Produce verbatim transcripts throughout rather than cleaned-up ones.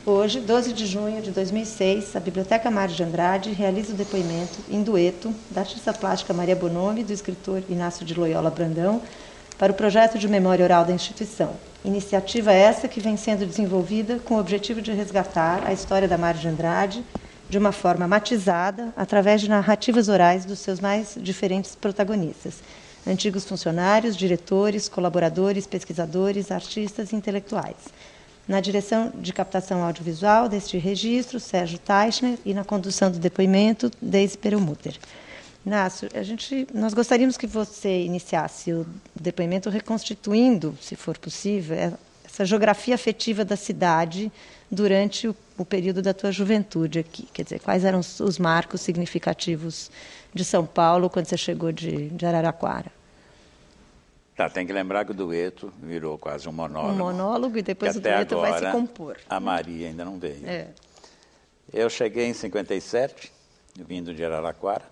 Hoje, doze de junho de dois mil e seis, a Biblioteca Mário de Andrade realiza o depoimento em dueto da artista plástica Maria Bonomi e do escritor Inácio de Loyola Brandão para o projeto de memória oral da instituição. Iniciativa essa que vem sendo desenvolvida com o objetivo de resgatar a história da Mário de Andrade de uma forma matizada, através de narrativas orais dos seus mais diferentes protagonistas, antigos funcionários, diretores, colaboradores, pesquisadores, artistas e intelectuais. Na direção de captação audiovisual deste registro, Sérgio Teichner, e na condução do depoimento, Deise Perlmutter. Inácio, a gente, nós gostaríamos que você iniciasse o depoimento reconstituindo, se for possível, essa geografia afetiva da cidade durante o, o período da tua juventude aqui. Quer dizer, quais eram os, os marcos significativos de São Paulo quando você chegou de, de Araraquara? Tá, tem que lembrar que o dueto virou quase um monólogo. Um monólogo e depois o até dueto agora, vai se compor. A Maria ainda não veio. É. Eu cheguei em cinquenta e sete, vindo de Araraquara,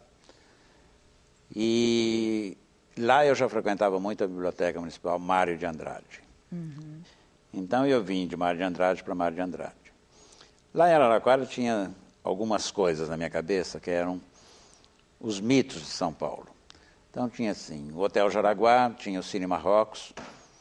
e lá eu já frequentava muito a Biblioteca Municipal Mário de Andrade. Uhum. Então eu vim de Mário de Andrade para Mário de Andrade. Lá em Araraquara tinha algumas coisas na minha cabeça que eram os mitos de São Paulo. Então tinha assim, o Hotel Jaraguá, tinha o Cine Marrocos,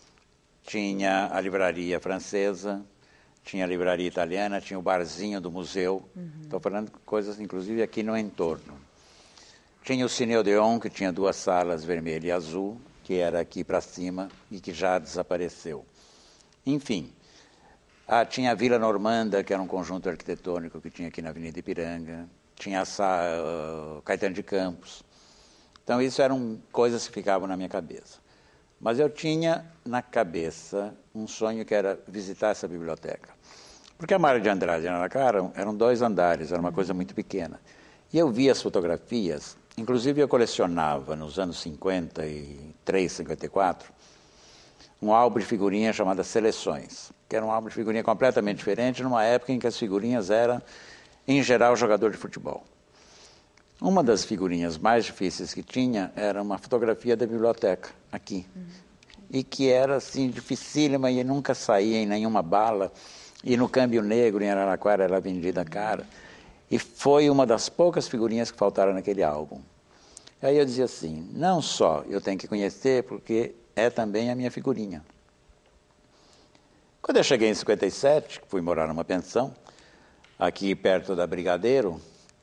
tinha a livraria francesa, tinha a livraria italiana, tinha o barzinho do museu. Estou uhum. falando de coisas, inclusive, aqui no entorno. Tinha o Cine Odeon, que tinha duas salas, vermelha e azul, que era aqui para cima e que já desapareceu. Enfim, ah, tinha a Vila Normanda, que era um conjunto arquitetônico que tinha aqui na Avenida Ipiranga, tinha a uh, Caetano de Campos. Então, isso eram coisas que ficavam na minha cabeça. Mas eu tinha na cabeça um sonho que era visitar essa biblioteca. Porque a Mário de Andrade e Araraquara eram dois andares, era uma coisa muito pequena. E eu via as fotografias, inclusive eu colecionava nos anos cinquenta e três, cinquenta e quatro, um álbum de figurinha chamado Seleções, que era um álbum de figurinha completamente diferente, numa época em que as figurinhas eram, em geral, jogador de futebol. Uma das figurinhas mais difíceis que tinha era uma fotografia da biblioteca, aqui. Uhum. E que era, assim, dificílima e nunca saía em nenhuma bala. E no Câmbio Negro, em Araraquara, era vendida cara. E foi uma das poucas figurinhas que faltaram naquele álbum. Aí eu dizia assim, não só eu tenho que conhecer, porque é também a minha figurinha. Quando eu cheguei em cinquenta e sete, fui morar numa pensão, aqui perto da Brigadeiro,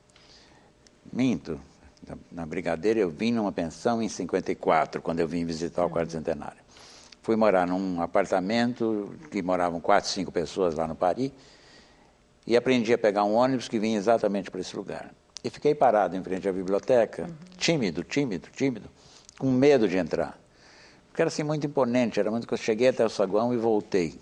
minto, na Brigadeiro eu vim numa pensão em cinquenta e quatro, quando eu vim visitar o quarto centenário. Fui morar num apartamento que moravam quatro, cinco pessoas lá no Paris e aprendi a pegar um ônibus que vinha exatamente para esse lugar. E fiquei parado em frente à biblioteca, uhum. tímido, tímido, tímido, com medo de entrar. Porque era assim muito imponente, era muito que eu cheguei até o saguão e voltei.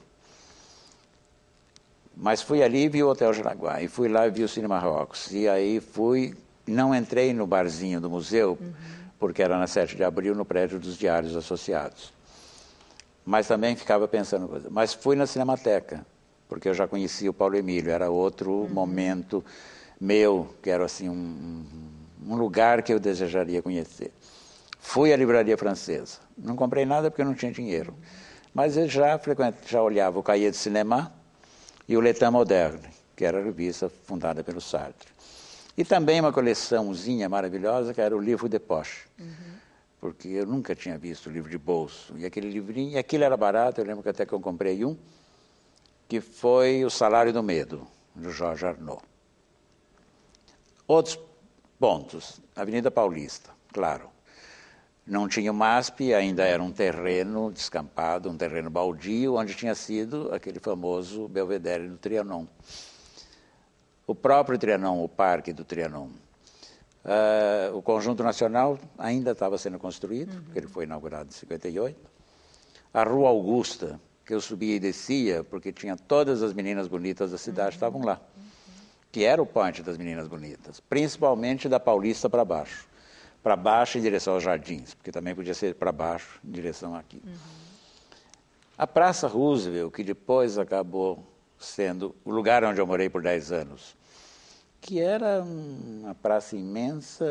Mas fui ali e vi o Hotel Jaraguá, e fui lá e vi o Cine Marrocos. E aí fui... Não entrei no barzinho do museu, uhum. porque era na sete de abril, no prédio dos Diários Associados. Mas também ficava pensando coisa. Mas fui na Cinemateca, porque eu já conhecia o Paulo Emílio, era outro uhum. momento meu, que era assim um, um lugar que eu desejaria conhecer. Fui à Livraria Francesa. Não comprei nada porque eu não tinha dinheiro. Uhum. Mas eu já, frequent... já olhava o Cahiers de Cinema e o L'État Moderne, que era a revista fundada pelo Sartre. E também uma coleçãozinha maravilhosa, que era o livro de poche. Uhum. Porque eu nunca tinha visto livro de bolso. E aquele livrinho, e aquilo era barato, eu lembro que até que eu comprei um, que foi O Salário do Medo, do Jorge Arnaud. Outros pontos, Avenida Paulista, claro. Não tinha o M A S P, ainda era um terreno descampado, um terreno baldio, onde tinha sido aquele famoso Belvedere do Trianon. O próprio Trianon, o Parque do Trianon. Uh, o Conjunto Nacional ainda estava sendo construído, uhum. porque ele foi inaugurado em cinquenta e oito. A Rua Augusta, que eu subia e descia, porque tinha todas as meninas bonitas da cidade, uhum. estavam lá. Uhum. Que era o ponte das meninas bonitas, principalmente da Paulista para baixo. Para baixo em direção aos Jardins, porque também podia ser para baixo em direção aqui. Uhum. A Praça Roosevelt, que depois acabou sendo o lugar onde eu morei por dez anos, que era uma praça imensa,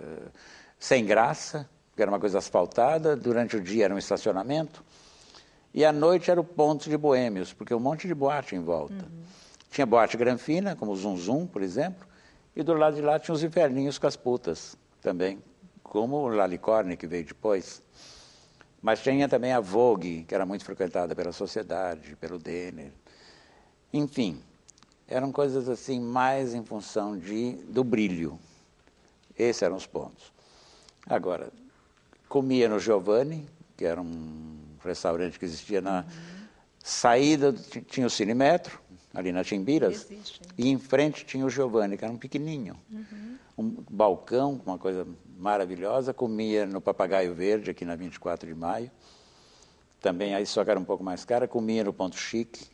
sem graça, que era uma coisa asfaltada, durante o dia era um estacionamento, E à noite era o ponto de boêmios, porque um monte de boate em volta. Uhum. Tinha boate granfina, como o Zum Zum, por exemplo, e do lado de lá tinha os inferninhos com as putas também, como o Lalicorne, que veio depois. Mas tinha também a Vogue, que era muito frequentada pela sociedade, pelo Denner. Enfim, eram coisas assim mais em função de, do brilho. Esses eram os pontos. Agora, comia no Giovanni, que era um restaurante que existia na uhum. saída, tinha o Cinemetro, ali na Timbiras, e em frente tinha o Giovanni, que era um pequenininho. Uhum. Um balcão, uma coisa maravilhosa. Comia no Papagaio Verde, aqui na vinte e quatro de maio. Também, aí só que era um pouco mais cara. Comia no Ponto Chique.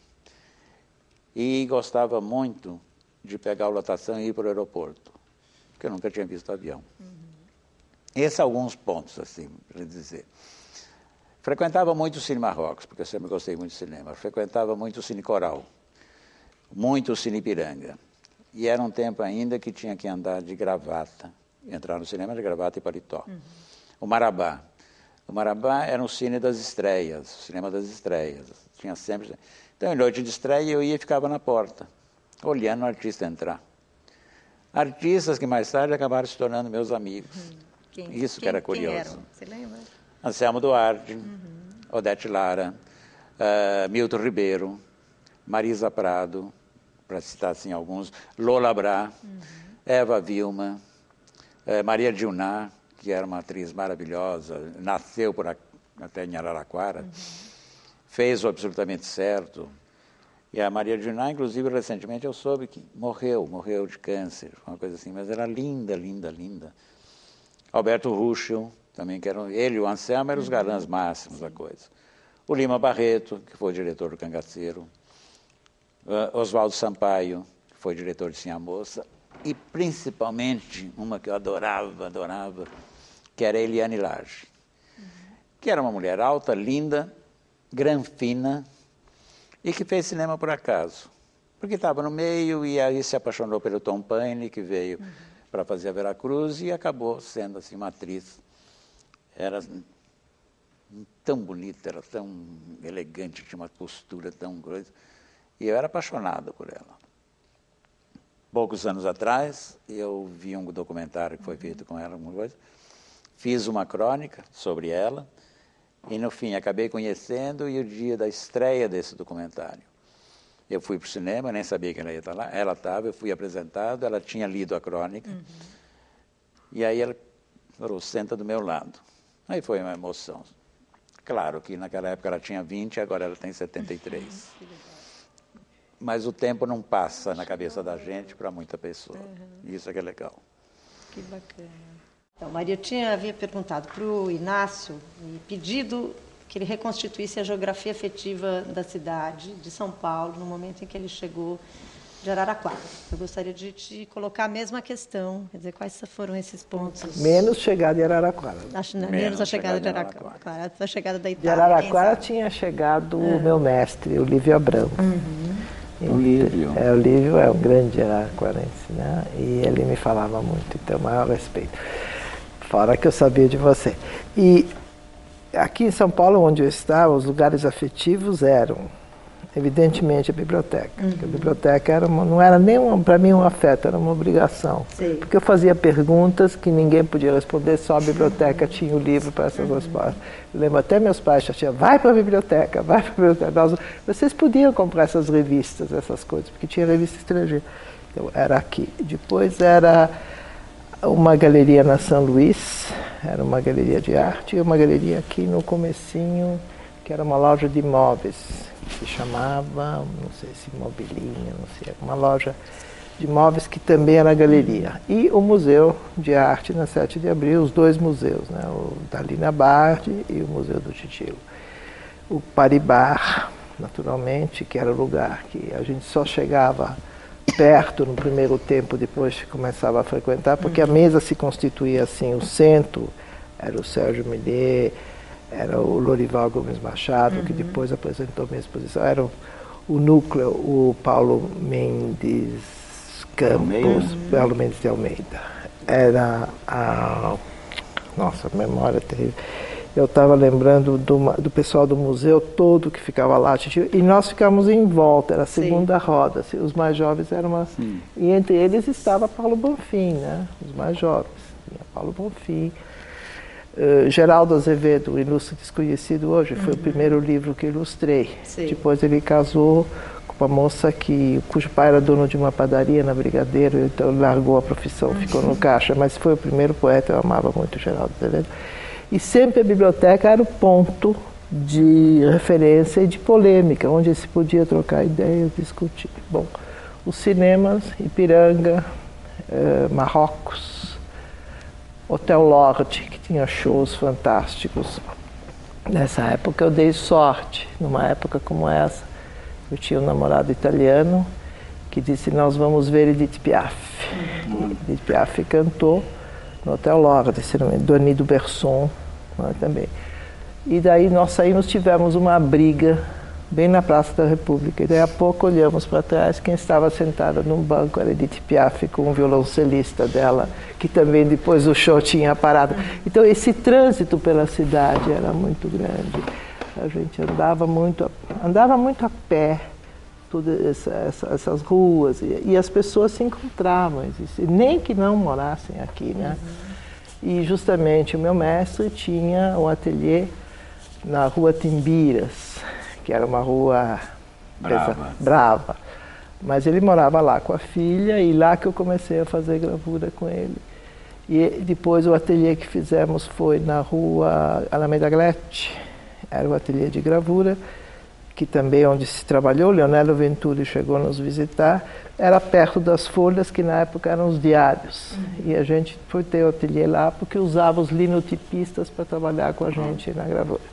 E gostava muito de pegar a lotação e ir para o aeroporto, porque eu nunca tinha visto avião. Uhum. Esses são alguns pontos, assim, para dizer. Frequentava muito o Cine Marrocos, porque eu sempre gostei muito de cinema. Frequentava muito o Cine Coral, muito o Cine Ipiranga. E era um tempo ainda que tinha que andar de gravata, entrar no cinema de gravata e paletó. Uhum. O Marabá. O Marabá era um cine das estreias, o cinema das estreias. Tinha sempre... Então, em noite de estreia, eu ia e ficava na porta, olhando o artista entrar. Artistas que mais tarde acabaram se tornando meus amigos. Uhum. Quem, Isso quem, que era curioso. Quem eram? Você lembra? Anselmo Duarte, uhum. Odete Lara, uh, Milton Ribeiro, Marisa Prado, para citar assim alguns, Lola Brá, uhum. Eva Vilma, uh, Maria Dilná, que era uma atriz maravilhosa, nasceu por a, até em Araraquara, uhum. fez o Absolutamente Certo. E a Maria Dilná, inclusive, recentemente eu soube que morreu, morreu de câncer, uma coisa assim, mas era linda, linda, linda. Alberto Ruschel, também, que eram, ele e o Anselmo eram os galãs máximos da coisa. O Lima Barreto, que foi diretor do Cangaceiro. Uh, Oswaldo Sampaio, que foi diretor de Sim a Moça. E, principalmente, uma que eu adorava, adorava, que era Eliane Lage. Uhum. Que era uma mulher alta, linda, granfina, e que fez cinema por acaso. Porque estava no meio e aí se apaixonou pelo Tom Paine, que veio uhum. para fazer a Veracruz e acabou sendo assim, uma atriz. Era tão bonita, era tão elegante, tinha uma postura tão grossa. E eu era apaixonado por ela. Poucos anos atrás, eu vi um documentário que foi feito com ela, alguma coisa. Fiz uma crônica sobre ela e, no fim, acabei conhecendo e o dia da estreia desse documentário. Eu fui para o cinema, nem sabia que ela ia estar lá. Ela estava, eu fui apresentado, ela tinha lido a crônica. Uhum. E aí ela falou, senta do meu lado. Aí foi uma emoção. Claro que naquela época ela tinha vinte, agora ela tem setenta e três. Uhum. Mas o tempo não passa na cabeça da gente para muita pessoa. Uhum. Isso é que é legal. Que bacana. Então, Maria tinha, havia perguntado para o Inácio e pedido que ele reconstituísse a geografia afetiva da cidade de São Paulo no momento em que ele chegou de Araraquara. Eu gostaria de te colocar a mesma questão, quer dizer, quais foram esses pontos? Menos chegada de Araraquara. Acho, menos, menos a chegada, chegada de Araraquara. De Araraquara. A chegada da Itália. De Araraquara tinha chegado o meu mestre, o Lívio Abrão. Uhum. O Lívio. É, o Lívio é um grande araraquarense, né? E ele me falava muito, então, maior respeito. Fora que eu sabia de você. E aqui em São Paulo, onde eu estava, os lugares afetivos eram, evidentemente, a biblioteca. Uhum. A biblioteca era uma, não era nem para mim um afeto, era uma obrigação. Sim. Porque eu fazia perguntas que ninguém podia responder, só a biblioteca uhum. tinha o livro para essas uhum. respostas. Eu lembro até meus pais já tinham, vai para a biblioteca, vai para a biblioteca. Nós, vocês podiam comprar essas revistas, essas coisas, porque tinha revista estrangeira. Então, era aqui. Depois era uma galeria na São Luís, era uma galeria de arte, e uma galeria aqui no comecinho, que era uma loja de imóveis, que se chamava, não sei se Mobilinha, não sei, uma loja de imóveis que também era galeria. E o Museu de Arte na sete de abril, os dois museus, né, o da Lina Bardi e o Museu do Titilo. O Paribar, naturalmente, que era o lugar que a gente só chegava perto no primeiro tempo, depois começava a frequentar, porque a mesa se constituía assim, o centro era o Sérgio Millet, era o Lorival Gomes Machado, uhum. que depois apresentou minha exposição, era o, o núcleo, o Paulo Mendes Campos, Paulo Mendes de Almeida, era a... nossa, a memória terrível. eu estava lembrando do, do pessoal do museu todo que ficava lá, e nós ficávamos em volta, era a segunda Sim. roda, assim, os mais jovens eram assim, e entre eles estava Paulo Bonfim, né? Os mais jovens, tinha Paulo Bonfim, uh, Geraldo Azevedo, o Ilustre Desconhecido Hoje, foi uhum. o primeiro livro que ilustrei. Sim. Depois ele casou com uma moça que, cujo pai era dono de uma padaria na Brigadeiro, então largou a profissão, ficou no caixa, mas foi o primeiro poeta, eu amava muito Geraldo Azevedo. E sempre a biblioteca era o ponto de referência e de polêmica, onde se podia trocar ideias, discutir. Bom, os cinemas, Ipiranga, eh, Marrocos, Hotel Lorde, que tinha shows fantásticos. Nessa época eu dei sorte, numa época como essa. Eu tinha um namorado italiano que disse, nós vamos ver Edith Piaf. Uhum. Edith Piaf cantou no Hotel Lorde, do Anido Berson, né, também. E daí nós saímos, tivemos uma briga bem na Praça da República. E daí a pouco olhamos para trás, quem estava sentada num banco era Edith Piaf com um violoncelista dela, que também depois do show tinha parado. Então esse trânsito pela cidade era muito grande. A gente andava muito, andava muito a pé, todas essa, essa, essas ruas, e, e as pessoas se encontravam, nem que não morassem aqui, né? Uhum. E justamente o meu mestre tinha um ateliê na Rua Timbiras, que era uma rua brava. Pesa, brava. Mas ele morava lá com a filha, e lá que eu comecei a fazer gravura com ele. E depois o ateliê que fizemos foi na Rua Alameda Glete, era o ateliê de gravura, que também onde se trabalhou, Leonello Venturi chegou a nos visitar, era perto das folhas, que na época eram os diários. Uhum. E a gente foi ter o ateliê lá porque usava os linotipistas para trabalhar com a gente na gravura.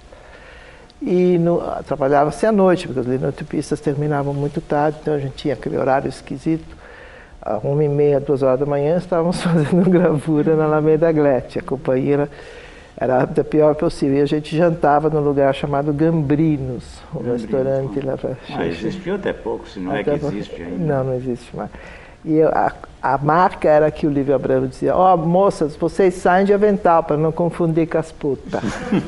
E trabalhava-se à noite, porque os linotipistas terminavam muito tarde, então a gente tinha aquele horário esquisito. Às uma e meia, duas horas da manhã, estávamos fazendo gravura na Alameda Glete. A companheira era da pior possível. E a gente jantava num lugar chamado Gambrinos, um Gambrinos. restaurante lá para... Ah, existiu até pouco, se não até é que existe pouco. ainda. Não, não existe mais. E a, a marca era que o Lívio Abramo dizia, ó, oh, moças, vocês saem de avental para não confundir com as putas.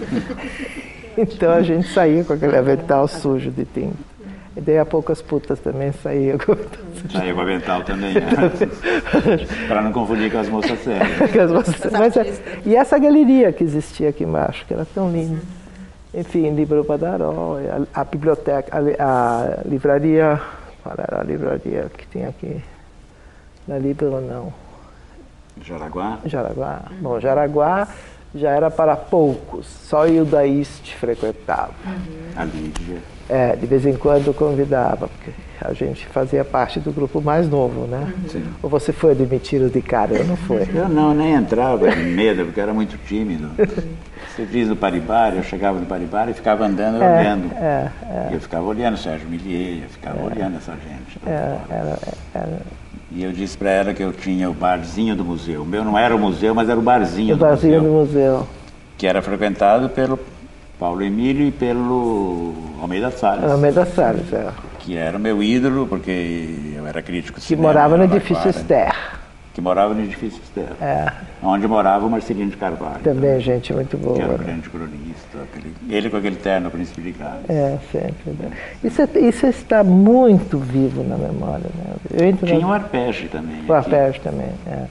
Então a gente saía com aquele avental sujo de tinta. E daí a pouco as putas também saíam com... Saía com o avental também, né? Para não confundir com as moças sérias. As moças... Mas, e essa galeria que existia aqui embaixo, que era tão linda. Enfim, Livro Badaró, a, a biblioteca, a, a livraria... Qual era a livraria que tinha aqui? Na Libro, não. Jaraguá? Jaraguá. Uhum. Bom, Jaraguá já era para poucos, só Hilda Ist frequentava. Uhum. A Lídia. É, de vez em quando convidava, porque a gente fazia parte do grupo mais novo, né? Sim. Ou você foi admitido de cara? Eu não fui. Eu não, nem entrava de medo, porque eu era muito tímido. Você diz no Paribara, eu chegava no Paribara e ficava andando é, olhando. É, é. E eu ficava olhando o Sérgio Millier, eu ficava é, olhando essa gente. É, era, era. E eu disse para ela que eu tinha o barzinho do museu. O meu não era o museu, mas era o barzinho o do barzinho museu. do museu. Que era frequentado pelo Paulo Emílio e pelo Almeida Salles. Almeida Salles, é. Que era o meu ídolo, porque eu era crítico de que cinema. Que morava no edifício Ster. Que morava no edifício Ster. É. Onde morava o Marcelino de Carvalho. Também, também. Gente muito boa. Que era um grande cronista. Aquele, ele com aquele terno Príncipe de Gales. É, sempre. Isso, isso está muito vivo na memória. Né? Eu entro Tinha na... o Arpege também. O Arpege também, é.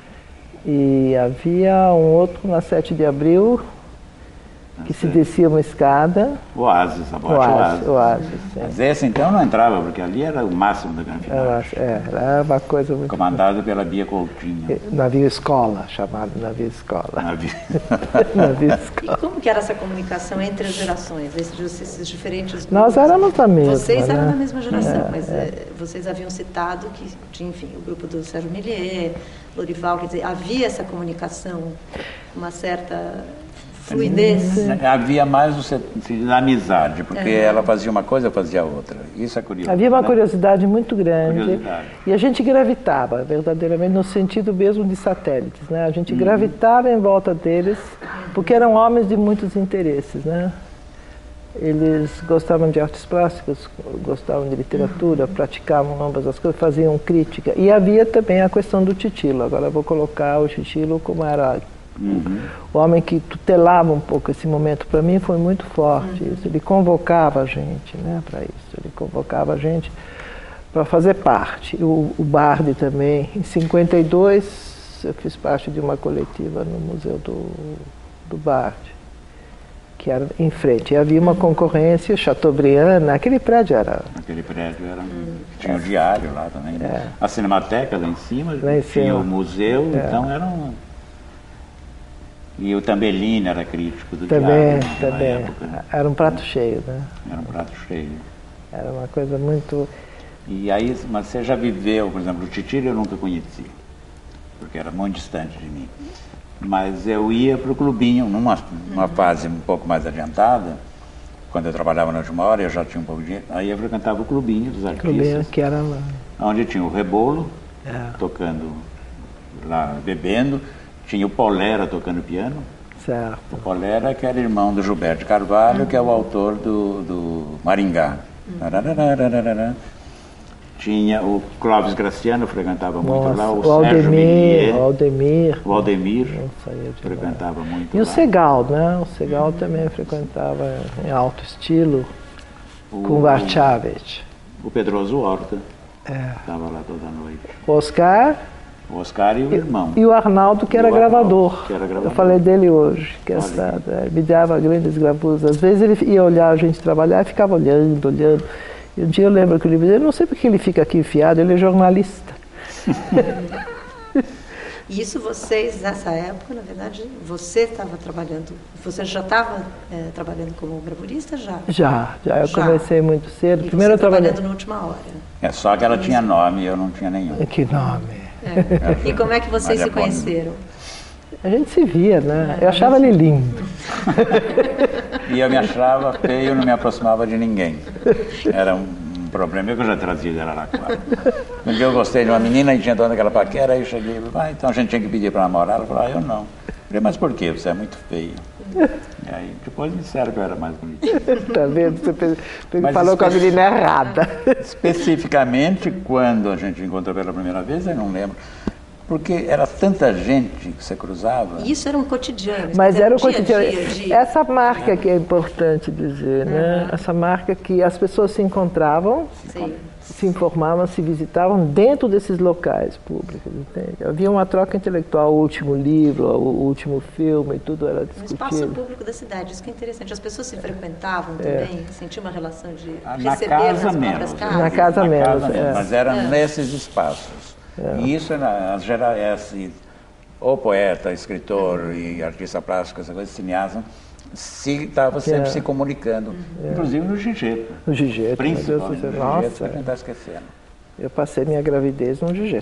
E havia um outro na sete de abril, que se descia uma escada. Oásis, a boate Oásis. Oásis. Oásis, Mas esse então não entrava, porque ali era o máximo da granfinagem. É, era uma coisa muito... Comandado pela Bia Coutinho. Navio Escola, chamado Navio Escola. Navio, Navio Escola. E como que era essa comunicação entre as gerações, esses, esses diferentes grupos? Nós éramos da mesma. Vocês eram né? da mesma geração, é, mas é. vocês haviam citado que tinha, enfim, o grupo do Sérgio Millier, Lorival, quer dizer, havia essa comunicação, uma certa... fluidez. Havia mais o sentido da amizade, porque é. ela fazia uma coisa, eu fazia outra. Isso é curioso. Havia uma né? curiosidade muito grande. Curiosidade. E a gente gravitava, verdadeiramente, no sentido mesmo de satélites. Né? A gente uhum. gravitava em volta deles, porque eram homens de muitos interesses. Né? Eles gostavam de artes plásticas, gostavam de literatura, uhum. praticavam ambas as coisas, faziam crítica. E havia também a questão do Titilo. Agora eu vou colocar o Titilo como era Uhum. O homem que tutelava um pouco esse momento, para mim foi muito forte. Uhum. Isso. Ele convocava a gente, né, para isso. Ele convocava a gente para fazer parte. O, o Bardi também. Em cinquenta e dois, eu fiz parte de uma coletiva no Museu do, do Bardi, que era em frente. E havia uma concorrência, Chateaubriand, aquele prédio era... Aquele prédio era... Hum. Tinha o diário lá também. É. A Cinemateca lá em cima, lá em tinha cima. o museu, É. Então era um... E o Tambellini era crítico do também, diário. Também, época. Era um prato cheio, né? Era um prato cheio. Era uma coisa muito... E aí, mas você já viveu, por exemplo, o Titira eu nunca conheci, porque era muito distante de mim. Mas eu ia para o clubinho, numa, numa fase um pouco mais adiantada, quando eu trabalhava na última hora, eu já tinha um pouco de dinheiro, aí eu frequentava o clubinho dos artistas. Clubinho que era lá. Onde tinha o Rebolo, é. tocando lá, bebendo, tinha o Paulera tocando piano. Certo. O Paulera, que era irmão do Gilberto Carvalho, uhum. que é o autor do, do Maringá. Uhum. Tinha o Clóvis Graciano, frequentava muito Nossa, lá, o, o Sérgio Aldemir, Minier, o Aldemir, o Aldemir frequentava muito e lá. o Segal, né? O Segal uhum. também frequentava em alto estilo, o, com o Varchavich. O Pedroso Horta é. estava lá toda noite. O Oscar. O Oscar e o irmão. E o Arnaldo, que, era, o Arnaldo gravador. que era gravador. Eu falei dele hoje, que é é, me dava grandes gravuras. Às vezes ele ia olhar a gente trabalhar e ficava olhando, olhando. E um dia eu lembro que ele dizia, eu não sei porque ele fica aqui enfiado, ele é jornalista. E isso vocês, nessa época, na verdade, você estava trabalhando, você já estava é, trabalhando como gravurista já? Já, já. Eu já. comecei muito cedo. E Primeiro você eu trabalhei... trabalhando na última hora. É só que ela tinha nome e eu não tinha nenhum. Que nome? É. E como é que vocês se conheceram? A gente se via, né? Eu achava ele lindo. E eu me achava feio, não me aproximava de ninguém. Era um, um problema que eu já trazia de Araraquara. Um dia eu gostei de uma menina e tinha toda aquela paquera, aí eu cheguei e falei, ah, então a gente tinha que pedir para namorar. Ela falou, ah, eu não. Eu falei, mas por quê? Você é muito feio. E aí depois me disseram que eu era mais bonitinho. Tá vendo? Você mas falou com a menina errada. Especificamente quando a gente encontrou pela primeira vez, eu não lembro. Porque era tanta gente que você cruzava. Isso era um cotidiano. Mas era o dia, cotidiano. Dia, dia. Essa marca que é importante dizer, uhum. né? Essa marca que as pessoas se encontravam, Sim. se informavam, se visitavam dentro desses locais públicos, entende? Havia uma troca intelectual, o último livro, o último filme, tudo era discutido. Um espaço público da cidade, isso que é interessante. As pessoas se frequentavam também, é. sentiam uma relação de na receber casa nas menos, próprias casas. Na casa na menos, casa é. menos mas era é. nesses espaços. É. E isso era, gera, é assim, o poeta, escritor e artista plástico, essa coisa, cineasta, se estava sempre é. se comunicando, é. inclusive no Gigeto. No Gigeto, principalmente no Nossa, Gigeto, você não está esquecendo. Eu passei minha gravidez no Gigeto.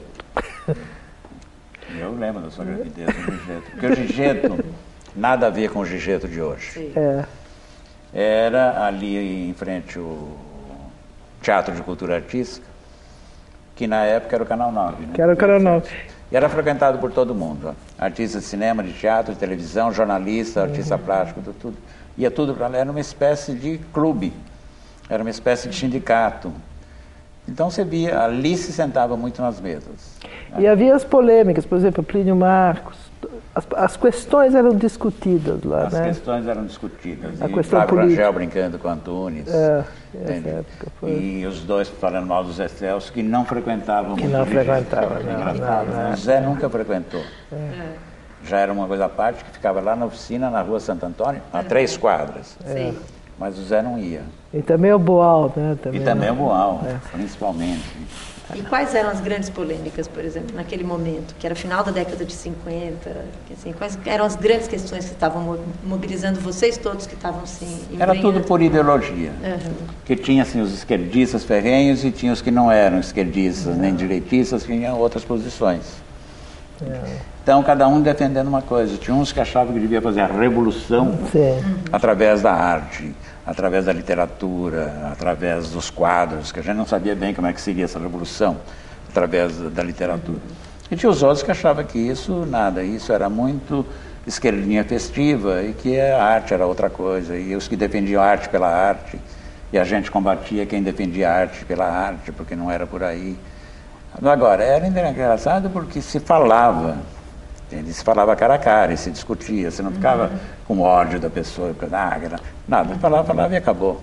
Eu lembro da sua gravidez no Gigeto, porque o Gigeto nada a ver com o Gigeto de hoje. É. Era ali em frente ao Teatro de Cultura Artística, que na época era o Canal nove. Né? Que era o Canal nove. E era frequentado por todo mundo. Artistas de cinema, de teatro, de televisão, jornalista, artista uhum. plástico, tudo, tudo. Ia tudo para lá. Era uma espécie de clube. Era uma espécie de sindicato. Então você via, ali se sentava muito nas mesas. E né? havia as polêmicas, por exemplo, Plínio Marcos. As, as questões eram discutidas lá, As né? questões eram discutidas. A e questão Flávio política. Rangel brincando com Antunes. É, essa época foi. E os dois falando mal do Zé Celso, que não frequentavam que muito. não o frequentavam, não, não, não, não. O Zé nunca frequentou. É. Já era uma coisa à parte, que ficava lá na oficina, na rua Santo Antônio, a três quadras. É. Mas o Zé não ia. E também o Boal, né? Também e também não. o Boal, é. principalmente. E quais eram as grandes polêmicas, por exemplo, naquele momento, que era final da década de cinquenta? Que, assim, quais eram as grandes questões que estavam mobilizando vocês todos que estavam assim? Era tudo por ideologia. Uhum. Que tinha assim, os esquerdistas ferrenhos e tinha os que não eram esquerdistas, uhum. nem direitistas, que tinham outras posições. Uhum. Então, cada um defendendo uma coisa. Tinha uns que achavam que devia fazer a revolução Sim. através da arte, através da literatura, através dos quadros, que a gente não sabia bem como é que seria essa revolução, através da literatura. E tinha os outros que achavam que isso, nada, isso era muito esquerdinha festiva e que a arte era outra coisa, e os que defendiam a arte pela arte, e a gente combatia quem defendia a arte pela arte, porque não era por aí. Agora, era engraçado porque se falava Ele se falava cara a cara, e se discutia, você não ficava uhum. com ódio da pessoa, nada, nada, falava, falava e acabou.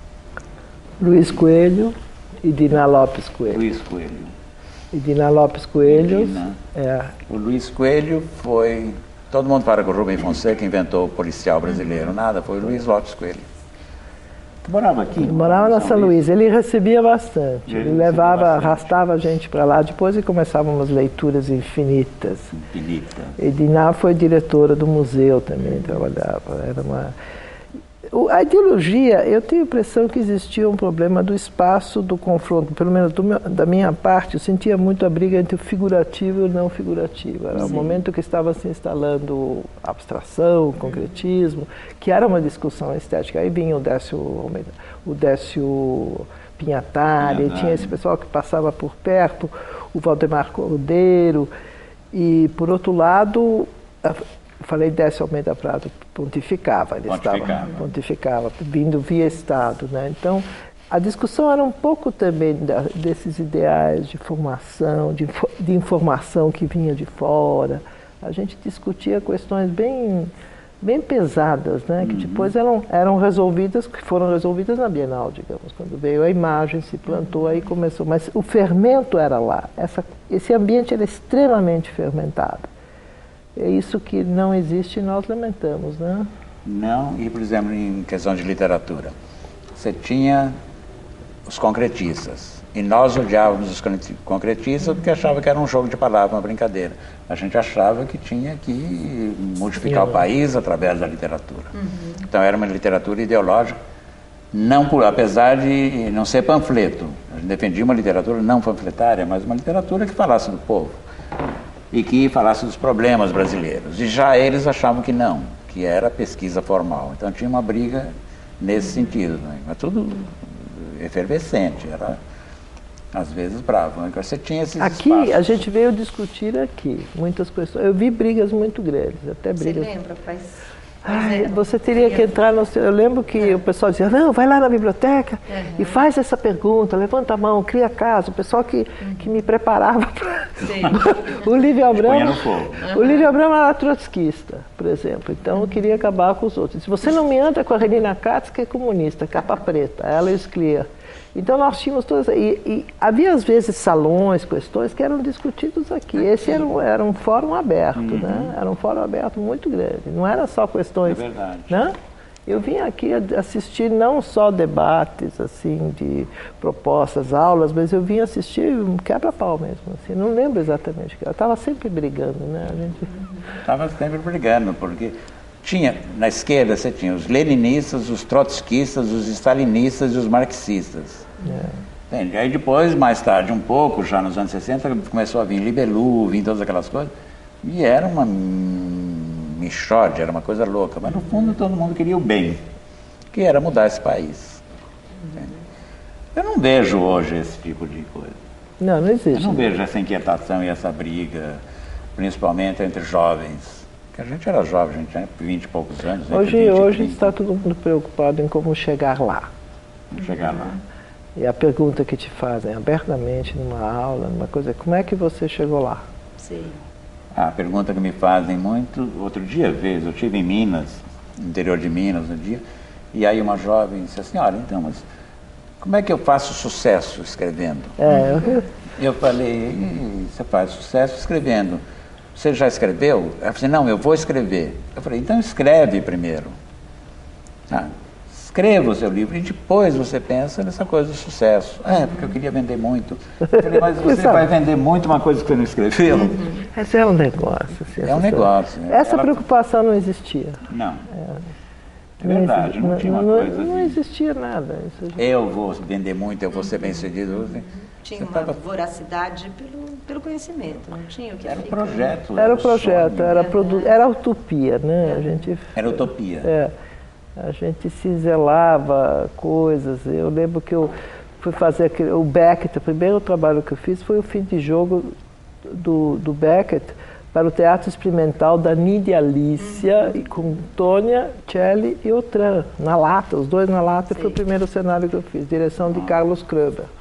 Luiz Coelho e Dina Lopes Coelho. Luiz Coelho. E Dina Lopes Coelho. Dina. É. O Luiz Coelho foi... Todo mundo fala que o Rubem Fonseca inventou o policial brasileiro, nada, foi o Luiz Lopes Coelho. Que morava aqui? Ele morava na São Luís. Ele recebia bastante. Ele, ele levava, bastante. Arrastava a gente para lá. Depois e começavam umas leituras infinitas. Infinita. E Diná foi diretora do museu também, trabalhava. Era uma... A ideologia, eu tenho a impressão que existia um problema do espaço do confronto. Pelo menos do meu, da minha parte, eu sentia muito a briga entre o figurativo e o não figurativo. Era o momento que estava se instalando a abstração, o concretismo, que era uma discussão estética. Aí vinha o Décio, o Décio Pinhatari, tinha esse pessoal que passava por perto, o Valdemar Cordeiro, e, por outro lado... Falei Décio Almeida Prado, pontificava, ele pontificava. estava pontificava, vindo via Estado, né? Então, a discussão era um pouco também da, desses ideais de formação, de, de informação que vinha de fora. A gente discutia questões bem, bem pesadas, né? Que depois eram, eram resolvidas, que foram resolvidas na Bienal, digamos, quando veio a imagem, se plantou, aí começou. Mas o fermento era lá, essa, esse ambiente era extremamente fermentado. É isso que não existe e nós lamentamos, né? Não, e por exemplo, em questão de literatura, você tinha os concretistas, e nós odiávamos os concretistas porque achava que era um jogo de palavras, uma brincadeira. A gente achava que tinha que modificar Sim. o país através da literatura. Uhum. Então era uma literatura ideológica, não por, apesar de não ser panfleto. A gente defendia uma literatura não panfletária, mas uma literatura que falasse do povo. E que falasse dos problemas brasileiros. E já eles achavam que não, que era pesquisa formal. Então tinha uma briga nesse sentido, né? Mas tudo efervescente, era às vezes bravo. Né? Você tinha esses Aqui, espaços. a gente veio discutir aqui muitas questões. Eu vi brigas muito grandes, até brigas... Você lembra? Faz... Ai, você teria que entrar no... Eu lembro que é. o pessoal dizia, não, vai lá na biblioteca uhum. e faz essa pergunta, levanta a mão, cria caso. O pessoal que, uhum. que me preparava para... o Lívio Abramo, uhum. o Lívio Abramo era trotskista, por exemplo. Então uhum. eu queria acabar com os outros. Se você não me anda com a Regina Katz, que é comunista, capa preta, ela e o Scliar. Então nós tínhamos todas... E, e havia às vezes salões, questões que eram discutidos aqui. Esse era um, era um fórum aberto, uhum. né? Era um fórum aberto muito grande. Não era só questões... É verdade. Né? Eu vim aqui assistir não só debates, assim, de propostas, aulas, mas eu vim assistir um quebra-pau mesmo, assim. Não lembro exatamente. Eu estava sempre brigando, né? A gente... Estava sempre brigando, porque... Tinha, na esquerda você tinha os leninistas, os trotskistas, os stalinistas e os marxistas. É. Entende? Aí depois, mais tarde um pouco, já nos anos sessenta, começou a vir Libelu, vir todas aquelas coisas, e era uma mixódia, era uma coisa louca, mas no fundo todo mundo queria o bem, que era mudar esse país. Entende? Eu não vejo hoje esse tipo de coisa. Não, não existe. Eu não vejo essa inquietação e essa briga, principalmente entre jovens. Porque a gente era jovem, a gente tinha vinte e poucos anos. Hoje, vinte, hoje trinta. está todo mundo preocupado em como chegar lá. Chegar lá. E a pergunta que te fazem abertamente numa aula, numa coisa, como é que você chegou lá? Sim. A pergunta que me fazem muito, outro dia, vez, eu estive em Minas, no interior de Minas, no dia, e aí uma jovem disse assim, olha, então, mas como é que eu faço sucesso escrevendo? É. Eu falei, você faz sucesso escrevendo. Você já escreveu? Ela falou, não, eu vou escrever. Eu falei, então escreve primeiro. Ah, escreva o seu livro e depois você pensa nessa coisa do sucesso. É, porque eu queria vender muito. Eu falei, mas você vai vender muito uma coisa que você não escreveu? Esse é um negócio. Assim, é um negócio. Essa Ela... preocupação não existia. Não. É, é verdade, não, não tinha uma não, coisa Não de... existia nada. Isso já... Eu vou vender muito, eu vou ser bem-sucedido. Tinha uma tava... voracidade pelo, pelo conhecimento, não tinha o que Era o fica... projeto. Era o projeto, sonho, era, produ... era utopia, né? A gente... Era utopia. É, a gente cinzelava coisas. Eu lembro que eu fui fazer aquele, o Beckett, o primeiro trabalho que eu fiz foi o fim de jogo do, do Beckett para o Teatro Experimental da Nídia Alicia, uhum. com Tônia, Celli e Autran, na lata, os dois na lata. Sim. Foi o primeiro cenário que eu fiz, direção de Carlos Kruber.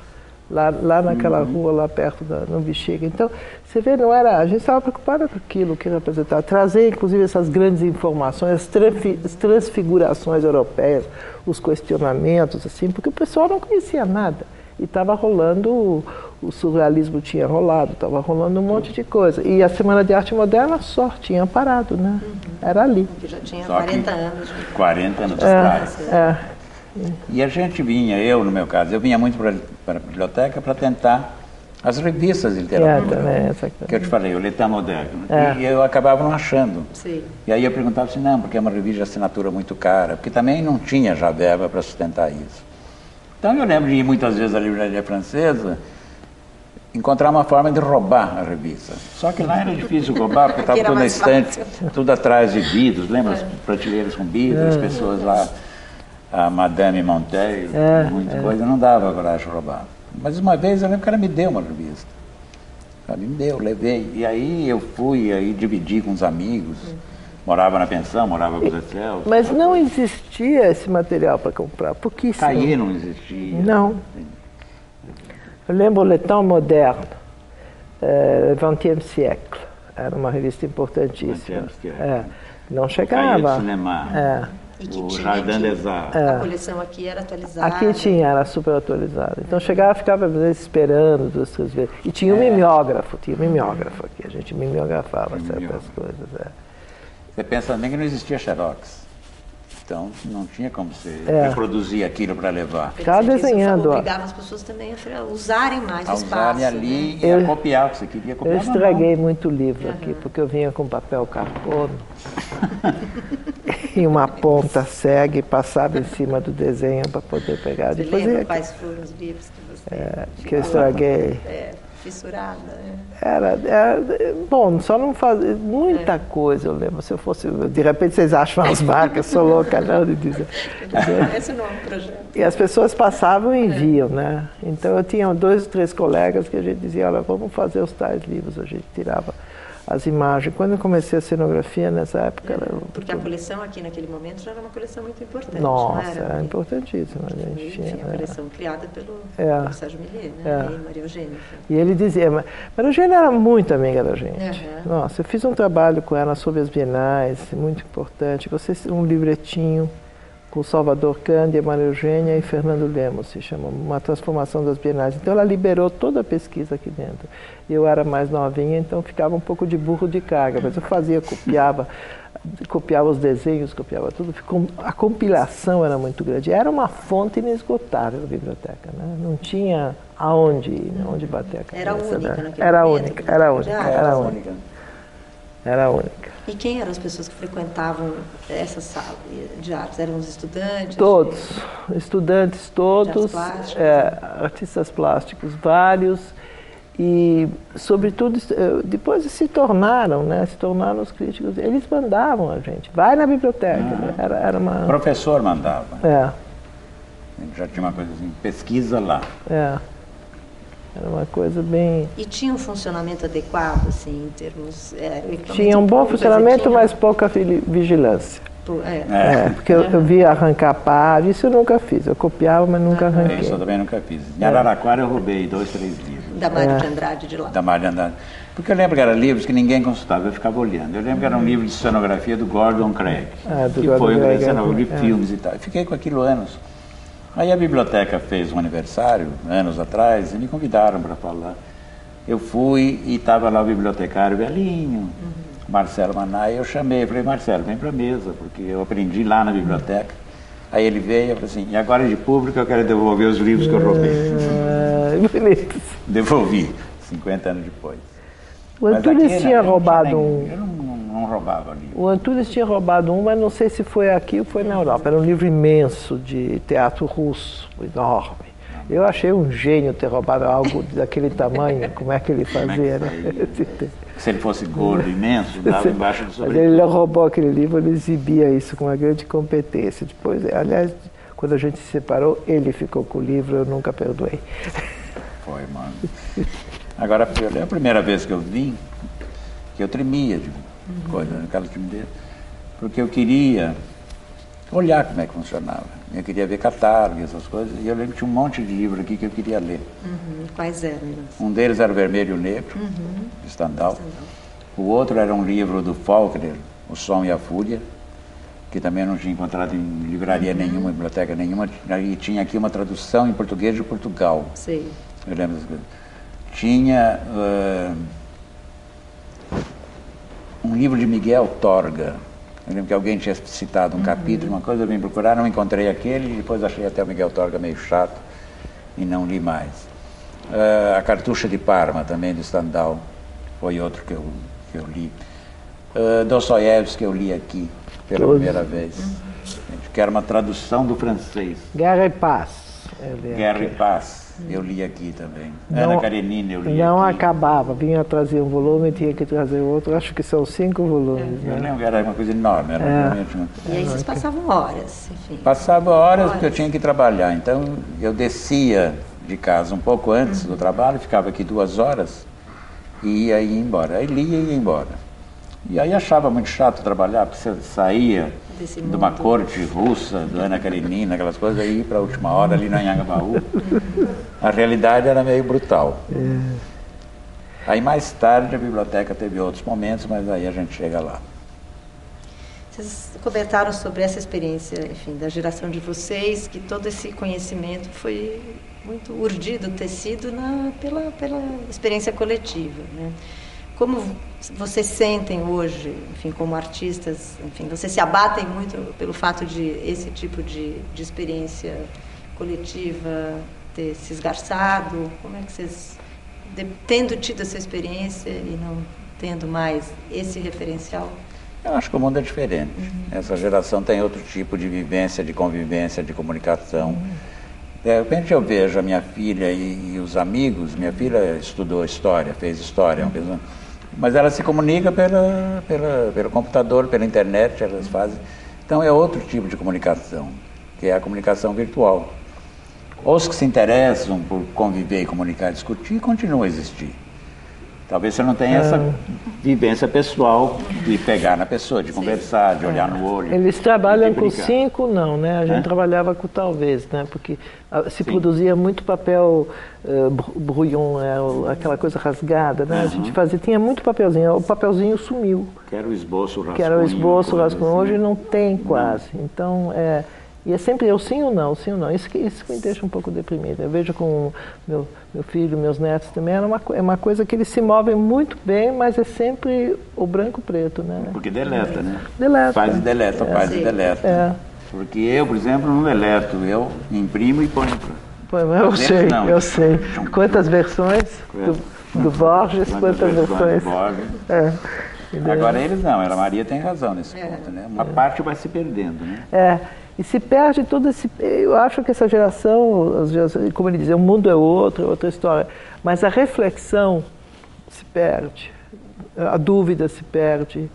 lá, lá naquela uhum. rua, lá perto da, no Bexiga. Então, você vê, não era, a gente estava preocupado com aquilo que representava, trazer inclusive essas grandes informações, as, transfi, as transfigurações europeias, os questionamentos, assim, porque o pessoal não conhecia nada. E estava rolando, o, o surrealismo tinha rolado, estava rolando um monte de coisa. E a Semana de Arte Moderna só tinha parado, né? Uhum. Era ali. Que já tinha só quarenta anos. quarenta anos é, atrás. É. E a gente vinha, eu no meu caso, eu vinha muito para a biblioteca para tentar as revistas de literatura. É, também, que eu te falei, o L'État Moderno. É. E eu acabava não achando. Sim. E aí eu perguntava assim, não, porque é uma revista de assinatura muito cara, porque também não tinha já verba para sustentar isso. Então eu lembro de ir muitas vezes à livraria francesa, encontrar uma forma de roubar a revista. Só que lá era difícil roubar, porque estava tudo na estante, tudo atrás de vidros, lembra? As prateleiras com vidros, as pessoas lá, a Madame Monteil, é, muita é. coisa, não dava coragem de roubar. Mas uma vez eu lembro que ela me deu uma revista. Ela me deu, levei. E aí eu fui, aí dividi com os amigos. Morava na pensão, morava com os Excel. Mas não existia esse material para comprar, pouquíssimo. Cahiers não existia. Não. Eu lembro Le Temps Moderne, eh, vingtième siècle. Era uma revista importantíssima. É. Não chegava. O cinema. É. O Jardin des Arts. É. A coleção aqui era atualizada. Aqui tinha, era super atualizada. Então chegava, ficava às vezes esperando duas, três vezes. E tinha um é. mimeógrafo, tinha um mimeógrafo aqui. A gente mimeografava certas coisas. É. Você pensa também que não existia xerox. Então não tinha como você é. reproduzir aquilo para levar. Ficava desenhando. Isso obrigava as pessoas também a usarem mais a o espaço. Usarem ali né? e eu, a copiar o que você queria copiar. Eu estraguei muito livro uhum. aqui, porque eu vinha com papel carbono e uma ponta cega e passava em cima do desenho para poder pegar. Você Depois lembra eu, quais foram os livros que você... É, que eu estraguei. É. Fissurada. É. Era, era, bom, só não fazia muita é. coisa, eu lembro. Se eu fosse, de repente vocês acham as marcas, sou louca, não, de dizer. Esse não é um projeto. E as pessoas passavam e viam, né? Então eu tinha dois ou três colegas que a gente dizia, olha, vamos fazer os tais livros, a gente tirava as imagens. Quando eu comecei a cenografia, nessa época... É, era, porque a coleção aqui naquele momento já era uma coleção muito importante. Nossa, não era? era importantíssima. A gente tinha, tinha a coleção é. criada pelo, é. pelo Sérgio Millier, né? É. E Maria Eugênia. E ele dizia, Maria Eugênia era muito amiga da gente. Uhum. Nossa, eu fiz um trabalho com ela sobre as bienais, muito importante. Você um livretinho com Salvador Cândia, Maria Eugênia e Fernando Lemos, se chama Uma Transformação das Bienais. Então ela liberou toda a pesquisa aqui dentro. Eu era mais novinha, então ficava um pouco de burro de carga, mas eu fazia, copiava, copiava os desenhos, copiava tudo. Ficou, a compilação era muito grande. Era uma fonte inesgotável a biblioteca, né? Não tinha aonde ir, aonde bater a cabeça. Era única, né? naquele Era momento, única, era única, era, era única. Era única. E quem eram as pessoas que frequentavam essa sala de artes? Eram os estudantes? Todos, de... estudantes todos, plásticos, é, artistas plásticos vários e, sobretudo, depois se tornaram, né, se tornaram os críticos. Eles mandavam a gente, vai na biblioteca. Ah, era, era uma... O professor mandava. É. Já tinha uma coisa assim, pesquisa lá. É. Era uma coisa bem... E tinha um funcionamento adequado, assim, em termos... É, tinha um bom funcionamento, tinha... mas pouca vigilância. É, é. é porque eu, eu via arrancar página, isso eu nunca fiz. Eu copiava, mas nunca arranquei. Isso eu também nunca fiz. Em Araraquara eu roubei dois, três livros. Da Mário de Andrade de lá. Da Mário de Andrade. Porque eu lembro que eram livros que ninguém consultava, eu ficava olhando. Eu lembro que era um livro de cenografia do Gordon Craig, ah, do que Gordon foi um grande cenógrafo de é. filmes e tal. Eu fiquei com aquilo anos. Aí a biblioteca fez um aniversário, anos atrás, e me convidaram para falar. Eu fui e estava lá o bibliotecário velhinho, uhum. Marcelo Manai, eu chamei, eu falei, Marcelo, vem para a mesa, porque eu aprendi lá na biblioteca. Aí ele veio e falou assim, e agora de público eu quero devolver os livros que eu roubei. É, bonito. Devolvi, cinquenta anos depois. O Antunes tinha roubado um... Eu não, não, não roubava livro. O Antunes tinha roubado um, mas não sei se foi aqui ou foi na Europa. Era um livro imenso de teatro russo, enorme. Eu achei um gênio ter roubado algo daquele tamanho. Como é que ele fazia, né? Se ele fosse gordo, imenso, dava embaixo do sobretudo. Mas ele roubou aquele livro, ele exibia isso com uma grande competência. Depois, aliás, quando a gente se separou, ele ficou com o livro, eu nunca perdoei. Foi, mano. Agora, é a primeira vez que eu vim, que eu tremia de coisa, naquela timidez, porque eu queria olhar como é que funcionava. Eu queria ver catálogo, essas coisas, e eu lembro que tinha um monte de livro aqui que eu queria ler. Uhum. Quais eram? Um deles era o Vermelho e o Negro, uhum. de Stendhal. O outro era um livro do Faulkner, O Som e a Fúria, que também eu não tinha encontrado em livraria uhum. nenhuma, biblioteca nenhuma, e tinha aqui uma tradução em português de Portugal. Sei. Eu lembro das coisas. Tinha uh, um livro de Miguel Torga. Eu lembro que alguém tinha citado um uhum. capítulo, uma coisa, eu vim procurar, não encontrei aquele, e depois achei até o Miguel Torga meio chato e não li mais. Uh, a Cartucha de Parma, também, do Stendhal, foi outro que eu, que eu li. Uh, Dostoiévski eu li aqui, pela Todos. primeira vez, uhum. que era uma tradução do francês. Guerra e Paz. Guerra aqui. e Paz. Eu li aqui também. Não, Ana Karenina eu li Não aqui. acabava, vinha trazer um volume e tinha que trazer outro. Acho que são cinco volumes. É. Né? Eu lembro que era uma coisa enorme. Era é. realmente uma... E aí vocês passavam horas, enfim. Passava horas, horas porque eu tinha que trabalhar. Então eu descia de casa um pouco antes uhum. do trabalho, ficava aqui duas horas e ia, ia embora. Aí lia e ia embora. E aí achava muito chato trabalhar, porque você saía de uma corte russa, do Ana Karenina, aquelas coisas, aí ia para a última hora ali na Anhangabaú. A realidade era meio brutal. É. Aí mais tarde a biblioteca teve outros momentos, mas aí a gente chega lá. Vocês comentaram sobre essa experiência, enfim, da geração de vocês, que todo esse conhecimento foi muito urdido, tecido na, pela, pela experiência coletiva, né? Como vocês sentem hoje, enfim, como artistas, enfim, vocês se abatem muito pelo fato de esse tipo de, de experiência coletiva ter se esgarçado? Como é que vocês, de, tendo tido essa experiência e não tendo mais esse referencial? Eu acho que o mundo é diferente. Uhum. Essa geração tem outro tipo de vivência, de convivência, de comunicação. Uhum. De repente eu vejo a minha filha e, e os amigos, minha filha estudou história, fez história, uhum. uma mas ela se comunica pela, pela, pelo computador, pela internet, elas fazem. Então é outro tipo de comunicação, que é a comunicação virtual. Os que se interessam por conviver, comunicar, discutir, continuam a existir. Talvez você não tenha essa ah. vivência pessoal de pegar na pessoa, de Sim. conversar, de olhar no olho. Eles trabalham com cinco, não, né? A gente é? trabalhava com talvez, né? Porque se Sim. produzia muito papel uh, brouillon, é, aquela coisa rasgada, né? Uhum. A gente fazia, tinha muito papelzinho, o papelzinho sumiu. Que era o esboço, o rascunho. Que era o esboço, o rascunho. Hoje não tem quase. Não. Então, é... E é sempre eu sim ou não, sim ou não. Isso que, isso que me deixa um pouco deprimida. Eu vejo com meu, meu filho, meus netos também, é uma, é uma coisa que eles se movem muito bem, mas é sempre o branco-preto, né? Porque deleta, né? Deleta. Faz e deleta, é. faz e deleta. É. Porque eu, por exemplo, não deleto. Eu imprimo e ponho. Pô, eu sei, não. eu sei. Quantas versões do, do Borges, quantas, quantas versões. Do Borges. É. Agora eles não, a Maria tem razão nesse é. ponto, né? Uma é. parte vai se perdendo, né? É. E se perde todo esse... Eu acho que essa geração, como ele dizia, o mundo é outro, é outra história. Mas a reflexão se perde, a dúvida se perde.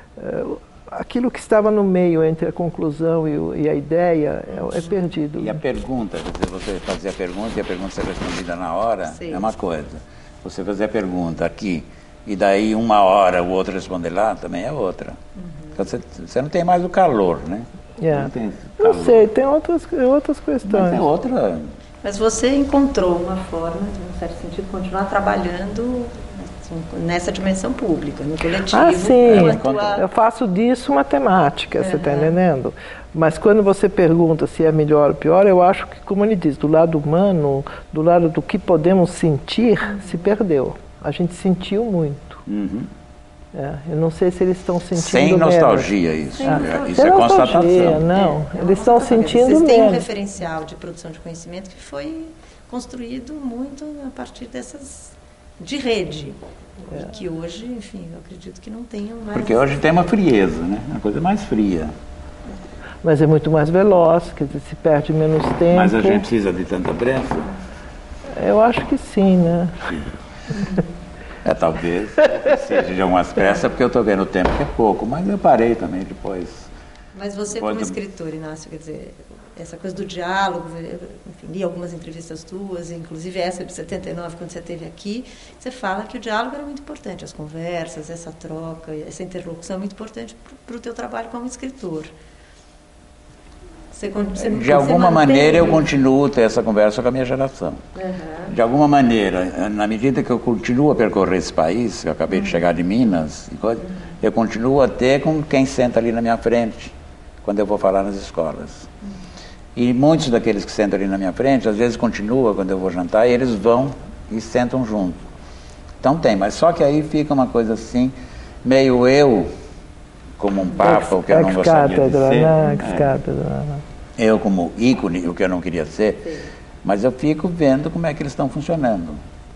Aquilo que estava no meio entre a conclusão e a ideia é, é perdido. E a pergunta, quer dizer, você fazer a pergunta e a pergunta ser respondida na hora, Sim. é uma coisa. Você fazer a pergunta aqui e daí uma hora o outro responder lá, também é outra. Uhum. Você, você não tem mais o calor, né? Yeah. Não, tem não sei, tem outras, outras questões. Mas tem outra. Mas você encontrou uma forma, de, um certo sentido, continuar trabalhando nessa dimensão pública, no coletivo. Ah, sim. Tua... Eu faço disso uma temática, uhum. você está entendendo? Mas quando você pergunta se é melhor ou pior, eu acho que, como ele diz, do lado humano, do lado do que podemos sentir, uhum. se perdeu. A gente sentiu muito. Uhum. É, eu não sei se eles estão sentindo Sem nostalgia menos. Isso, é. isso é constatação. Não, é. eles estão sentindo menos. Vocês têm menos. um referencial de produção de conhecimento que foi construído muito a partir dessas, de rede, é. e que hoje, enfim, eu acredito que não tenham mais... Porque hoje tem uma frieza, né? Uma coisa mais fria. Mas é muito mais veloz, quer dizer, se perde menos tempo. Mas a gente precisa de tanta pressa? Eu acho que sim, né? Sim. É, talvez seja de algumas pressas, porque eu estou vendo o tempo que é pouco, mas eu parei também depois. Mas você como escritor, Inácio, quer dizer, essa coisa do diálogo, enfim, li algumas entrevistas tuas, inclusive essa de setenta e nove, quando você esteve aqui, você fala que o diálogo era muito importante, as conversas, essa troca, essa interlocução é muito importante para o teu trabalho como escritor. Você, você, de alguma maneira eu continuo a ter essa conversa com a minha geração. Uhum. De alguma maneira, na medida que eu continuo a percorrer esse país, eu acabei uhum. de chegar de Minas, e coisa, uhum. eu continuo a ter com quem senta ali na minha frente, quando eu vou falar nas escolas. Uhum. E muitos daqueles que sentam ali na minha frente, às vezes continuam quando eu vou jantar, e eles vão e sentam junto. Então tem, mas só que aí fica uma coisa assim, meio eu, como um papa, o que eu não gostaria de ser. É. Eu como ícone, o que eu não queria ser. Sim. Mas eu fico vendo como é que eles estão funcionando.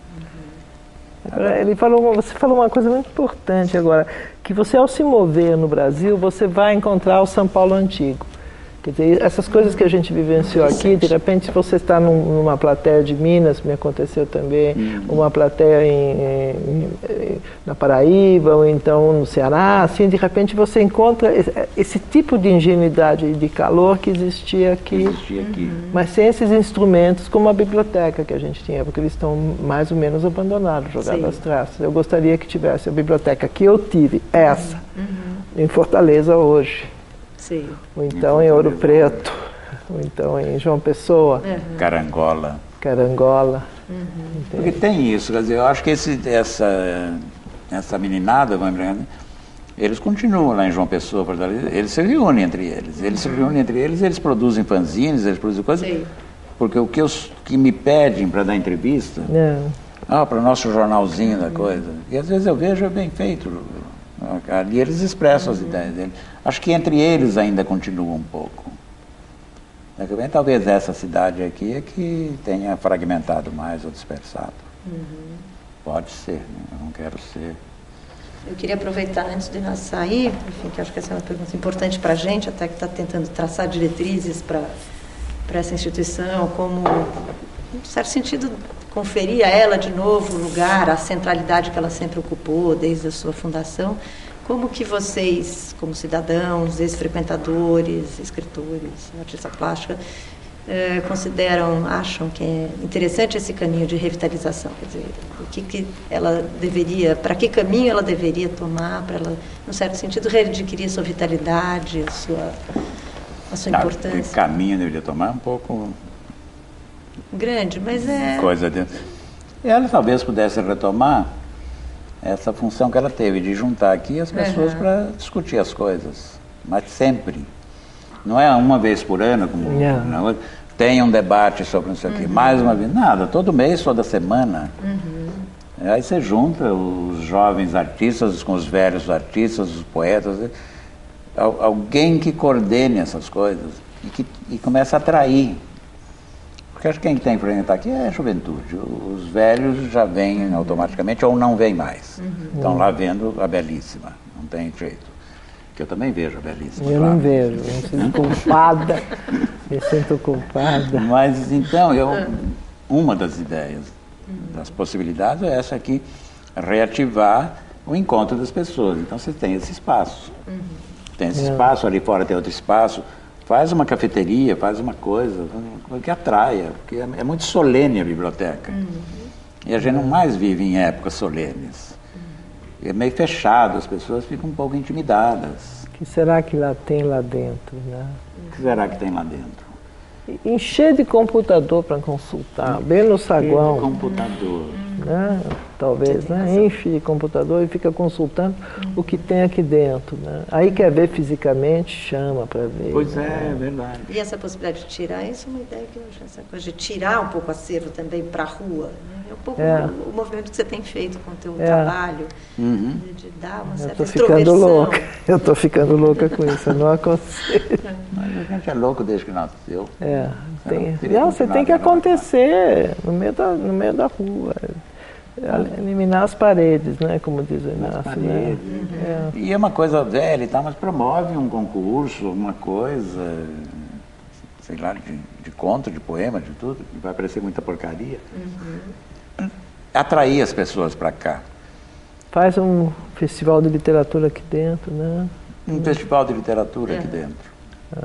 Uhum. Ele falou, você falou uma coisa muito importante agora, que você ao se mover no Brasil, você vai encontrar o São Paulo antigo. Quer dizer, essas coisas que a gente vivenciou aqui, de repente se você está num, numa plateia de Minas, me aconteceu também, uhum. uma plateia em, em, em, na Paraíba, ou então no Ceará, assim, de repente você encontra esse, esse tipo de ingenuidade e de calor que existia aqui, existia aqui. Uhum. Mas sem esses instrumentos como a biblioteca que a gente tinha, porque eles estão mais ou menos abandonados, jogados às traças. Eu gostaria que tivesse a biblioteca que eu tive, essa, uhum. em Fortaleza hoje. Sim. Ou então em Ouro Preto, ou então em João Pessoa. Uhum. Carangola. Carangola. Uhum. Porque tem isso, quer dizer, eu acho que esse, essa, essa meninada, eles continuam lá em João Pessoa, eles se reúnem entre eles, eles uhum. se reúnem entre eles, eles produzem fanzines, eles produzem coisas, Sim. porque o que, os, que me pedem para dar entrevista, ah, para o nosso jornalzinho da coisa, e às vezes eu vejo é bem feito. Ali eles expressam uhum. as ideias deles. Acho que entre eles ainda continua um pouco. Talvez essa cidade aqui é que tenha fragmentado mais ou dispersado. Uhum. Pode ser, né? Eu não quero ser. Eu queria aproveitar antes de nós sair, enfim, que acho que essa é uma pergunta importante para a gente, até que está tentando traçar diretrizes para para essa instituição, como, em certo sentido, conferir a ela de novo o lugar, a centralidade que ela sempre ocupou desde a sua fundação. Como que vocês, como cidadãos, ex-frequentadores, escritores, artista plástica, eh, consideram, acham que é interessante esse caminho de revitalização? Quer dizer, o que, que ela deveria, para que caminho ela deveria tomar para ela, num certo sentido, readquirir sua vitalidade, a sua, a sua importância? Que caminho deveria tomar um pouco... grande, mas é... coisa de... Ela talvez pudesse retomar essa função que ela teve de juntar aqui as pessoas uhum. para discutir as coisas, mas sempre. Não é uma vez por ano, como yeah. não, tem um debate sobre isso aqui, uhum. mais uma vez, nada, todo mês, toda semana. Uhum. Aí você junta os jovens artistas com os velhos artistas, os poetas, alguém que coordene essas coisas e que e começa a atrair. Porque acho que quem tem que enfrentar aqui é a juventude. Os velhos já vêm automaticamente ou não vêm mais. Uhum. Estão lá vendo a Belíssima. Não tem jeito. Que eu também vejo a Belíssima. Eu claro. não vejo. Eu me sinto culpada. Eu sinto culpada. Mas então, eu, uma das ideias, das possibilidades é essa aqui, reativar o encontro das pessoas. Então você tem esse espaço. Uhum. Tem esse é. espaço, ali fora tem outro espaço. Faz uma cafeteria, faz uma coisa que atraia, porque é, é muito solene a biblioteca. Uhum. E a gente não mais vive em épocas solenes. Uhum. É meio fechado, as pessoas ficam um pouco intimidadas. O que será que lá tem lá dentro, né? O que será que tem lá dentro? Encher de computador para consultar, hum. bem no saguão. Encher de computador. Né? Talvez, né? Enche de computador e fica consultando hum. o que tem aqui dentro. Né? Aí quer ver fisicamente, chama para ver. Pois é, né? é verdade. E essa possibilidade de tirar, isso é uma ideia que eu acho, essa coisa de tirar um pouco o acervo também para a rua. Né? É um pouco é. O, o movimento que você tem feito com o teu é. trabalho, uhum. de, de dar uma eu certa tô ficando louca. Eu estou ficando louca com isso, eu não aconselho. Mas a gente é louco desde que nasceu. É, tem, não, você tem que acontecer no meio da, no meio da rua. Eliminar as paredes, né? Como diz o Inácio. Né? Uhum. É. E é uma coisa velha e tal, mas promove um concurso, uma coisa, sei lá, de, de conto, de poema, de tudo, que vai parecer muita porcaria. Uhum. Atrair as pessoas para cá. Faz um festival de literatura aqui dentro, né? Um uhum. festival de literatura é. aqui dentro. É.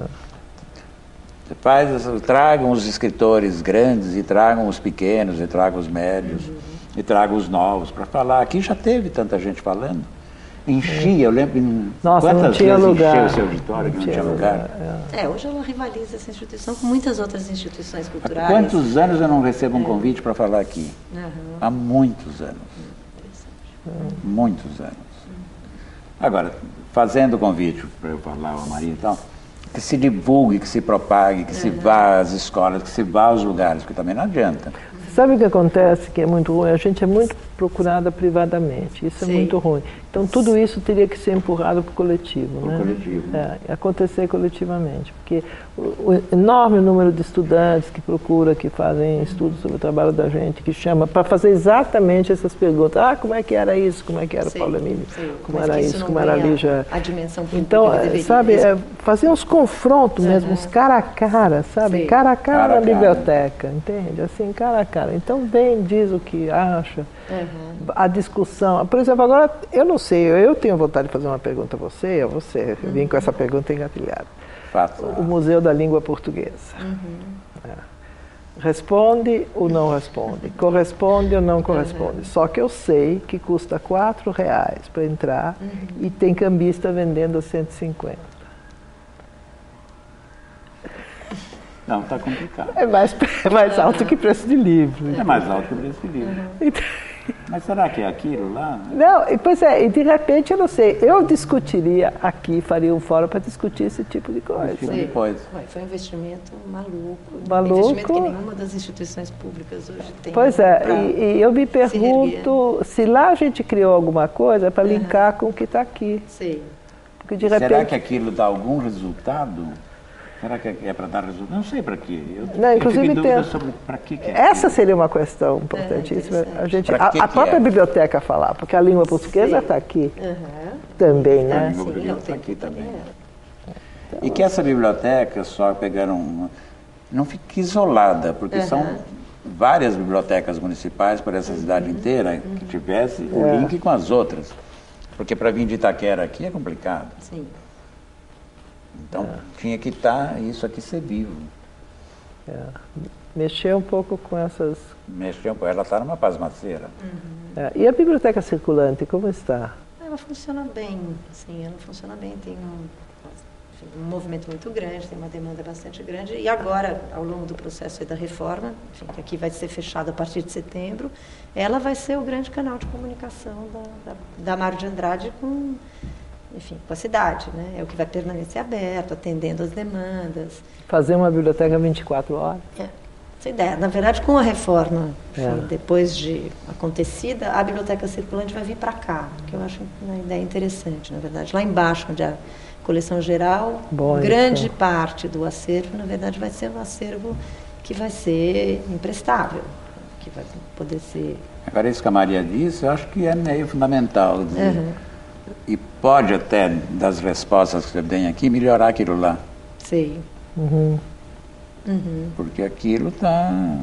Você faz, tragam os escritores grandes e tragam os pequenos e tragam os médios. Uhum. E trago os novos para falar. Aqui já teve tanta gente falando. Enchia, eu lembro em Nossa, quantas não tinha vezes lugar. encheu o seu auditório, que não tinha lugar. É. É, hoje ela rivaliza essa instituição com muitas outras instituições culturais. Há quantos anos eu não recebo um convite para falar aqui? Uhum. Há muitos anos. Muitos anos. Agora, fazendo o convite para eu falar a Maria e tal, que se divulgue, que se propague, que se vá às escolas, que se vá aos lugares, porque também não adianta. Sabe o que acontece que é muito ruim? A gente é muito procurada privadamente, isso Sim. é muito ruim. Então tudo isso teria que ser empurrado para o coletivo, Pro né? coletivo. É, acontecer coletivamente, porque o, o enorme número de estudantes que procura, que fazem estudos sobre o trabalho da gente, que chama para fazer exatamente essas perguntas. Ah, como é que era isso? Como é que era Sim, Paulo Emílio? sim. Como Mas era que isso? não Como era a ganha Lígia? a dimensão pública Então, que deveria. sabe, Isso. é, fazer uns confrontos mesmo, uns cara a cara, sabe? Sim. Cara a cara Cara a na cara. biblioteca, entende? Assim, cara a cara. Então vem, diz o que acha, Uhum. a discussão. Por exemplo, agora, eu não sei, eu tenho vontade de fazer uma pergunta a você, a você, eu vim com essa pergunta engatilhada. Faça. O Museu da Língua Portuguesa. É. Responde ou não responde? Corresponde ou não corresponde? Só que eu sei que custa quatro reais para entrar e tem cambista vendendo a cento e cinquenta. Não, está complicado. É mais, é mais alto que preço de livro. É mais alto que o preço de livro. Então, Mas será que é aquilo lá? não, e, pois é, e de repente eu não sei, eu discutiria aqui, faria um fórum para discutir esse tipo de coisa. Esse tipo de coisa. Ué, foi um investimento maluco. Maluco. Investimento que nenhuma das instituições públicas hoje tem. Pois é, pra- e, e eu me pergunto se lá a gente criou alguma coisa para linkar com o que está aqui. Sei. Porque de repente. Será que aquilo dá algum resultado? Será que é para dar resultado? Não sei para quê. Eu, Não, eu inclusive fico em dúvida tem- sobre para que, que é Essa aquilo. seria uma questão importantíssima. interessante. a gente, Pra a, que a que própria é? biblioteca falar, porque a língua portuguesa Sim. está aqui Aham. também, A né? língua Sim, portuguesa não, está tem aqui que também. é. E que essa biblioteca só pegaram uma, não fique isolada, porque são várias bibliotecas municipais por essa cidade inteira que tivesse o É. link com as outras. Porque para vir de Itaquera aqui é complicado. Sim. Então tinha que estar isso aqui ser vivo. Mexer um pouco com essas. Mexer, ela está numa pasmaceira. É, e a biblioteca circulante, como está? Ela funciona bem, sim, ela funciona bem, tem um, enfim, um movimento muito grande, tem uma demanda bastante grande, e agora, ao longo do processo aí da reforma, enfim, que aqui vai ser fechado a partir de setembro, ela vai ser o grande canal de comunicação da, da, da Mário de Andrade com, enfim, com a cidade, né? É o que vai permanecer aberto, atendendo as demandas. Fazer uma biblioteca vinte e quatro horas? É. Essa ideia. Na verdade, com a reforma, É. enfim, depois de acontecida, a biblioteca circulante vai vir para cá, que eu acho uma ideia interessante, na verdade. Lá embaixo, onde a coleção geral, Bom, grande isso. parte do acervo, na verdade, vai ser um acervo que vai ser emprestável, que vai poder ser... Agora, isso que a Maria disse, eu acho que é meio fundamental. Dizer, Uhum. E pode até, das respostas que você tem aqui, melhorar aquilo lá. Sei. Uhum. Uhum. Porque aquilo está...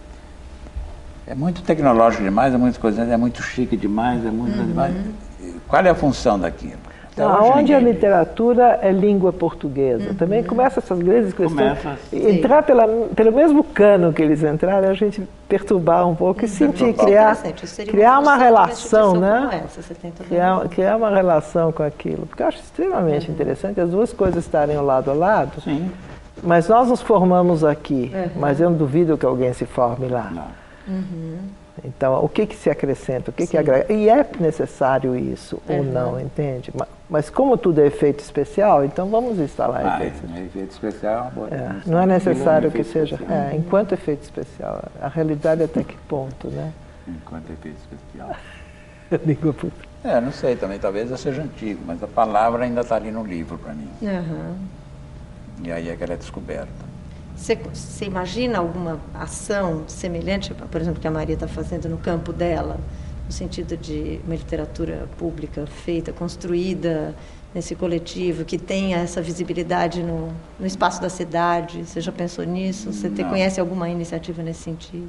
É muito tecnológico demais, é muitas coisas, é muito chique demais, é muito demais. Qual é a função daquilo? Até hoje Onde a ninguém- literatura é língua portuguesa. Também começa essas grandes questões. Começa. Entrar pela, pelo mesmo cano que eles entraram, a gente perturbar um pouco e sentir, Perturbar. criar, Interessante. Isso seria criar uma função de relação, instituição né? como essa, você tem toda a Criar, razão. criar uma relação com aquilo. Porque eu acho extremamente interessante as duas coisas estarem ao lado a lado. Sim. Mas nós nos formamos aqui, Uhum. mas eu não duvido que alguém se forme lá. Não. Então, o que, que se acrescenta? O que, que Sim. agrega? E é necessário isso ou Uhum. não, entende? Ma- Mas como tudo é efeito especial, então vamos instalar Ah, é, efeito especial. é efeito especial é uma boa É, definição. não é necessário Aquilo que é um efeito seja. especial. É, enquanto efeito especial. A realidade até que ponto, né? Enquanto efeito especial. Língua portuguesa. É, não sei também, talvez eu seja antigo, mas a palavra ainda está ali no livro para mim. Aham. E aí é que ela é descoberta. Você, você imagina alguma ação semelhante, por exemplo, que a Maria está fazendo no campo dela, no sentido de uma literatura pública feita, construída nesse coletivo, que tenha essa visibilidade no, no espaço da cidade? Você já pensou nisso? Você te, Não. conhece alguma iniciativa nesse sentido?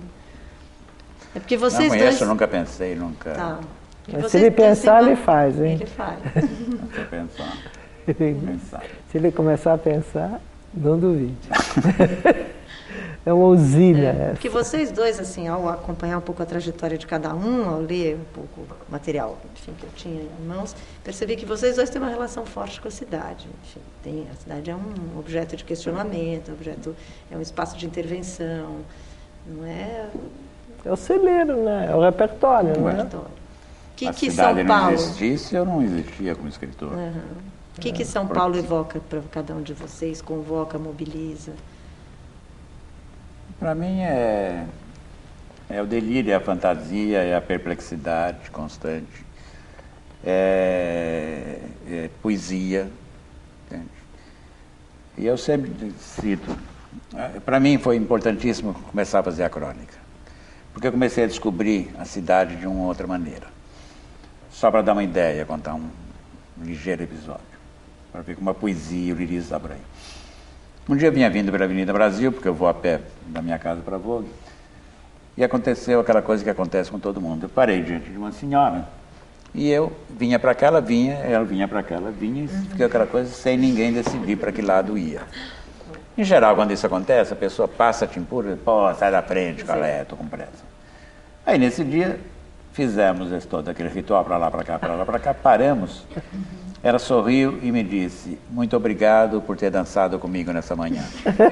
É porque Não vocês conheço, dois... eu nunca pensei, nunca Tá. Que Mas se vocês ele dois pensar, têm ele uma- faz, hein? Ele faz. nunca pensar. pensar. Se ele começar a pensar, não duvide. é uma usina. É, porque vocês dois, assim, ao acompanhar um pouco a trajetória de cada um, ao ler um pouco o material, enfim, que eu tinha em mãos, percebi que vocês dois têm uma relação forte com a cidade. Enfim, tem, a cidade é um objeto de questionamento, um objeto, é um espaço de intervenção, não é... É o celeiro, né? É o repertório, o né? repertório. Que, a que cidade São Paulo... não existisse, eu não existia como escritor. Uhum. O que, que São Paulo evoca para cada um de vocês? Convoca, mobiliza? Para mim é, é o delírio, é a fantasia, é a perplexidade constante, é, é poesia, entende? E eu sempre cito, para mim foi importantíssimo começar a fazer a crônica, porque eu comecei a descobrir a cidade de uma outra maneira. Só para dar uma ideia, contar um ligeiro episódio, para ver como a poesia e o lirismo está por aí. Um dia eu vinha vindo pela Avenida Brasil, porque eu vou a pé da minha casa para a Vogue, e aconteceu aquela coisa que acontece com todo mundo. Eu parei diante de uma senhora, e eu vinha para cá, ela vinha, ela vinha para cá, ela vinha, e ficou aquela coisa sem ninguém decidir para que lado ia. Em geral, quando isso acontece, a pessoa passa, te empurra, pô, sai da frente, qual é, estou com pressa. Aí, nesse dia, fizemos esse, todo aquele ritual para lá, para cá, para lá, para cá, paramos. Ela sorriu e me disse, muito obrigado por ter dançado comigo nessa manhã.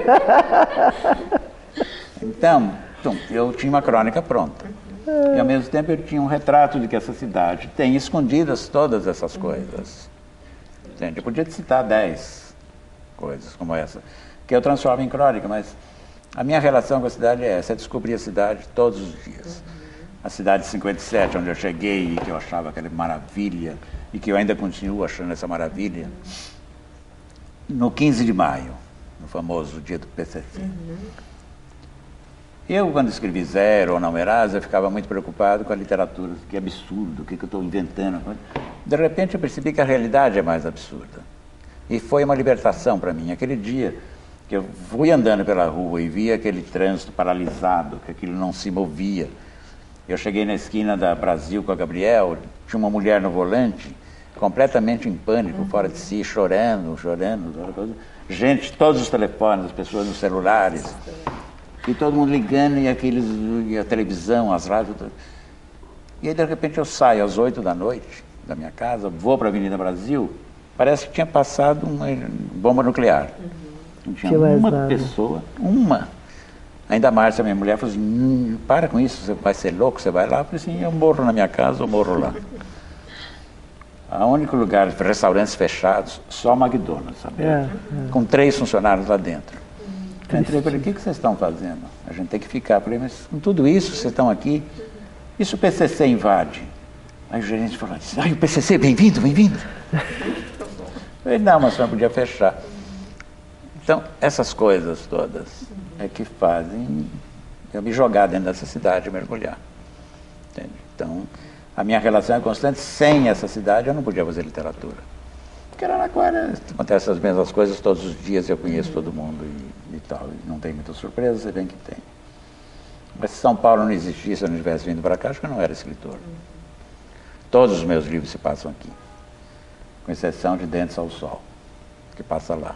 Então, eu tinha uma crônica pronta. E, ao mesmo tempo, eu tinha um retrato de que essa cidade tem escondidas todas essas coisas. Entende? Eu podia te citar dez coisas como essa, que eu transformo em crônica, mas a minha relação com a cidade é essa, é descobrir a cidade todos os dias. A cidade de cinquenta e sete, onde eu cheguei e que eu achava aquela maravilha, e que eu ainda continuo achando essa maravilha, no quinze de maio, no famoso dia do P C C. Uhum. Eu, quando escrevi Zero ou Não Verás, eu ficava muito preocupado com a literatura, que absurdo, o que, que eu estou inventando. De repente eu percebi que a realidade é mais absurda. E foi uma libertação para mim. Aquele dia que eu fui andando pela rua e vi aquele trânsito paralisado, que aquilo não se movia. Eu cheguei na esquina da Brasil com a Gabriel, tinha uma mulher no volante, completamente em pânico, uhum. fora de si, chorando, chorando. Gente, todos os telefones, as pessoas nos celulares, e todo mundo ligando, e, aqueles, e a televisão, as rádios. E aí, de repente, eu saio às oito da noite da minha casa, vou para a Avenida Brasil, parece que tinha passado uma bomba nuclear. Uhum. Não tinha que uma nada. pessoa, uma. Ainda a Márcia, minha mulher, falou assim, hum, para com isso, você vai ser louco, você vai lá? Eu falei assim, eu morro na minha casa, eu morro lá. O único lugar, restaurantes fechados, só McDonald's, sabe? É, é. Com três funcionários lá dentro. Eu entrei e falei, o que, que vocês estão fazendo? A gente tem que ficar. Eu falei, mas com tudo isso, vocês estão aqui, e se o P C C invade? Aí o gerente falou assim, ai, o P C C, bem-vindo, bem-vindo. Eu falei, não, mas você não podia fechar. Então, essas coisas todas é que fazem eu me jogar dentro dessa cidade e mergulhar. Entende? Então, a minha relação é constante. Sem essa cidade, eu não podia fazer literatura. Porque Araraquara acontecem as mesmas coisas todos os dias, eu conheço todo mundo e, e tal. E não tem muita surpresa, você bem que tem. Mas se São Paulo não existisse, se eu não tivesse vindo para cá, acho que eu não era escritor. Todos os meus livros se passam aqui, com exceção de Dentes ao Sol, que passa lá.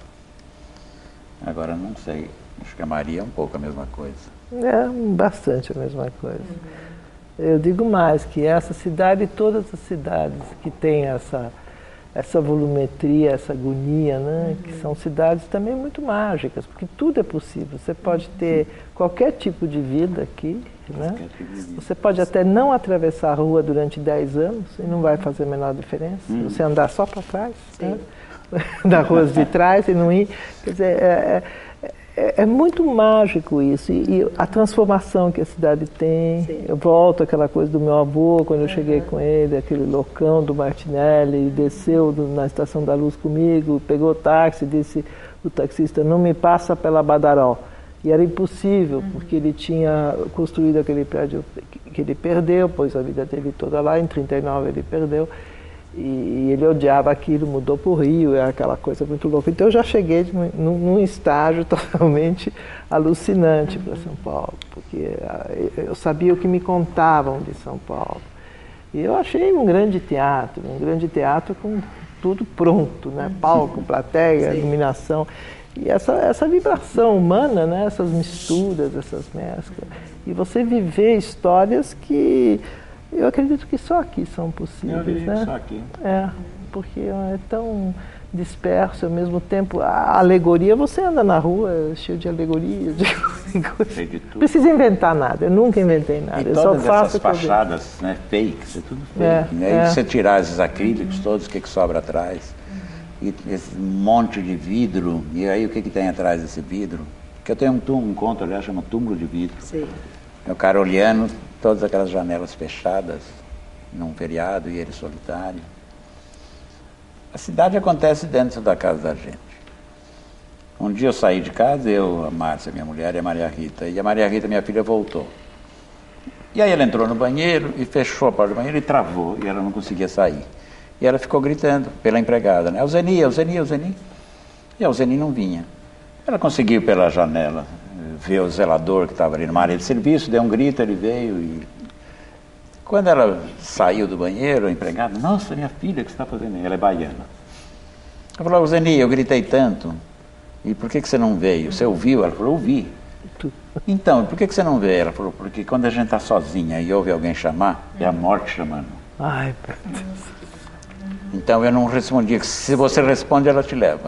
Agora, não sei, acho que a Maria é um pouco a mesma coisa. É, bastante a mesma coisa. Uhum. Eu digo mais, que essa cidade e todas as cidades que têm essa, essa volumetria, essa agonia, né? Uhum. Que são cidades também muito mágicas, porque tudo é possível. Você pode ter qualquer tipo de vida aqui, né? Você pode até não atravessar a rua durante dez anos e não vai fazer a menor diferença. Uhum. Você andar só para trás, né? Das ruas de trás e não ir. Quer dizer, é, é, é muito mágico isso. E, e a transformação que a cidade tem. Sim. Eu volto àquela coisa do meu avô, quando eu cheguei uhum. com ele, aquele loucão do Martinelli, desceu do, na Estação da Luz comigo, pegou o táxi, disse o taxista, não me passa pela Badaró. E era impossível, uhum. porque ele tinha construído aquele prédio que ele perdeu, pois a vida dele toda lá, em trinta e nove ele perdeu. E ele odiava aquilo, mudou para o Rio, era aquela coisa muito louca. Então eu já cheguei num, num estágio totalmente alucinante para São Paulo, porque eu sabia o que me contavam de São Paulo. E eu achei um grande teatro, um grande teatro com tudo pronto, né? Palco, plateia, Sim. iluminação. E essa, essa vibração humana, né? Essas misturas, essas mesclas. E você viver histórias que eu acredito que só aqui são possíveis. Eu acredito né? só aqui. É, porque é tão disperso, ao mesmo tempo, a alegoria, você anda na rua cheio de alegoria, de coisa. Não precisa inventar nada, eu nunca inventei nada. E eu todas só faço essas fachadas, né, fakes, é tudo fake. É, né? é. E você tirar esses acrílicos todos, o que, que sobra atrás? E esse monte de vidro, e aí o que, que tem atrás desse vidro? Que eu tenho um, túmulo, um conto, aliás, chama Túmulo de Vidro. Sim. É o cara olhando todas aquelas janelas fechadas, num feriado, e ele solitário. A cidade acontece dentro da casa da gente. Um dia eu saí de casa, eu, a Márcia, minha mulher, e a Maria Rita. E a Maria Rita, minha filha, voltou. E aí ela entrou no banheiro e fechou a porta do banheiro e travou, e ela não conseguia sair. E ela ficou gritando pela empregada, né? Euseni, Euseni, Euseni. E a Euseni não vinha. Ela conseguiu pela janela ver o zelador que estava ali numa área de serviço, deu um grito, ele veio e... Quando ela saiu do banheiro, a empregada, nossa, minha filha, o que você está fazendo? Ela é baiana. Ela falou, Zeni, eu gritei tanto, e por que, que você não veio? Você ouviu? Ela falou, ouvi. Então, por que, que você não veio? Ela falou, porque quando a gente está sozinha e ouve alguém chamar, é a morte chamando. Ai, meu Deus. Então eu não respondi, se você responde, ela te leva.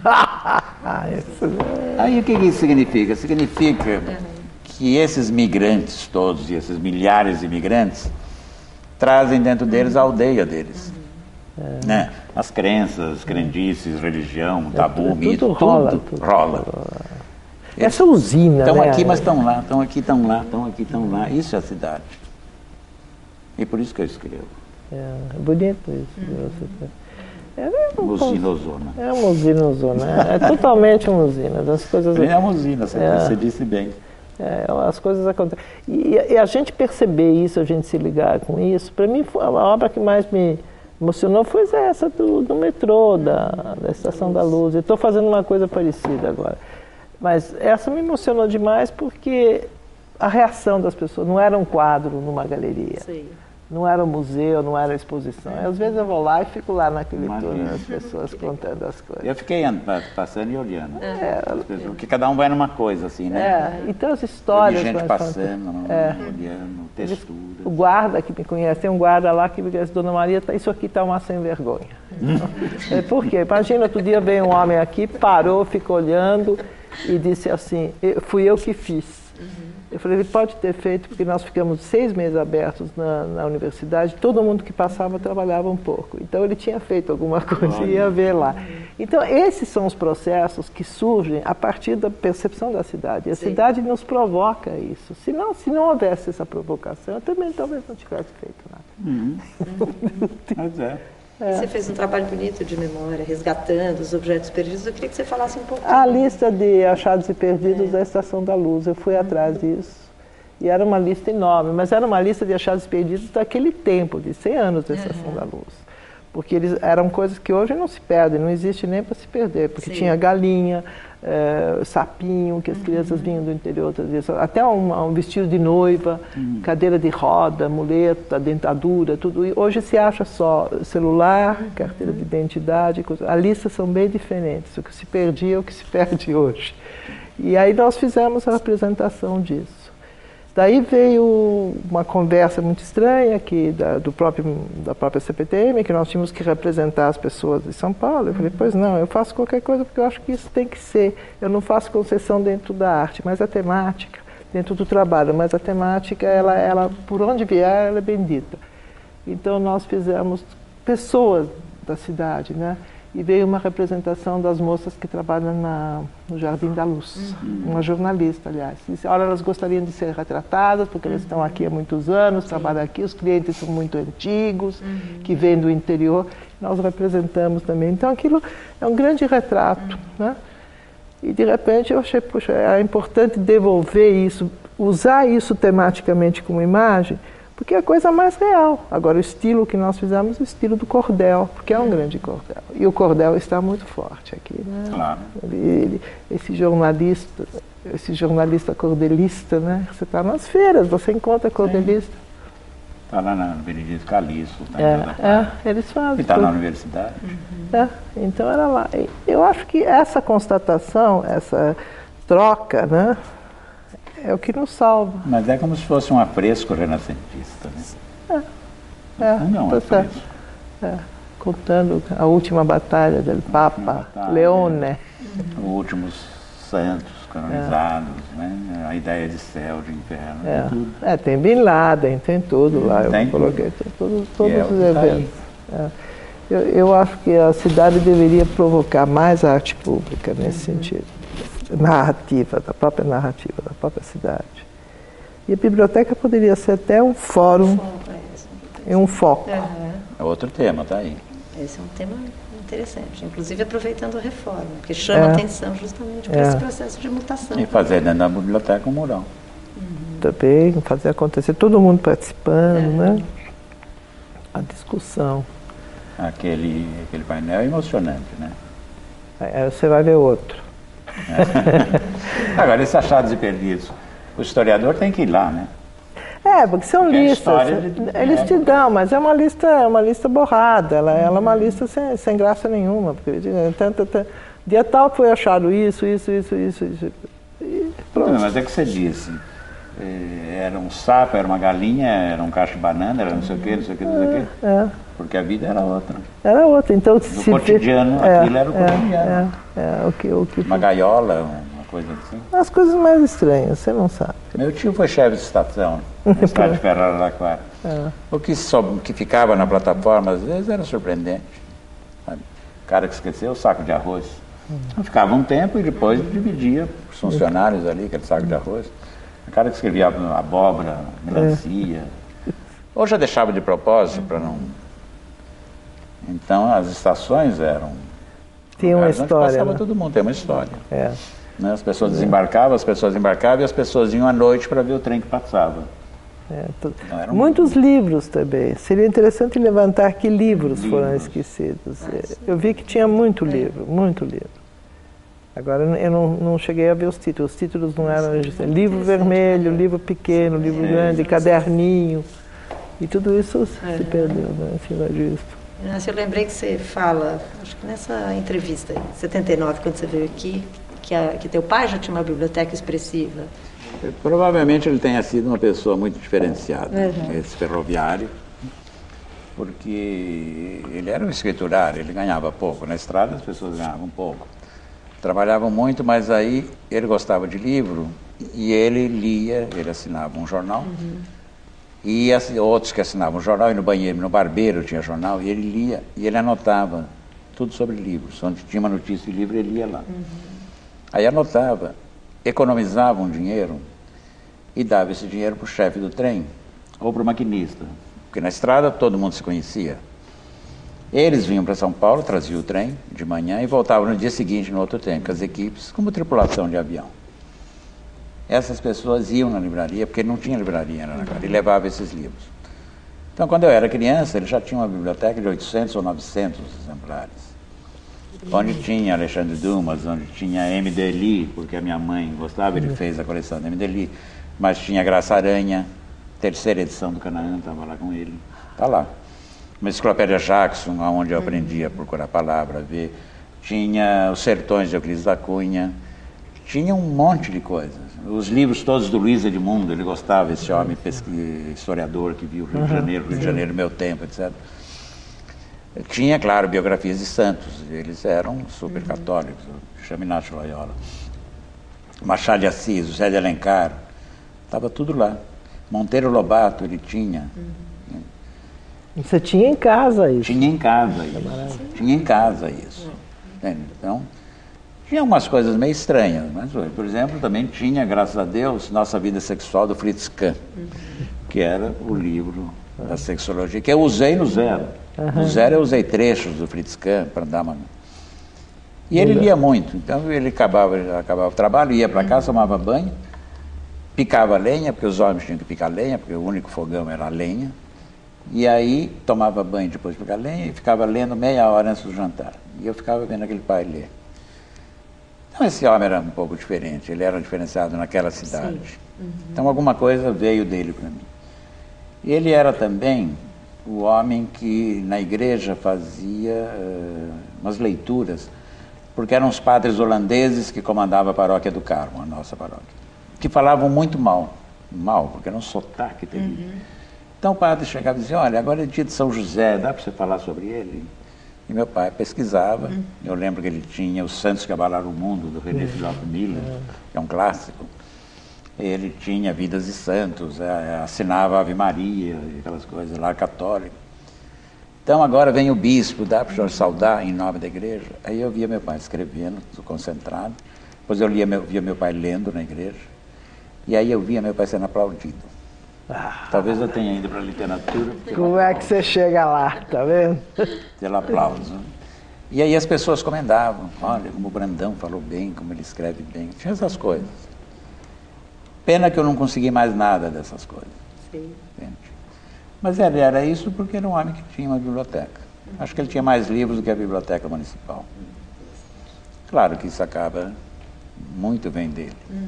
Aí o que, que isso significa? Significa que esses migrantes todos, e esses milhares de imigrantes, trazem dentro deles a aldeia deles. É. Né? As crenças, crendices, religião, tabu, é, mito, tudo rola. Tudo, tudo rola. Essa usina, Estão né? aqui, mas estão lá, estão aqui, estão lá, estão aqui, estão lá. Isso é a cidade. E por isso que eu escrevo. É, é bonito isso. Hum. É uma usinosona. É uma usinosona. É, é totalmente uma usina. Das coisas... É uma usina, você, é. você disse bem. É, as coisas acontecem. E, e a gente perceber isso, a gente se ligar com isso, para mim a obra que mais me emocionou foi essa do, do metrô, da, da Estação da Luz. Eu estou fazendo uma coisa parecida agora. Mas essa me emocionou demais porque a reação das pessoas não era um quadro numa galeria. Sim. Não era um museu, não era exposição. Às vezes eu vou lá e fico lá naquele turno, as pessoas contando as coisas. Eu fiquei passando e olhando. É, porque cada um vai numa coisa, assim, né? É, então as histórias... Eu vi gente passando, é. olhando, texturas. O guarda que me conhece, tem um guarda lá que me diz, Dona Maria, tá, isso aqui está uma sem vergonha. É, por quê? Imagina, outro dia veio um homem aqui, parou, ficou olhando e disse assim, fui eu que fiz. Eu falei, ele pode ter feito, porque nós ficamos seis meses abertos na, na universidade, todo mundo que passava trabalhava um pouco. Então ele tinha feito alguma coisa e ia ver lá. Então esses são os processos que surgem a partir da percepção da cidade. E a Sim. cidade nos provoca isso. Se não, se não houvesse essa provocação, eu também talvez não tivesse feito nada. Uhum. Mas é. É. Você fez um trabalho bonito de memória, resgatando os objetos perdidos. Eu queria que você falasse um pouco. A lista de achados e perdidos é. da Estação da Luz, eu fui atrás disso. E era uma lista enorme, mas era uma lista de achados e perdidos daquele tempo, de cem anos da Estação uhum. da Luz. Porque eles eram coisas que hoje não se perdem, não existe nem para se perder. Porque Sim. tinha galinha, é, sapinho, que as uhum. crianças vinham do interior, até um, um vestido de noiva, uhum. cadeira de roda, muleta, dentadura, tudo. E hoje se acha só celular, uhum. carteira de identidade, coisa. A lista são bem diferentes, o que se perdia é o que se perde hoje. E aí nós fizemos a apresentação disso. Daí veio uma conversa muito estranha aqui da, do próprio, da própria C P T M, que nós tínhamos que representar as pessoas de São Paulo. Eu falei, pois não, eu faço qualquer coisa porque eu acho que isso tem que ser. Eu não faço concessão dentro da arte, mas a temática, dentro do trabalho, mas a temática, ela, ela, por onde vier, ela é bendita. Então nós fizemos pessoas da cidade, né? E veio uma representação das moças que trabalham na, no Jardim da Luz, uhum. uma jornalista, aliás. Disse, olha, elas gostariam de ser retratadas, porque elas estão aqui há muitos anos, Sim. trabalham aqui, os clientes são muito antigos, uhum. que vêm do interior, nós representamos também. Então aquilo é um grande retrato, uhum. né? E de repente eu achei, puxa, é importante devolver isso, usar isso tematicamente como imagem, porque é a coisa mais real. Agora, o estilo que nós fizemos é o estilo do cordel, porque é um grande cordel. E o cordel está muito forte aqui, né? Claro. Ele, ele, esse jornalista, esse jornalista cordelista, né? Você está nas feiras, você encontra cordelista. Está lá na Benedito Calixto, está em É, toda parte. é, eles fazem. E está na tudo. universidade. É, então era lá. E eu acho que essa constatação, essa troca, né, é o que nos salva. Mas é como se fosse um afresco renascentista, né? É, Não, tá é certo. afresco. É, contando a última batalha do Papa batalha. Leone. Os últimos santos canonizados, né? A ideia de céu, de inferno, É. de tudo. É, tem Bin Laden, tem tudo lá. Tem eu coloquei tem todos, E todos é o os que tá aí. eventos. É. Eu, eu acho que a cidade deveria provocar mais arte pública nesse sentido. Narrativa, da própria narrativa, da própria cidade. E a biblioteca poderia ser até um fórum e um foco. É outro tema, tá aí. Esse é um tema interessante, inclusive aproveitando a reforma, porque chama É. atenção justamente para É. esse processo de mutação. E fazer dentro da biblioteca um mural. Também fazer acontecer, todo mundo participando, né? A discussão. Aquele, aquele painel é emocionante, né? Aí você vai ver outro. Agora, esses achados e perdidos, o historiador tem que ir lá, né? É, porque são Porque é a listas. história de- Eles te dão, mas é uma lista, é uma lista borrada. Ela, ela é uma lista sem, sem graça nenhuma. Porque tanto, tanto, dia tal foi achado isso, isso, isso, isso, isso. E pronto. Não, mas é que você disse, eh, era um sapo, era uma galinha, era um cacho de banana, era não sei o quê, não sei o quê, não sei o quê. É, Porque a vida era outra. era outra. Então, No se cotidiano, vê- aquilo era o cotidiano. É, é, o que, o que, Uma gaiola, uma coisa assim. as coisas mais estranhas, você não sabe. Meu tio foi chefe de estação, na estrada de Ferro Araraquara. O que, sob- que ficava na plataforma, às vezes, era surpreendente. Sabe? O cara que esqueceu o saco de arroz. Ficava um tempo e depois dividia os funcionários ali, aquele saco de arroz. O cara que escrevia abóbora, melancia. Ou já deixava de propósito para não... Então, as estações eram... Tinha uma lugares onde história. passava Né? todo mundo, tem uma história. É. Né? As pessoas desembarcavam, as pessoas embarcavam e as pessoas iam à noite para ver o trem que passava. É, tu- Não, era um- Muitos livros também. Seria interessante levantar que livros, foram Livros. esquecidos. Eu vi que tinha muito livro, muito livro. Agora eu não, não cheguei a ver os títulos. Os títulos não eram registrados. Livro vermelho, livro pequeno, livro grande, caderninho. E tudo isso se perdeu, né, em cima disso. Inácio, eu lembrei que você fala, acho que nessa entrevista em setenta e nove, quando você veio aqui, que, a, que teu pai já tinha uma biblioteca expressiva. Provavelmente ele tenha sido uma pessoa muito diferenciada, Uhum. esse ferroviário, porque ele era um escriturário, ele ganhava pouco. Na estrada as pessoas ganhavam pouco. Trabalhavam muito, mas aí ele gostava de livro e ele lia, ele assinava um jornal. E assi- outros que assinavam jornal, e no banheiro, no barbeiro tinha jornal, e ele lia, e ele anotava tudo sobre livros. Onde tinha uma notícia de livro, ele lia lá. Aí anotava, economizava um dinheiro e dava esse dinheiro para o chefe do trem ou para o maquinista, porque na estrada todo mundo se conhecia. Eles vinham para São Paulo, traziam o trem de manhã e voltavam no dia seguinte no outro trem, com as equipes, como tripulação de avião. Essas pessoas iam na livraria, porque não tinha livraria em Araraquara, e levavam esses livros. Então, quando eu era criança, ele já tinha uma biblioteca de oitocentos ou novecentos exemplares. Onde tinha Alexandre Dumas, onde tinha M D Lee, porque a minha mãe gostava, ele fez a coleção de M D Lee, mas tinha Graça Aranha, terceira edição do Canaã, estava lá com ele, está lá. Uma enciclopédia Jackson, onde eu aprendi a procurar a palavra, a ver. Tinha Os Sertões de Euclides da Cunha, tinha um monte de coisas. Os livros todos do Luiz Edmundo, ele gostava, esse homem pesqui- historiador que viu o Rio de Janeiro, Rio de Janeiro, meu tempo, etcétera. Tinha, claro, biografias de santos, eles eram super católicos, o Chaminade Loyola. Machado de Assis, José de Alencar, estava tudo lá. Monteiro Lobato, ele tinha. Você tinha em casa isso. Tinha em casa isso. Tinha em casa isso. Entende? Então, tinha algumas coisas meio estranhas, mas, por exemplo, também tinha, graças a Deus, Nossa Vida Sexual, do Fritz Kahn, que era o livro da sexologia, que eu usei no Zero. No Zero eu usei trechos do Fritz Kahn para dar uma... E ele lia muito, então ele acabava, acabava o trabalho, ia para casa, tomava banho, picava lenha, porque os homens tinham que picar lenha, porque o único fogão era a lenha, e aí tomava banho depois de picar lenha e ficava lendo meia hora antes do jantar. E eu ficava vendo aquele pai ler. Então esse homem era um pouco diferente, ele era diferenciado naquela cidade. Uhum. Então alguma coisa veio dele para mim. Ele era também o homem que na igreja fazia uh, umas leituras, porque eram os padres holandeses que comandavam a paróquia do Carmo, a nossa paróquia, que falavam muito mal, mal, porque era um sotaque terrível. Uhum. Então o padre chegava e dizia, olha, agora é dia de São José, dá para você falar sobre ele? E meu pai pesquisava, uhum. Eu lembro que ele tinha Os Santos que Abalaram o Mundo, do René Philip Miller, uhum. que é um clássico. Ele tinha Vidas de Santos, é, assinava Ave Maria, aquelas coisas lá, católico. Então agora vem o bispo, dá para o senhor saudar em nome da igreja? Aí eu via meu pai escrevendo, concentrado, depois eu lia, via meu pai lendo na igreja, e aí eu via meu pai sendo aplaudido. Ah, talvez eu tenha ido para a literatura. Como é que você chega lá, tá vendo? Pelo aplauso. E aí as pessoas comendavam, olha como o Brandão falou bem, como ele escreve bem, tinha essas coisas. Pena que eu não consegui mais nada dessas coisas. Sim. Entende? Mas ele era isso porque era um homem que tinha uma biblioteca. Acho que ele tinha mais livros do que a biblioteca municipal. Claro que isso acaba muito bem dele. Uhum.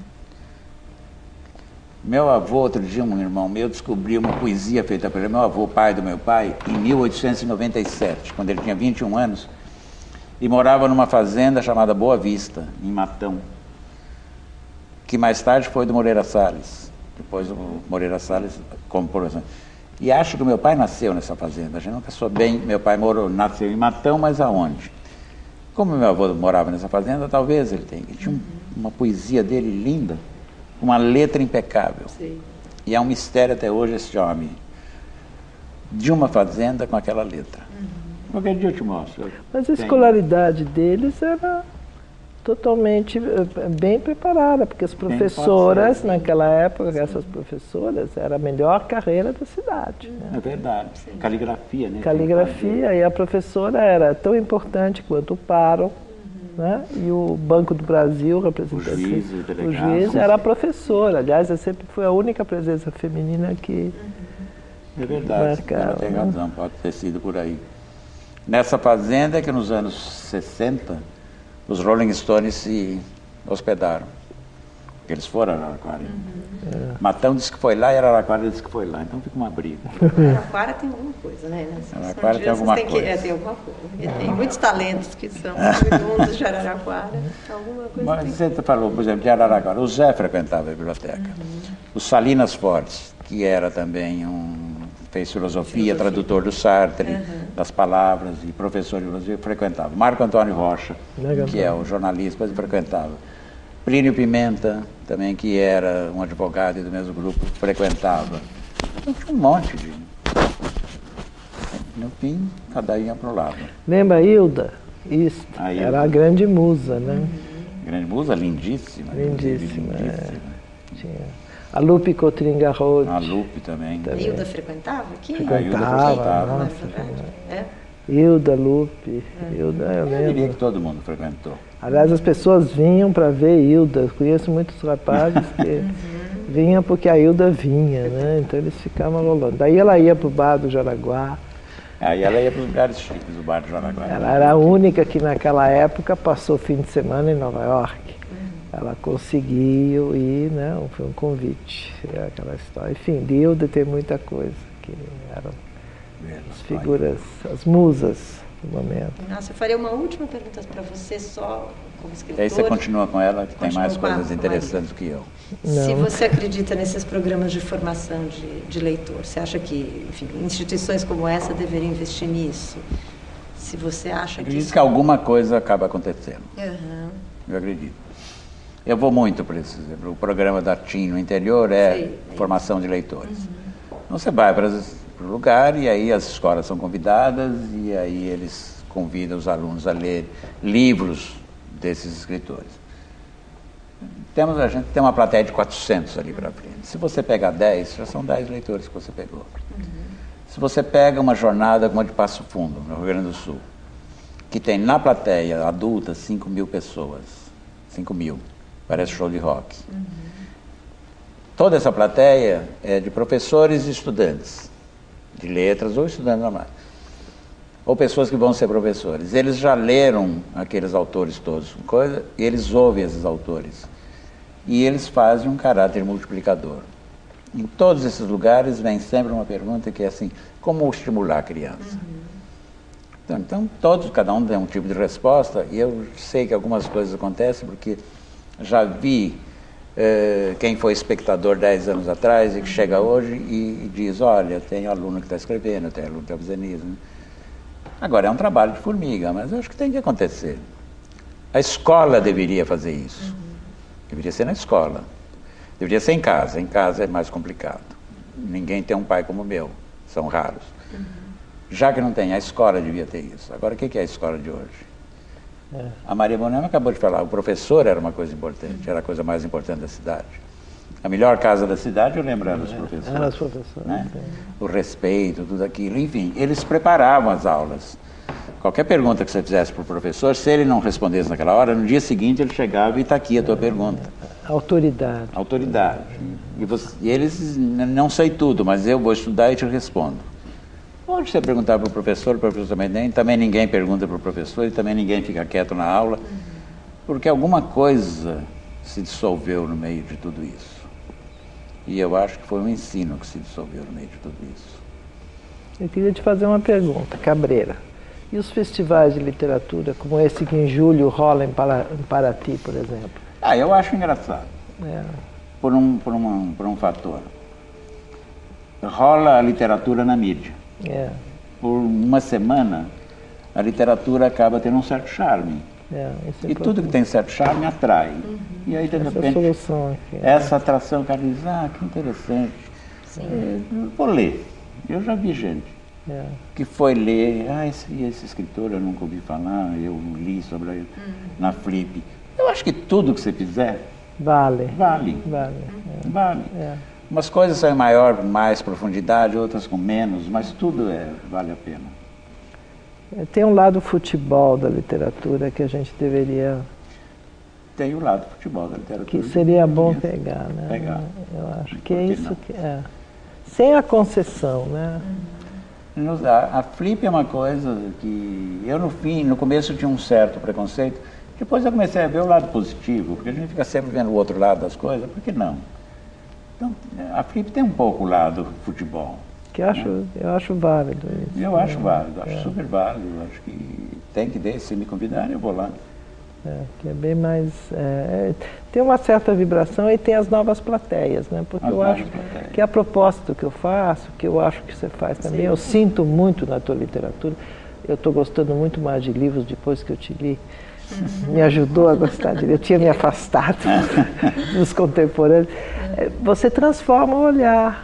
Meu avô, outro dia um irmão meu descobriu uma poesia feita por ele, meu avô, pai do meu pai, em mil oitocentos e noventa e sete, quando ele tinha vinte e um anos, e morava numa fazenda chamada Boa Vista, em Matão, que mais tarde foi do Moreira Salles. Depois o Moreira Salles comprou. E acho que o meu pai nasceu nessa fazenda. A gente nunca soube bem. Meu pai morou, nasceu em Matão, mas aonde? Como meu avô morava nessa fazenda, talvez ele tenha. Ele tinha um, uma poesia dele linda, uma letra impecável. Sim. E é um mistério até hoje esse homem. De uma fazenda com aquela letra. Uhum. Qualquer dia eu te mostro. Mas a escolaridade deles era totalmente bem preparada, porque as professoras, naquela época, sim, essas professoras, era a melhor carreira da cidade. Né? É verdade. Sim. Caligrafia, né? Caligrafia, e a professora era tão importante quanto o paro, uhum, né? E o Banco do Brasil, representante, o juiz, o delegado, o juiz era a professora. Aliás, eu sempre fui a única presença feminina que... É verdade, marcava, tem razão, né? Pode ter sido por aí. Nessa fazenda que nos anos sessenta, os Rolling Stones se hospedaram. Eles foram a Araraquara. Uhum. É. Matão disse que foi lá e Araraquara disse que foi lá. Então fica uma briga. Araraquara tem alguma coisa, né? Araraquara tem alguma tem coisa. Que, é, tem alguma coisa. Tem muitos talentos que são oriundos de Araraquara. Alguma coisa. Mas tem. você falou, por exemplo, de Araraquara. O Zé frequentava a biblioteca. Uhum. O Salinas Fortes, que era também um... fez filosofia, filosofia. Tradutor do Sartre, uhum, das palavras, e professor de filosofia, frequentava. Marco Antônio Rocha, Legal. que é o jornalista, mas frequentava. Plínio Pimenta, também, que era um advogado do mesmo grupo, frequentava. Então tinha um monte de... No fim, cada um ia para o lado. Lembra a Hilda? Isso, a Hilda. Era a grande musa, né? Uhum. Grande musa, lindíssima. Lindíssima, lindíssima. É. Tinha... A Lupe Cotringa Road. A Lupe também. também. A Hilda frequentava aqui? Frequentava, a Hilda frequentava. Nossa, é? Hilda, Lupe. É. Hilda, eu lembro. Eu diria que todo mundo frequentou. Aliás, as pessoas vinham para ver Hilda. Eu conheço muitos rapazes que uhum. vinham porque a Hilda vinha, né? Então eles ficavam rolando. Daí ela ia para o bar do Jaraguá. Aí ela ia para os lugares chiques, o bar do Jaraguá. Ela era a única que naquela época passou o fim de semana em Nova York. Ela conseguiu ir, né? Foi um convite, aquela história. Enfim, de Hilda tem muita coisa, que eram as figuras, as musas do momento. Nossa, eu faria uma última pergunta para você, só como escritor. Aí você continua com ela, que tem mais coisas interessantes que eu. Não. Se você acredita nesses programas de formação de, de leitor, você acha que, enfim, instituições como essa deveriam investir nisso? Se você acha eu acredito que... que alguma coisa acaba acontecendo. Uhum. Eu acredito. Eu vou muito para esse, o programa da T I M no interior é Sim, formação de leitores. Uhum. Você vai para o lugar e aí as escolas são convidadas e aí eles convidam os alunos a ler livros desses escritores. Temos, a gente tem uma plateia de quatrocentos ali para frente. Se você pegar dez, já são dez leitores que você pegou. Uhum. Se você pega uma jornada como a de Passo Fundo, no Rio Grande do Sul, que tem na plateia adulta cinco mil pessoas, cinco mil, parece show de rock. Uhum. Toda essa plateia é de professores e estudantes, de letras ou estudantes normais, ou pessoas que vão ser professores. Eles já leram aqueles autores todos, coisa, e eles ouvem esses autores. E eles fazem um caráter multiplicador. Em todos esses lugares vem sempre uma pergunta que é assim, como estimular a criança? Uhum. Então, então, todos, cada um tem um tipo de resposta, e eu sei que algumas coisas acontecem porque já vi eh, quem foi espectador dez anos atrás e que chega hoje e, e diz, olha, tem aluno que está escrevendo, tem aluno que está fazendo isso. Agora, é um trabalho de formiga, mas eu acho que tem que acontecer. A escola deveria fazer isso. Uhum. Deveria ser na escola. Deveria ser em casa. Em casa é mais complicado. Ninguém tem um pai como o meu. São raros. Uhum. Já que não tem, a escola devia ter isso. Agora, o que é a escola de hoje? É. A Maria Bonema acabou de falar, o professor era uma coisa importante, uhum. era a coisa mais importante da cidade. A melhor casa da cidade, eu lembro, eram os professores. Eram os professores. Né? O respeito, tudo aquilo. Enfim, eles preparavam as aulas. Qualquer pergunta que você fizesse para o professor, se ele não respondesse naquela hora, no dia seguinte ele chegava e está aqui a tua pergunta. Autoridade. Autoridade. E, você, e eles, não sei tudo, mas eu vou estudar e te respondo. Pode você perguntar para o professor, o professor também nem, também ninguém pergunta para o professor e também ninguém fica quieto na aula, porque alguma coisa se dissolveu no meio de tudo isso. E eu acho que foi um ensino que se dissolveu no meio de tudo isso. Eu queria te fazer uma pergunta, Cabreira. E os festivais de literatura, como esse que em julho rola em, Para, em Paraty, por exemplo? Ah, eu acho engraçado. É. Por, um, por, uma, por um fator. Rola a literatura na mídia. É. Por uma semana, a literatura acaba tendo um certo charme. É, e tudo que tem certo charme atrai. Uhum. E aí, de essa repente, solução aqui, essa atração, o cara diz, ah, que interessante. É, vou ler. Eu já vi gente. É. Que foi ler, ah, esse, esse escritor eu nunca ouvi falar, eu li sobre ele uhum. na Flip. Eu acho que tudo que você fizer vale. Vale. Vale. É. Vale. É. Umas coisas são em maior, mais profundidade, outras com menos, mas tudo é, vale a pena. Tem um lado futebol da literatura que a gente deveria... Tem o lado futebol da literatura. Que seria bom pegar, né? Pegar. Eu acho que é isso que é. Sem a concessão, né? A, a Flip é uma coisa que eu no fim, no começo tinha um certo preconceito, depois eu comecei a ver o lado positivo, porque a gente fica sempre vendo o outro lado das coisas, por que não? Então, a Flip tem um pouco o lado futebol. Que eu acho, né? eu acho válido isso. Eu acho é, válido, acho é. super válido, acho que tem que ter, se me convidarem eu vou lá. É, que é bem mais... É, tem uma certa vibração e tem as novas plateias, né? Porque as eu acho plateias. Que a propósito que eu faço, que eu acho que você faz também, Sim. eu sinto muito na tua literatura, eu estou gostando muito mais de livros depois que eu te li, uhum. me ajudou a gostar de ler, eu tinha me afastado dos contemporâneos. Você transforma o olhar.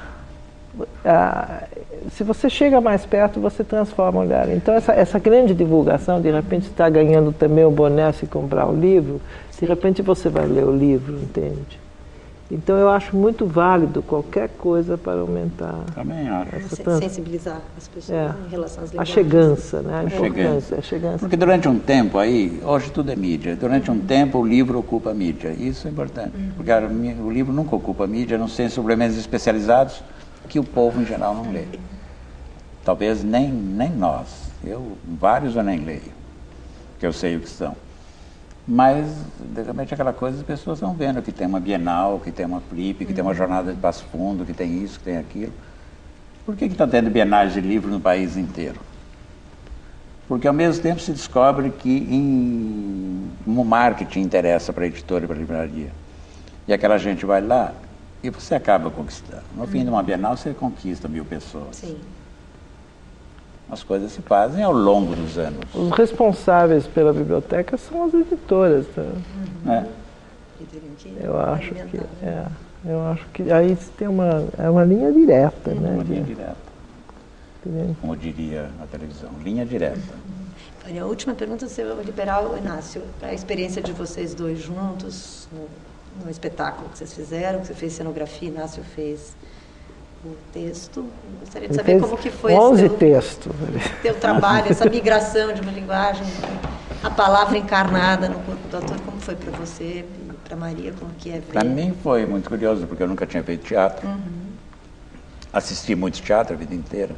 Ah, se você chega mais perto, você transforma o olhar. Então, essa, essa grande divulgação, de repente está ganhando também o boné se comprar o livro, de repente você vai ler o livro, entende? Então, eu acho muito válido qualquer coisa para aumentar... Também acho. Essa trans... Sensibilizar as pessoas é. em relação às linguagens. A chegança, né? A, a chegança. a chegança. Porque durante um tempo aí, hoje tudo é mídia, durante um tempo o livro ocupa a mídia, isso é importante. Uhum. Porque o livro nunca ocupa a mídia, a não ser em suplementos especializados, que o povo em geral não lê. Talvez nem, nem nós. Eu, vários eu nem leio, porque eu sei o que são. Mas, de repente, aquela coisa, as pessoas estão vendo que tem uma Bienal, que tem uma Flip, que uhum. tem uma jornada de Passo Fundo, que tem isso, que tem aquilo. Por que está tendo bienais de livro no país inteiro? Porque, ao mesmo tempo, se descobre que em, o marketing interessa para a editora e para a livraria. E aquela gente vai lá e você acaba conquistando. No uhum. fim de uma Bienal, você conquista mil pessoas. Sim. As coisas se fazem ao longo dos anos. Os responsáveis pela biblioteca são as editoras. Tá? Uhum. É. Eu acho que é. Eu acho que aí tem uma é uma linha direta, uhum. né? Uma linha direta. Como diria a televisão, linha direta. Uhum. A última pergunta, você vai liberar o Inácio para a experiência de vocês dois juntos no, no espetáculo que vocês fizeram, que você fez cenografia, Inácio fez o texto. Eu gostaria de saber como que foi onze esse textos. Teu trabalho, essa migração de uma linguagem, a palavra encarnada no corpo do ator, como foi para você e para Maria, como que é ver? Para mim foi muito curioso, porque eu nunca tinha feito teatro. Uhum. Assisti muito teatro a vida inteira.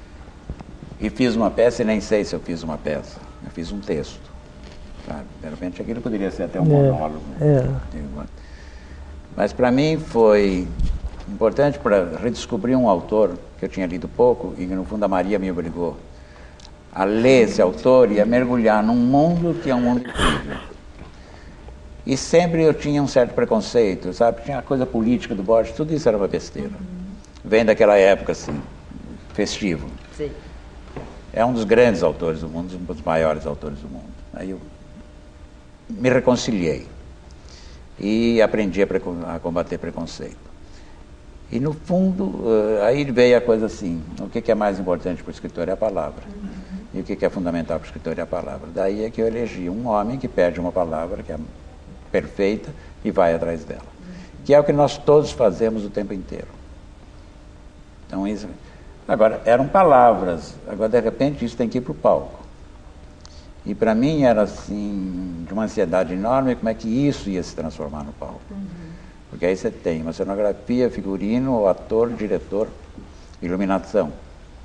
E fiz uma peça e nem sei se eu fiz uma peça. Eu fiz um texto. Sabe? De repente aquilo poderia ser até um monólogo. É. Mas para mim foi importante para redescobrir um autor que eu tinha lido pouco e que, no fundo, a Maria me obrigou a ler esse autor e a mergulhar num mundo que é um mundo incrível. E sempre eu tinha um certo preconceito, sabe? Tinha a coisa política do Borges, tudo isso era uma besteira. Uhum. Vem daquela época, assim, festivo. Sim. É um dos grandes autores do mundo, um dos maiores autores do mundo. Aí eu me reconciliei e aprendi a, a combater preconceito. E, no fundo, uh, aí veio a coisa assim, o que, que é mais importante para o escritor é a palavra. Uhum. E o que, que é fundamental para o escritor é a palavra. Daí é que eu elegi um homem que perde uma palavra, que é perfeita, e vai atrás dela. Uhum. Que é o que nós todos fazemos o tempo inteiro. Então, isso... Agora, eram palavras, agora, de repente, isso tem que ir para o palco. E, para mim, era, assim, de uma ansiedade enorme, como é que isso ia se transformar no palco. Uhum. Porque aí você tem uma cenografia, figurino, ator, diretor, iluminação.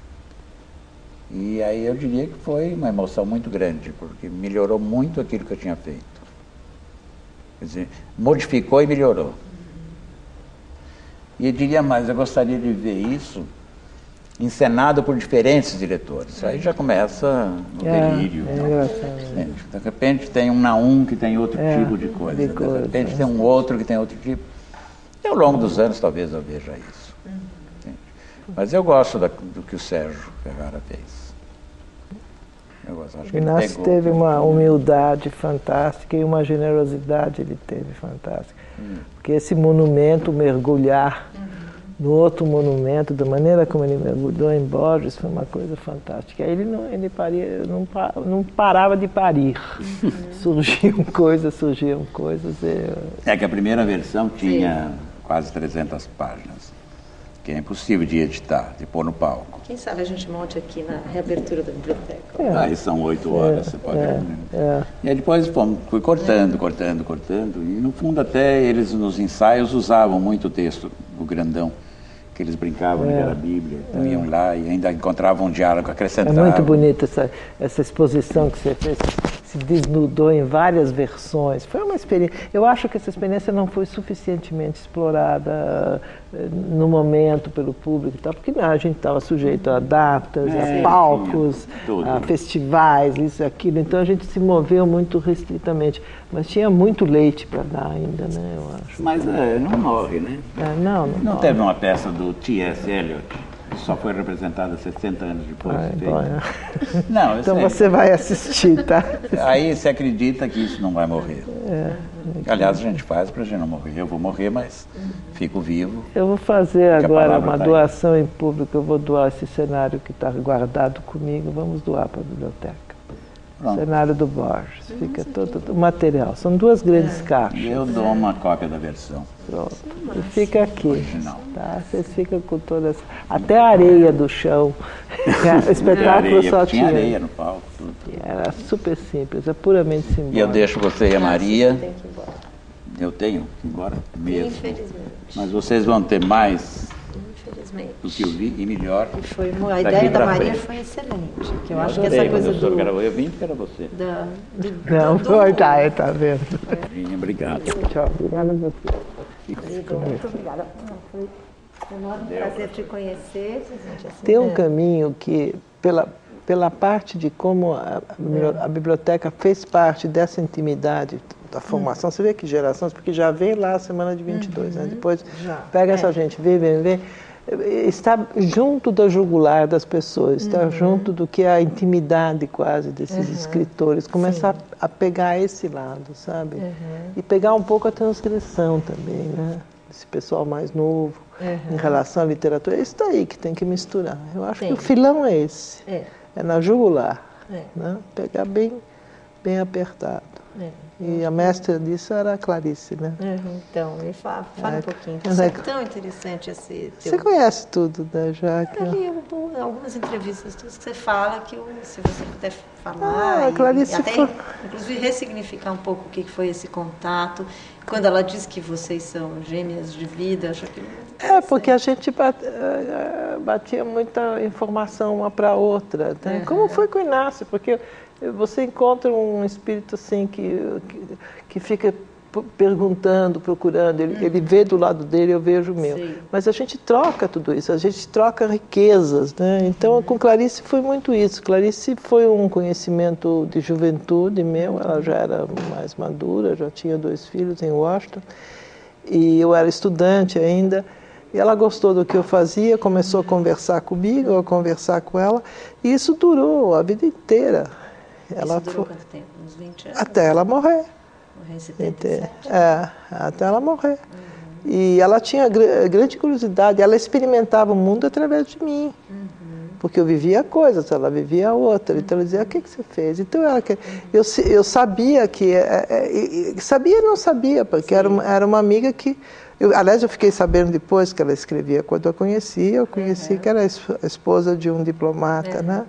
E aí eu diria que foi uma emoção muito grande, porque melhorou muito aquilo que eu tinha feito. Quer dizer, modificou e melhorou. E eu diria mais, eu gostaria de ver isso encenado por diferentes diretores. Aí já começa o é, delírio. É engraçado. De repente tem um Naum que tem outro é, tipo de coisa. De, de repente tem um outro que tem outro tipo. E ao longo dos anos talvez eu veja isso. Uhum. Mas eu gosto da, do que o Sérgio Ferrara fez. Eu gosto, acho que Inácio pegou, teve uma humildade fantástica e uma generosidade ele teve fantástica. Hum. Porque esse monumento, mergulhar uhum. no outro monumento, da maneira como ele mergulhou em Borges, foi uma coisa fantástica. Ele não, ele paria, não, não parava de parir. Uhum. Surgiam coisas, surgiam coisas. E... É que a primeira versão tinha Sim. quase trezentas páginas, que é impossível de editar, de pôr no palco. Quem sabe a gente monte aqui na reabertura da biblioteca. É. Aí são oito horas, é, você pode... É, é. E aí depois fomos, fui cortando, é. cortando, cortando, e no fundo até eles nos ensaios usavam muito o texto, o grandão, que eles brincavam, é. que era a Bíblia, então é. iam lá e ainda encontravam um diálogo, acrescentavam. É muito bonita essa, essa exposição que você fez, se desnudou em várias versões. Foi uma experiência. Eu acho que essa experiência não foi suficientemente explorada no momento pelo público, tá? Porque a gente estava sujeito a datas, é, a palcos, a festivais, isso e aquilo. Então a gente se moveu muito restritamente. Mas tinha muito leite para dar ainda, né? Eu acho. Mas é, não morre, né? É, não, não, não morre. Teve uma peça do T S Eliot, que só foi representada sessenta anos depois. Ai, bom, é. Não, então sei. Você vai assistir, tá? Aí você acredita que isso não vai morrer. É. Aliás, a gente faz para a gente não morrer. Eu vou morrer, mas fico vivo. Eu vou fazer agora uma tá doação aí. Em público. Eu vou doar esse cenário que está guardado comigo. Vamos doar para a biblioteca. Pronto. Cenário do Borges. Fica todo o material. São duas grandes é. caixas. Eu dou uma cópia da versão. Pronto. E fica aqui. Original. Tá? Vocês ficam com todas. Até a areia do chão. O espetáculo areia, só tinha. Tinha areia no palco. Tudo. Era super simples, é puramente simbólico. E eu deixo você e a Maria. Você tem que ir embora. Eu tenho que ir embora mesmo. Infelizmente. Mas vocês vão ter mais. Infelizmente. Do que eu vi e melhor. E foi, a ideia da Maria frente. Foi excelente. Que eu, eu acho que essa coisa do... Gravou, eu vim porque era você. Da, do, Não, do, foi, tá, tá vendo. É. Obrigado. Tchau, obrigado a você. Muito obrigada. Foi um enorme prazer te conhecer. Assim, Tem um é. caminho que, pela, pela parte de como a, a biblioteca fez parte dessa intimidade da formação, hum. você vê que gerações, porque já veio lá a semana de vinte e dois, uhum. né? Depois já. Pega é. essa gente, vê, vê, vê. Está junto da jugular das pessoas, está uhum. junto do que é a intimidade quase desses uhum. escritores, começar Sim. a pegar esse lado, sabe? Uhum. E pegar um pouco a transgressão também, né? Esse pessoal mais novo, uhum. em relação à literatura. É isso daí que tem que misturar. Eu acho Sim. que o filão é esse, é, é na jugular, é. né? Pegar bem, bem apertado. É. E a mestra disso era a Clarice, né? Uhum. Então, me fala, fala é, um pouquinho. Isso é, é tão interessante esse... Teu... Você conhece tudo da Jaque? Eu li algumas entrevistas que você fala, que eu, se você puder falar, ah, a Clarice e até, foi... inclusive, ressignificar um pouco o que foi esse contato. Quando ela diz que vocês são gêmeas de vida, acho que... É, porque a gente batia muita informação uma para a outra. Né? Uhum. Como foi com o Inácio? Porque... Você encontra um espírito assim que, que, que fica perguntando, procurando. Ele, hum. ele vê do lado dele, eu vejo o meu. Sim. Mas a gente troca tudo isso, a gente troca riquezas, né? Então, hum. com Clarice foi muito isso. Clarice foi um conhecimento de juventude meu, ela já era mais madura, já tinha dois filhos em Washington, e eu era estudante ainda. E ela gostou do que eu fazia, começou a conversar comigo, a conversar com ela, e isso durou a vida inteira. Ela isso durou foi... quanto tempo? Uns vinte anos? Até ela morrer. Morreu em setenta e sete? É, até ela morrer. Uhum. E ela tinha gr grande curiosidade, ela experimentava o mundo através de mim. Uhum. Porque eu vivia coisas, ela vivia outra. Uhum. Então ela dizia, o que, que você fez? Então ela, eu, eu sabia que... É, é, sabia e não sabia, porque era uma, era uma amiga que... Eu, aliás, eu fiquei sabendo depois que ela escrevia. Quando eu conheci, eu conheci uhum. que era a esposa de um diplomata, uhum. né?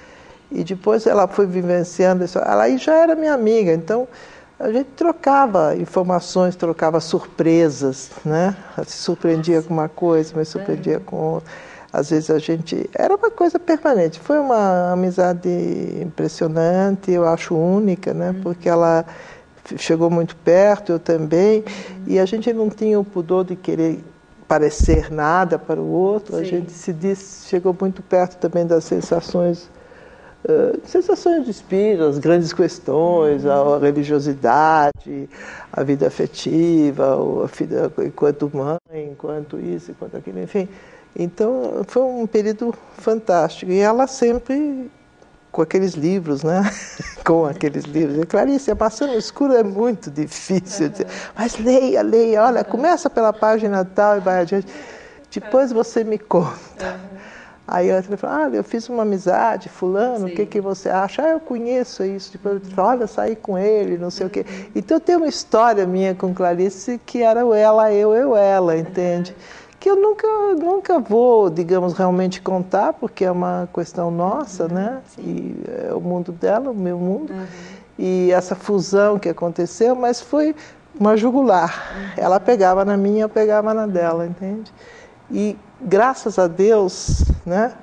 E depois ela foi vivenciando isso. Ela aí já era minha amiga, então a gente trocava informações, trocava surpresas, né? Ela se surpreendia com uma coisa, mas surpreendia com outra. Às vezes a gente... Era uma coisa permanente. Foi uma amizade impressionante, eu acho única, né? Porque ela... chegou muito perto, eu também, uhum. e a gente não tinha o pudor de querer parecer nada para o outro. Sim. A gente se disse, chegou muito perto também das sensações, uh, sensações de espírito, as grandes questões, uhum. a religiosidade, a vida afetiva, a vida enquanto mãe, enquanto isso, enquanto aquilo, enfim. Então, foi um período fantástico. E ela sempre... com aqueles livros, né? com aqueles livros. E, Clarice, a maçã no escuro é muito difícil. Uhum. Mas leia, leia. Olha, começa pela página tal e vai adiante. Depois você me conta. Uhum. Aí a outra fala, olha, eu fiz uma amizade, fulano, o que, que você acha? Ah, eu conheço isso. Depois eu falo, olha, saí com ele, não sei uhum. o quê. Então tem uma história minha com Clarice que era o ela, eu, eu, ela, entende? Que eu nunca, nunca vou, digamos, realmente contar, porque é uma questão nossa, uhum, né? Sim. E é o mundo dela, o meu mundo. Uhum. E essa fusão que aconteceu, mas foi uma jugular. Uhum. Ela pegava na minha, eu pegava na dela, entende? E, graças a Deus, né?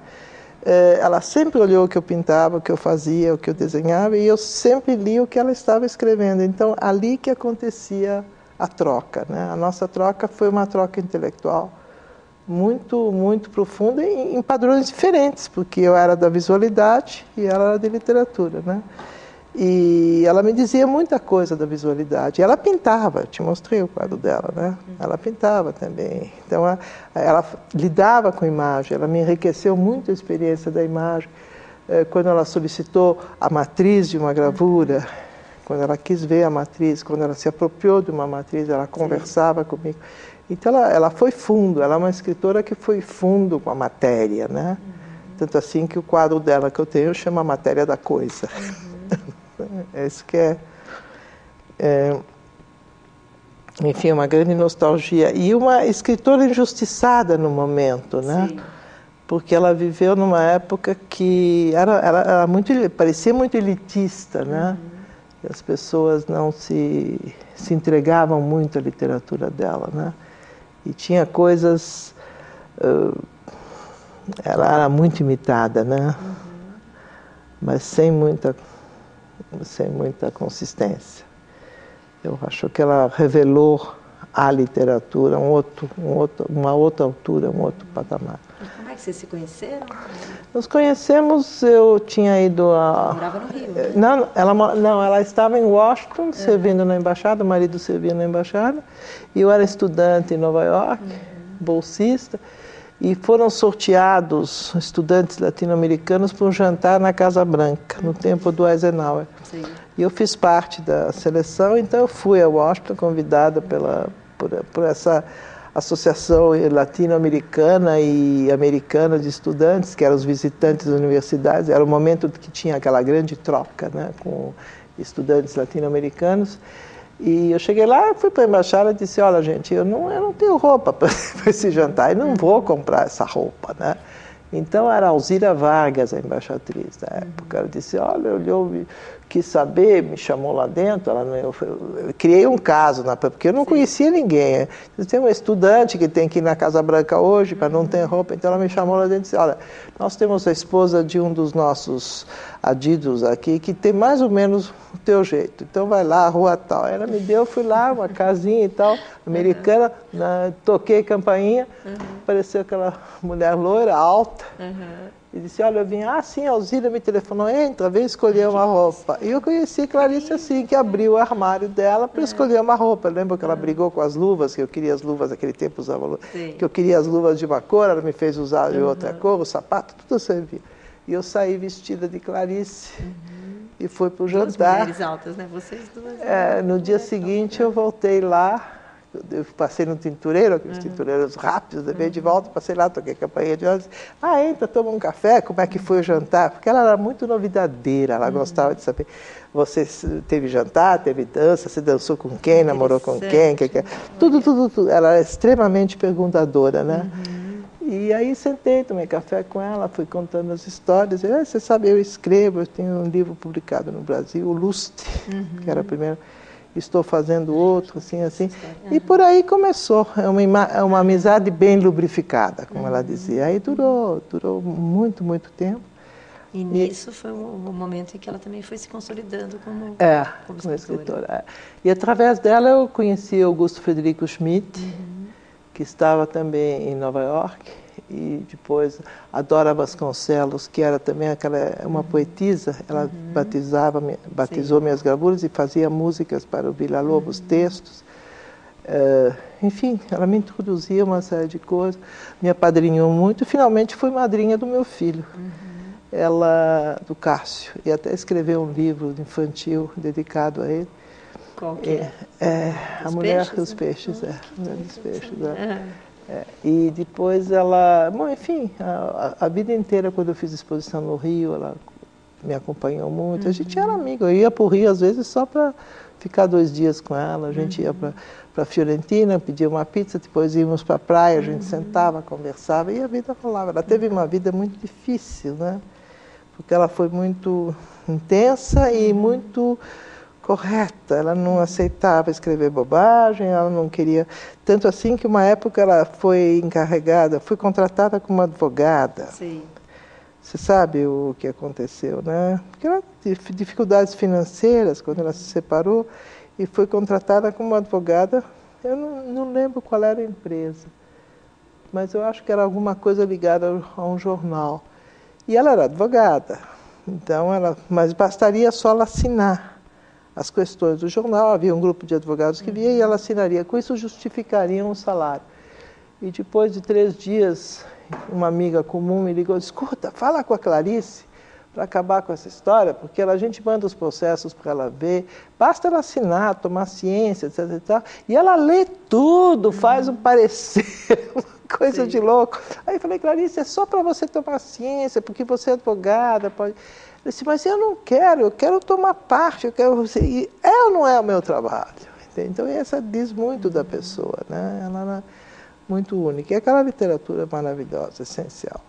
Ela sempre olhou o que eu pintava, o que eu fazia, o que eu desenhava, e eu sempre li o que ela estava escrevendo. Então, ali que acontecia a troca, né? A nossa troca foi uma troca intelectual, muito, muito profunda em, em padrões diferentes, porque eu era da visualidade e ela era de literatura, né? E ela me dizia muita coisa da visualidade. Ela pintava, te mostrei o quadro dela, né? Ela pintava também. Então, ela, ela lidava com imagem, ela me enriqueceu muito a experiência da imagem. Quando ela solicitou a matriz de uma gravura, quando ela quis ver a matriz, quando ela se apropriou de uma matriz, ela conversava Sim. comigo. Então, ela, ela foi fundo, ela é uma escritora que foi fundo com a matéria, né? Uhum. Tanto assim que o quadro dela que eu tenho chama A Matéria da Coisa. Uhum. É isso que é, é, enfim, uma grande nostalgia. E uma escritora injustiçada no momento, né? Sim. Porque ela viveu numa época que era, era, era muito, parecia muito elitista, né? Uhum. E as pessoas não se, se entregavam muito à literatura dela, né? E tinha coisas... Uh, ela era muito imitada, né? Uhum. Mas sem muita, sem muita consistência. Eu acho que ela revelou à literatura um outro, um outro, uma outra altura, um outro patamar. E como é que vocês se conheceram? Nos conhecemos, eu tinha ido a... Ela morava no Rio, né? Não, ela, não, ela estava em Washington, uhum. servindo na embaixada, o marido servia na embaixada, e eu era estudante em Nova York, uhum. bolsista, e foram sorteados estudantes latino-americanos para um jantar na Casa Branca, no tempo do Eisenhower. Sim. E eu fiz parte da seleção, então eu fui a Washington, convidada pela, por, por essa associação latino-americana e americana de estudantes, que eram os visitantes das universidades. Era o momento que tinha aquela grande troca, né, com estudantes latino-americanos. E eu cheguei lá, fui para a embaixada e disse, olha, gente, eu não, eu não tenho roupa para esse jantar, e não vou comprar essa roupa, né? Então, era Alzira Vargas, a embaixatriz da época. Ela disse, olha, eu, eu quis saber, me chamou lá dentro, ela, eu, eu criei um caso, na, porque eu não Sim. conhecia ninguém. Tem um estudante que tem que ir na Casa Branca hoje, para não ter roupa, então ela me chamou lá dentro e disse, olha, nós temos a esposa de um dos nossos Adidas aqui, que tem mais ou menos o teu jeito. Então vai lá, rua tal. Ela me deu, fui lá, uma casinha e tal, americana, uhum. na, toquei campainha, uhum. apareceu aquela mulher loira, alta, uhum. e disse, olha, eu vim, ah, sim, a Alzira me telefonou, entra, vem escolher uma roupa. E eu conheci Clarice assim, que abriu o armário dela para escolher uma roupa. Lembra que ela brigou com as luvas, que eu queria as luvas, naquele tempo usava luvas, que eu queria as luvas de uma cor, ela me fez usar de outra uhum. cor, o sapato, tudo servia. E eu saí vestida de Clarice uhum. e fui para o jantar. Duas mulheres altas, né? Vocês duas. É, no dia seguinte altas, né? Eu voltei lá, eu passei no tintureiro, aqueles uhum. tintureiros rápidos, veio uhum. de volta, passei lá, toquei a campainha de olhos. Ah, entra, toma um café, como é que foi o jantar? Porque ela era muito novidadeira, ela uhum. gostava de saber. Você teve jantar, teve dança, você dançou com quem, namorou com quem, que, que, tudo, tudo, tudo. Ela era extremamente perguntadora, né? Uhum. E aí sentei, tomei café com ela, fui contando as histórias. E, ah, você sabe, eu escrevo, eu tenho um livro publicado no Brasil, o Lustre, uhum. que era o primeiro. Estou fazendo outro, assim, assim. Uhum. E por aí começou. É uma, é uma amizade bem lubrificada, como uhum. ela dizia. Aí durou, durou muito, muito tempo. E nisso e, foi o momento em que ela também foi se consolidando como, é, como escritora. escritora. É. E através dela eu conheci Augusto Frederico Schmidt, uhum. que estava também em Nova York, e depois a Dora Vasconcelos, que era também aquela, uma uhum. poetisa, ela uhum. batizava, batizou Sim. minhas gravuras e fazia músicas para o Vila Lobos, uhum. textos. Uh, enfim, ela me introduzia uma série de coisas, me apadrinhou muito, e finalmente fui madrinha do meu filho, uhum. ela, do Cássio, e até escreveu um livro infantil dedicado a ele. Qual que é? É, é A Mulher dos Peixes, Peixes, né? é. A Mulher dos Peixes, é. Uhum. É, e depois ela, bom, enfim, a, a vida inteira, quando eu fiz exposição no Rio, ela me acompanhou muito. Uhum. A gente era amigo, eu ia para o Rio às vezes só para ficar dois dias com ela. A gente uhum. ia para para Fiorentina, pedia uma pizza, depois íamos para a praia, a gente uhum. sentava, conversava e a vida rolava. Ela teve uma vida muito difícil, né? Porque ela foi muito intensa e muito correta, ela não aceitava escrever bobagem, ela não queria... Tanto assim que uma época ela foi encarregada, foi contratada como advogada. Sim. Você sabe o que aconteceu, né? Porque ela teve dificuldades financeiras quando ela se separou e foi contratada como advogada. Eu não, não lembro qual era a empresa, mas eu acho que era alguma coisa ligada a um jornal. E ela era advogada, então ela, mas bastaria só ela assinar as questões do jornal, havia um grupo de advogados que via e ela assinaria. Com isso justificariam o salário. E depois de três dias, uma amiga comum me ligou, escuta, fala com a Clarice para acabar com essa história, porque a gente manda os processos para ela ver, basta ela assinar, tomar ciência, etc e tal, e ela lê tudo, faz um parecer, uma coisa Sim. de louco. Aí eu falei, Clarice, é só para você tomar ciência, porque você é advogada, pode... Eu disse, mas eu não quero, eu quero tomar parte, eu quero você. E é ou não é o meu trabalho? Entende? Então, essa diz muito uhum. da pessoa, né? Ela é muito única. E aquela literatura maravilhosa, essencial.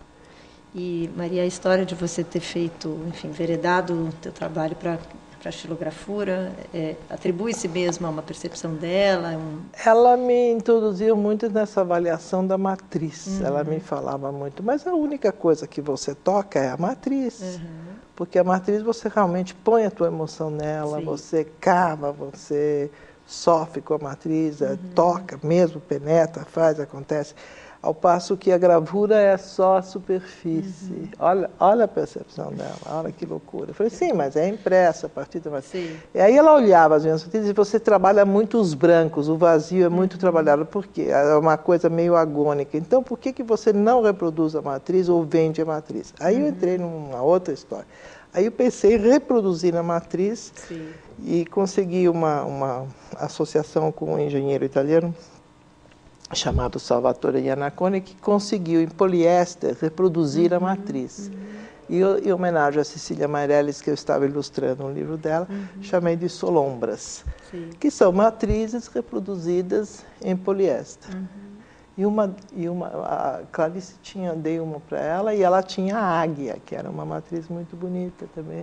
E, Maria, a história de você ter feito, enfim, veredado o teu trabalho para a xilografura, é, atribui-se mesmo a uma percepção dela? Um... Ela me introduziu muito nessa avaliação da matriz. Uhum. Ela me falava muito, mas a única coisa que você toca é a matriz. Uhum. Porque a matriz você realmente põe a tua emoção nela, Sim. você cava, você sofre com a matriz, uhum. toca mesmo, penetra, faz, acontece. Ao passo que a gravura é só a superfície. Uhum. Olha, olha a percepção dela, olha que loucura. Eu falei, sim, mas é impressa a partir da matriz. E aí ela olhava as minhas matrizes e você trabalha muito os brancos, o vazio é muito uhum. trabalhado. Por quê? É uma coisa meio agônica. Então, por que, que você não reproduz a matriz ou vende a matriz? Aí uhum. eu entrei numa outra história. Aí eu pensei em reproduzir na matriz Sim. e consegui uma, uma associação com um engenheiro italiano chamado Salvatore Iannacone, que conseguiu, em poliéster, reproduzir uhum, a matriz. Uhum. E eu, em homenagem a Cecília Meirelles, que eu estava ilustrando um livro dela, uhum. chamei de Solombras, Sim. que são matrizes reproduzidas em poliéster. Uhum. E uma, e uma, a Clarice tinha, dei uma para ela, e ela tinha a Águia, que era uma matriz muito bonita também,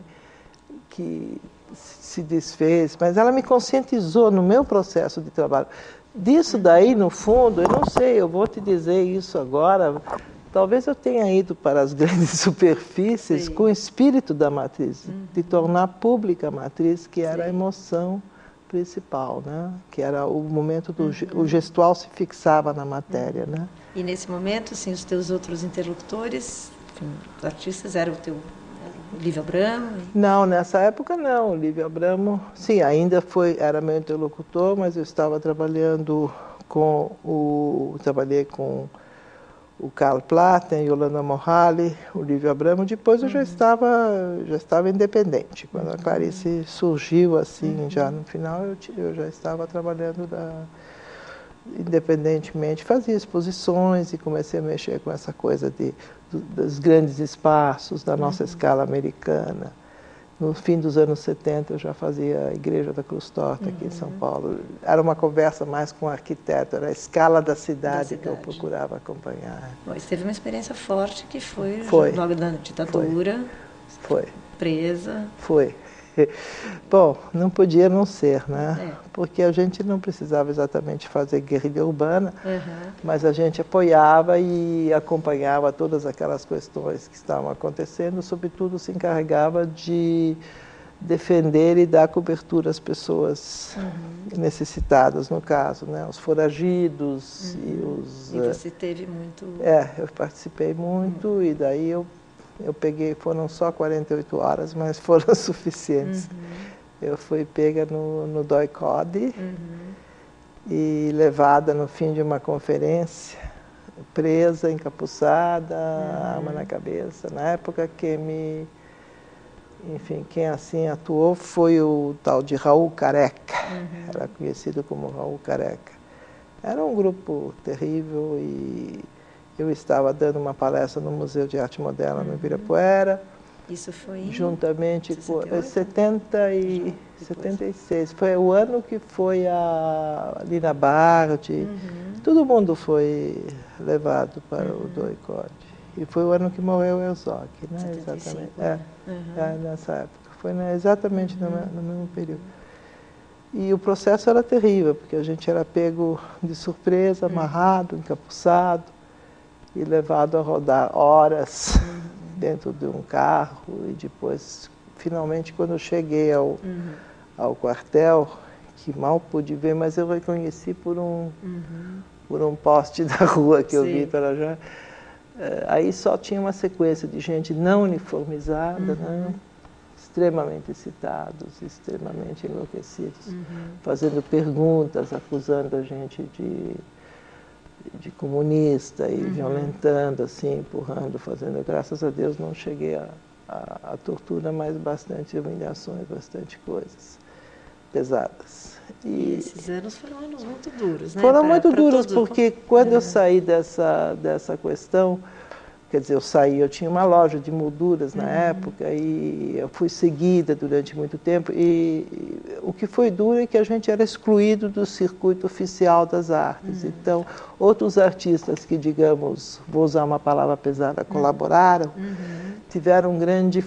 que se desfez, mas ela me conscientizou no meu processo de trabalho. Disso daí, no fundo, eu não sei, eu vou te dizer isso agora, talvez eu tenha ido para as grandes superfícies Sim. com o espírito da matriz, uhum. de tornar pública a matriz, que era Sim. a emoção principal, né? Que era o momento do uhum. o gestual se fixava na matéria, uhum. né? E nesse momento, assim, os teus outros interlocutores, enfim, os artistas, eram o teu Lívio Abramo? Não, nessa época não. O Lívio Abramo, sim, ainda foi, era meu interlocutor, mas eu estava trabalhando com o, trabalhei com o Karl Platen, Yolanda Morali, o Lívio Abramo. Depois eu uhum. já estava, já estava independente. Quando a Clarice surgiu assim, uhum. já no final eu, eu já estava trabalhando da, independentemente, fazia exposições e comecei a mexer com essa coisa de do, dos grandes espaços da nossa uhum. escala americana. No fim dos anos setenta, eu já fazia a Igreja da Cruz Torta aqui uhum. em São Paulo. Era uma conversa mais com o arquiteto, era a escala da cidade, da cidade. que eu procurava acompanhar. Mas teve uma experiência forte que foi, foi. logo da ditadura, foi. presa. Foi. Bom, não podia não ser, né? É. Porque a gente não precisava exatamente fazer guerrilha urbana, uhum. mas a gente apoiava e acompanhava todas aquelas questões que estavam acontecendo, sobretudo se encarregava de defender e dar cobertura às pessoas uhum. necessitadas, no caso, né? Os foragidos uhum. e os... E você teve muito... É, eu participei muito uhum. e daí eu Eu peguei, foram só quarenta e oito horas, mas foram suficientes. Uhum. Eu fui pega no, no D O I C O D uhum. e levada no fim de uma conferência, presa, encapuçada, uhum. arma na cabeça. Na época que me... Enfim, quem assim atuou foi o tal de Raul Careca. Uhum. Era conhecido como Raul Careca. Era um grupo terrível e... Eu estava dando uma palestra no Museu de Arte Moderna uhum. no Ibirapuera. Isso foi em juntamente com setenta e setenta e seis. Foi o ano que foi a Lina Bardi. Uhum. Todo mundo foi levado para uhum. o D O I C O D. E foi o ano que morreu o Herzog, né? setenta e cinco, exatamente. Né? É, uhum. é, nessa época. Foi né, exatamente uhum. no, no mesmo período. E o processo era terrível, porque a gente era pego de surpresa, amarrado, uhum. encapuçado, e levado a rodar horas uhum. dentro de um carro. E depois, finalmente, quando eu cheguei ao, uhum. ao quartel, que mal pude ver, mas eu reconheci por um, uhum. por um poste da rua que Sim. eu vi pela já. Aí só tinha uma sequência de gente não uniformizada, uhum. né? Extremamente excitados, extremamente enlouquecidos, uhum. fazendo perguntas, acusando a gente de... de comunista e uhum. violentando, assim, empurrando, fazendo. Graças a Deus não cheguei a, a, a tortura, mas bastante humilhações, bastante coisas pesadas. E, e esses anos foram anos muito duros, né? Foram pra, muito pra duros, todo... porque quando uhum. eu saí dessa, dessa questão, quer dizer, eu saí, eu tinha uma loja de molduras na uhum. época e eu fui seguida durante muito tempo e, e o que foi duro é que a gente era excluído do circuito oficial das artes. Uhum. Então, outros artistas que, digamos, vou usar uma palavra pesada, colaboraram, uhum. tiveram um grande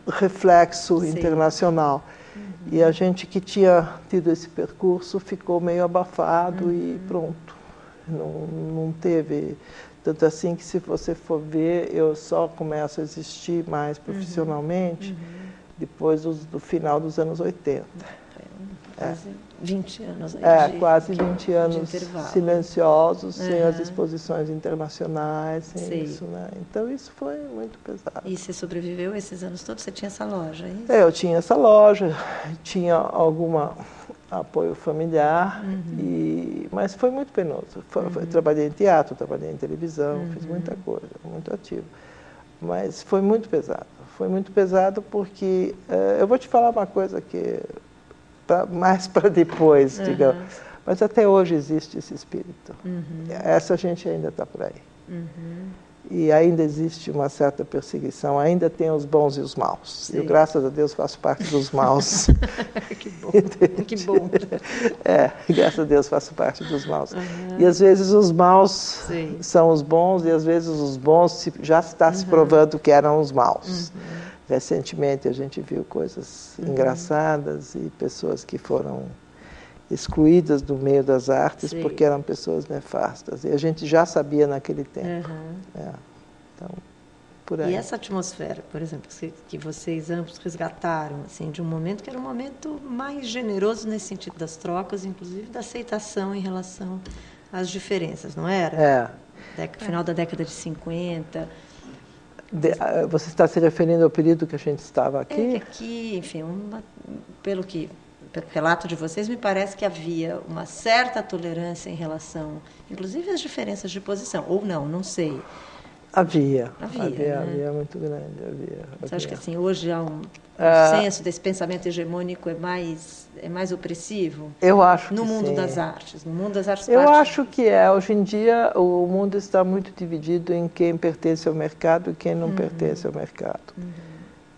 reflexo Sim. internacional. Uhum. E a gente que tinha tido esse percurso ficou meio abafado uhum. e pronto. Não, não teve... Tanto assim que, se você for ver, eu só começo a existir mais profissionalmente uhum. Uhum. depois do, do final dos anos oitenta. Quase é. vinte anos aí É, de, quase vinte anos silenciosos, uhum. sem as exposições internacionais, sem Sim. isso, né? Então, isso foi muito pesado. E você sobreviveu esses anos todos? Você tinha essa loja, é isso? É, eu tinha essa loja, tinha alguma... apoio familiar, uhum. e, mas foi muito penoso. Foi, uhum. foi, trabalhei em teatro, trabalhei em televisão, uhum. fiz muita coisa, muito ativo. Mas foi muito pesado. Foi muito pesado porque... Uh, eu vou te falar uma coisa que... Pra, mais para depois, uhum. digamos. Mas até hoje existe esse espírito. Uhum. Essa gente ainda está por aí. Uhum. E ainda existe uma certa perseguição, ainda tem os bons e os maus. Sim. Eu, graças a Deus, faço parte dos maus. Que bom, que bom. É, graças a Deus faço parte dos maus. Uhum. E às vezes os maus Sim. são os bons, e às vezes os bons já está se provando uhum. que eram os maus. Uhum. Recentemente a gente viu coisas uhum. engraçadas e pessoas que foram excluídas do meio das artes Sim. porque eram pessoas nefastas. E a gente já sabia naquele tempo. Uhum. É. Então, por aí. E essa atmosfera, por exemplo, que vocês ambos resgataram, assim, de um momento que era um momento mais generoso nesse sentido das trocas, inclusive da aceitação em relação às diferenças, não era? É. Deca, final da década de cinquenta. De, você está se referindo ao período que a gente estava aqui? É que aqui, enfim, uma, pelo que pelo relato de vocês, me parece que havia uma certa tolerância em relação, inclusive às diferenças de posição, ou não, não sei. Havia, havia, havia, né? havia muito grande, havia. Você havia. acha que assim, hoje há um, um Ah, senso desse pensamento hegemônico é mais, é mais opressivo? Eu acho no que mundo sim. das artes, no mundo das artes Eu plásticas. acho que é. Hoje em dia o mundo está muito dividido em quem pertence ao mercado e quem não uhum. pertence ao mercado. Uhum.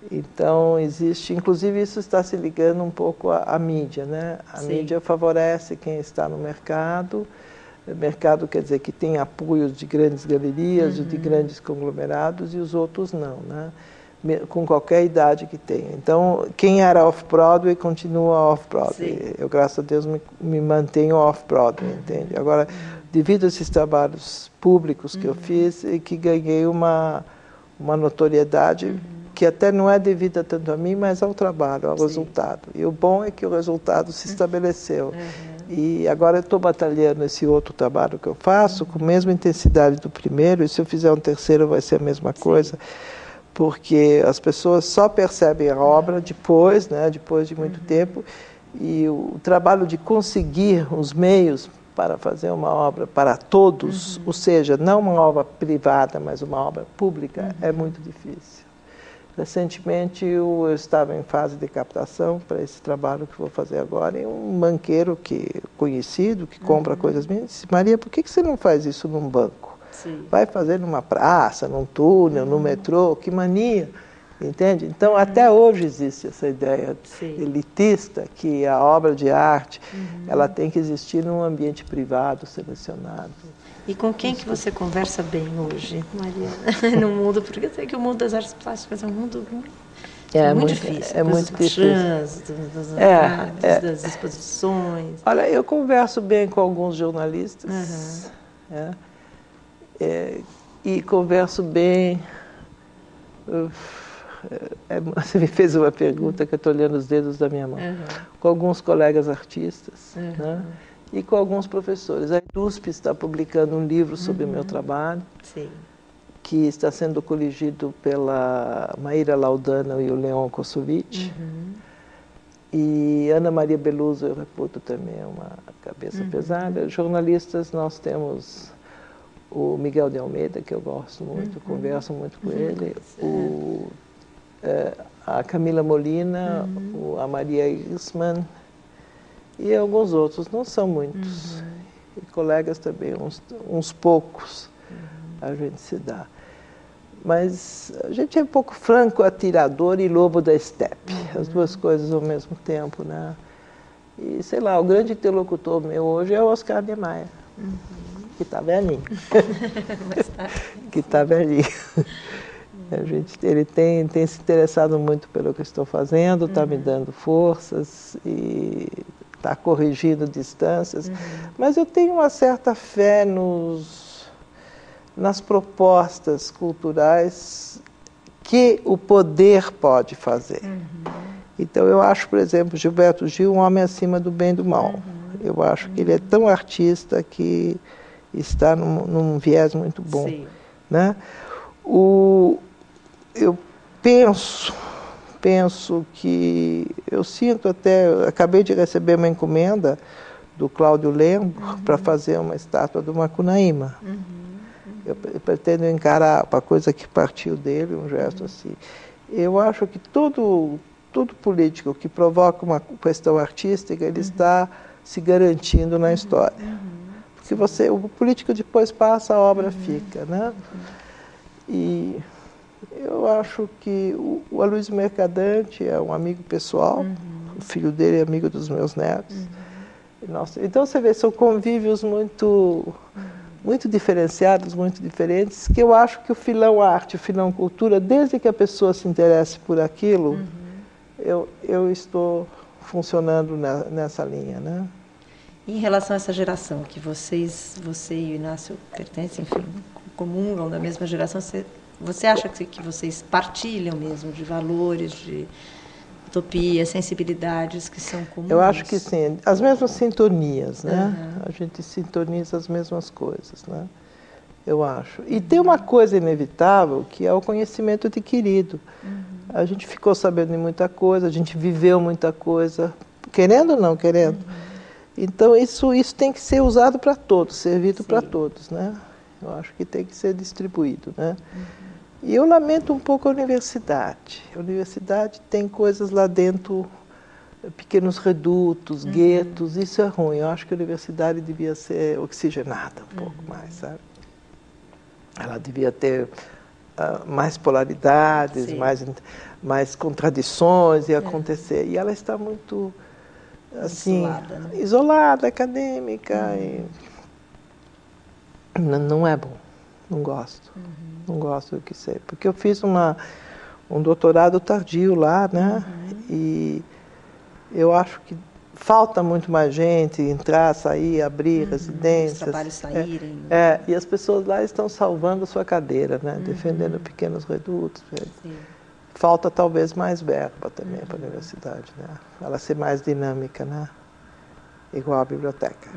Então existe, inclusive isso está se ligando um pouco à, à mídia, né? A Sim. mídia favorece quem está no mercado. O mercado quer dizer que tem apoios de grandes galerias, uhum. de grandes conglomerados, e os outros não, né? Com qualquer idade que tenha. Então, quem era off-Broadway continua off-Broadway. Eu, graças a Deus, me, me mantenho off-Broadway, uhum. entende? Agora, uhum. devido a esses trabalhos públicos que uhum. eu fiz, e que ganhei uma, uma notoriedade uhum. que até não é devida tanto a mim, mas ao trabalho, ao Sim. resultado. E o bom é que o resultado se estabeleceu. Uhum. E agora eu estou batalhando esse outro trabalho que eu faço uhum. com a mesma intensidade do primeiro, e se eu fizer um terceiro vai ser a mesma Sim. coisa, porque as pessoas só percebem a obra depois, né, depois de muito uhum. tempo, e o, o trabalho de conseguir os meios para fazer uma obra para todos, uhum. ou seja, não uma obra privada, mas uma obra pública, uhum. é muito difícil. Recentemente eu, eu estava em fase de captação para esse trabalho que vou fazer agora, e um banqueiro que, conhecido, que compra uhum. coisas minhas, disse: Maria, por que, que você não faz isso num banco? Sim. Vai fazer numa praça, num túnel, uhum. no metrô, que mania, entende? Então, uhum. até hoje existe essa ideia Sim. elitista, que a obra de arte, uhum. ela tem que existir num ambiente privado, selecionado. E com quem que você conversa bem hoje, Maria, no mundo? Porque eu sei que o mundo das artes plásticas é um mundo é, é muito, muito difícil. É muito difícil. Marchands, dos, é, artes, é. das exposições. Olha, eu converso bem com alguns jornalistas. Uhum. É, é, e converso bem... É, você me fez uma pergunta que eu estou olhando os dedos da minha mão. Uhum. Com alguns colegas artistas, uhum. né? E com alguns professores. A EDUSP está publicando um livro sobre uhum. o meu trabalho, Sim. que está sendo coligido pela Maíra Laudana e o Leon Kossovitch. Uhum. E Ana Maria Beluso, eu reputo também, é uma cabeça uhum. pesada. Jornalistas, nós temos o Miguel de Almeida, que eu gosto muito, uhum. converso muito com uhum. ele, o, é, a Camila Molina, uhum. o, a Maria Isman, e alguns outros, não são muitos. Uhum. E colegas também, uns, uns poucos, uhum. a gente se dá. Mas a gente é um pouco franco atirador e lobo da estepe, uhum. as duas coisas ao mesmo tempo, né? E, sei lá, o grande interlocutor meu hoje é o Oscar Niemeyer, uhum. que está velhinho. que está velhinho. A gente, ele tem, tem se interessado muito pelo que eu estou fazendo, está uhum. me dando forças e está corrigindo distâncias, uhum. mas eu tenho uma certa fé nos, nas propostas culturais que o poder pode fazer. Uhum. Então eu acho, por exemplo, Gilberto Gil um homem acima do bem e do mal. Uhum. Eu acho uhum. que ele é tão artista que está num, num viés muito bom. Sim. Né? O, eu penso... Penso que, eu sinto até, eu acabei de receber uma encomenda do Cláudio Lembo uhum. para fazer uma estátua do Macunaíma. Uhum. Uhum. Eu, eu pretendo encarar a coisa que partiu dele, um gesto uhum. assim. Eu acho que todo, todo político que provoca uma questão artística, ele uhum. está se garantindo na uhum. história. Uhum. Porque você, o político depois passa, a obra uhum. fica, né? Uhum. E... eu acho que o, o Aloysio Mercadante é um amigo pessoal, uhum. o filho dele é amigo dos meus netos. Uhum. Nossa, então você vê, são convívios muito, uhum. muito diferenciados, muito diferentes, que eu acho que o filão arte, o filão cultura, desde que a pessoa se interesse por aquilo, uhum. eu, eu estou funcionando na, nessa linha, né? Em relação a essa geração, que vocês, você e o Inácio pertencem, enfim, comungam da mesma geração, você Você acha que, que vocês partilham mesmo de valores, de utopia, sensibilidades que são comuns? Eu acho que sim, as mesmas sintonias, né? Uhum. A gente sintoniza as mesmas coisas, né? Eu acho. E tem uma coisa inevitável, que é o conhecimento adquirido. Uhum. A gente ficou sabendo de muita coisa, a gente viveu muita coisa, querendo ou não querendo. Uhum. Então, isso, isso tem que ser usado para todos, servido para todos, né? Eu acho que tem que ser distribuído, né? Uhum. E eu lamento um pouco a universidade. A universidade tem coisas lá dentro, pequenos redutos, uhum. guetos, isso é ruim. Eu acho que a universidade devia ser oxigenada um pouco uhum. mais, sabe? Ela devia ter uh, mais polaridades, mais, mais contradições e acontecer. Uhum. E ela está muito, assim, isolada, né? isolada acadêmica. Uhum. E não, não é bom. Não gosto. Uhum. Não gosto do que sei. Porque eu fiz uma, um doutorado tardio lá, né? Uhum. E eu acho que falta muito mais gente entrar, sair, abrir uhum. residências. Os trabalhos saírem. É, é, e as pessoas lá estão salvando a sua cadeira, né? Uhum. Defendendo pequenos redutos. Sim. Falta talvez mais verba também uhum. para a universidade, né? Ela ser mais dinâmica, né? Igual a biblioteca.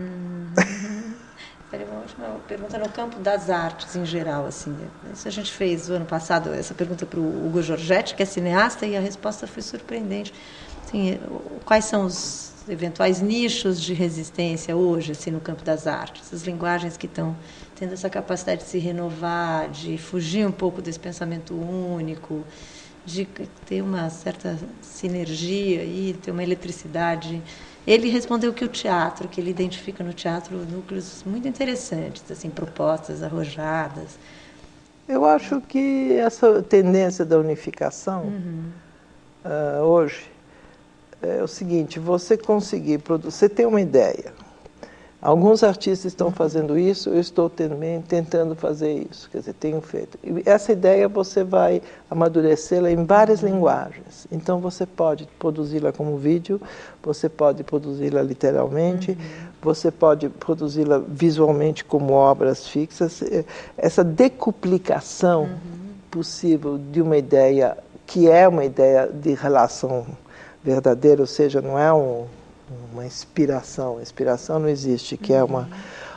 Uhum. Uma última pergunta no campo das artes em geral, assim. Isso a gente fez o ano passado, essa pergunta para o Hugo Giorgetti, que é cineasta, e a resposta foi surpreendente. Assim, quais são os eventuais nichos de resistência hoje, assim, no campo das artes? As linguagens que estão tendo essa capacidade de se renovar, de fugir um pouco desse pensamento único, de ter uma certa sinergia e ter uma eletricidade. Ele respondeu que o teatro, que ele identifica no teatro núcleos muito interessantes, assim, propostas arrojadas. Eu acho que essa tendência da unificação uhum. uh, hoje é o seguinte: você conseguir produzir, você tem uma ideia. Alguns artistas estão uhum. fazendo isso, eu estou também tentando fazer isso, quer dizer, tenho feito. E essa ideia você vai amadurecê-la em várias uhum. linguagens. Então você pode produzi-la como vídeo, você pode produzi-la literalmente, uhum. você pode produzi-la visualmente como obras fixas. Essa decuplicação uhum. possível de uma ideia que é uma ideia de relação verdadeira, ou seja, não é um uma inspiração, a inspiração não existe, que é uma,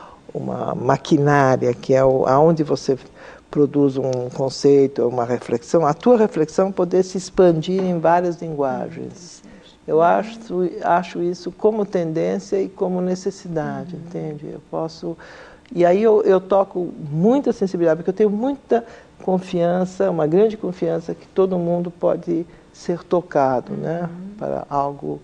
uma maquinária, que é o, aonde você produz um conceito, uma reflexão, a tua reflexão poder se expandir em várias linguagens. Eu acho, acho isso como tendência e como necessidade, uhum. entende? Eu posso... E aí eu, eu toco muita sensibilidade, porque eu tenho muita confiança, uma grande confiança que todo mundo pode ser tocado, uhum. né? Para algo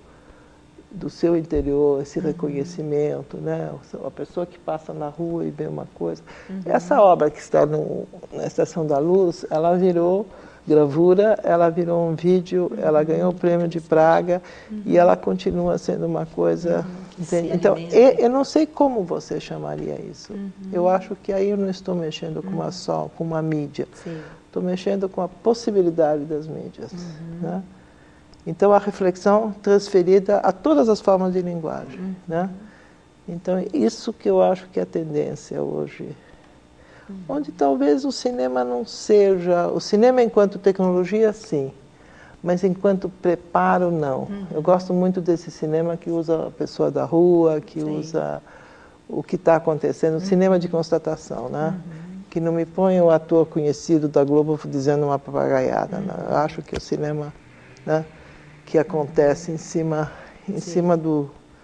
do seu interior, esse uhum. reconhecimento, né? A pessoa que passa na rua e vê uma coisa. Uhum. Essa obra que está no, na Estação da Luz, ela virou gravura, ela virou um vídeo, uhum. ela ganhou o prêmio de Praga uhum. e ela continua sendo uma coisa... Uhum. Então, eu, eu não sei como você chamaria isso. Uhum. Eu acho que aí eu não estou mexendo com uma uhum. só, com uma mídia. Sim. Estou mexendo com a possibilidade das mídias, uhum. né? Então, a reflexão transferida a todas as formas de linguagem. Uhum. Né? Então, isso que eu acho que é a tendência hoje. Uhum. Onde talvez o cinema não seja... O cinema enquanto tecnologia, sim. Mas enquanto preparo, não. Uhum. Eu gosto muito desse cinema que usa a pessoa da rua, que sim. usa o que está acontecendo. Uhum. Cinema de constatação, né? Uhum. Que não me põe o ator conhecido da Globo dizendo uma papagaiada. Uhum. Né? Eu acho que o cinema... Né? que acontece em cima, em cima do,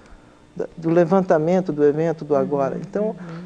do levantamento do evento, do agora. Uhum, então, uhum.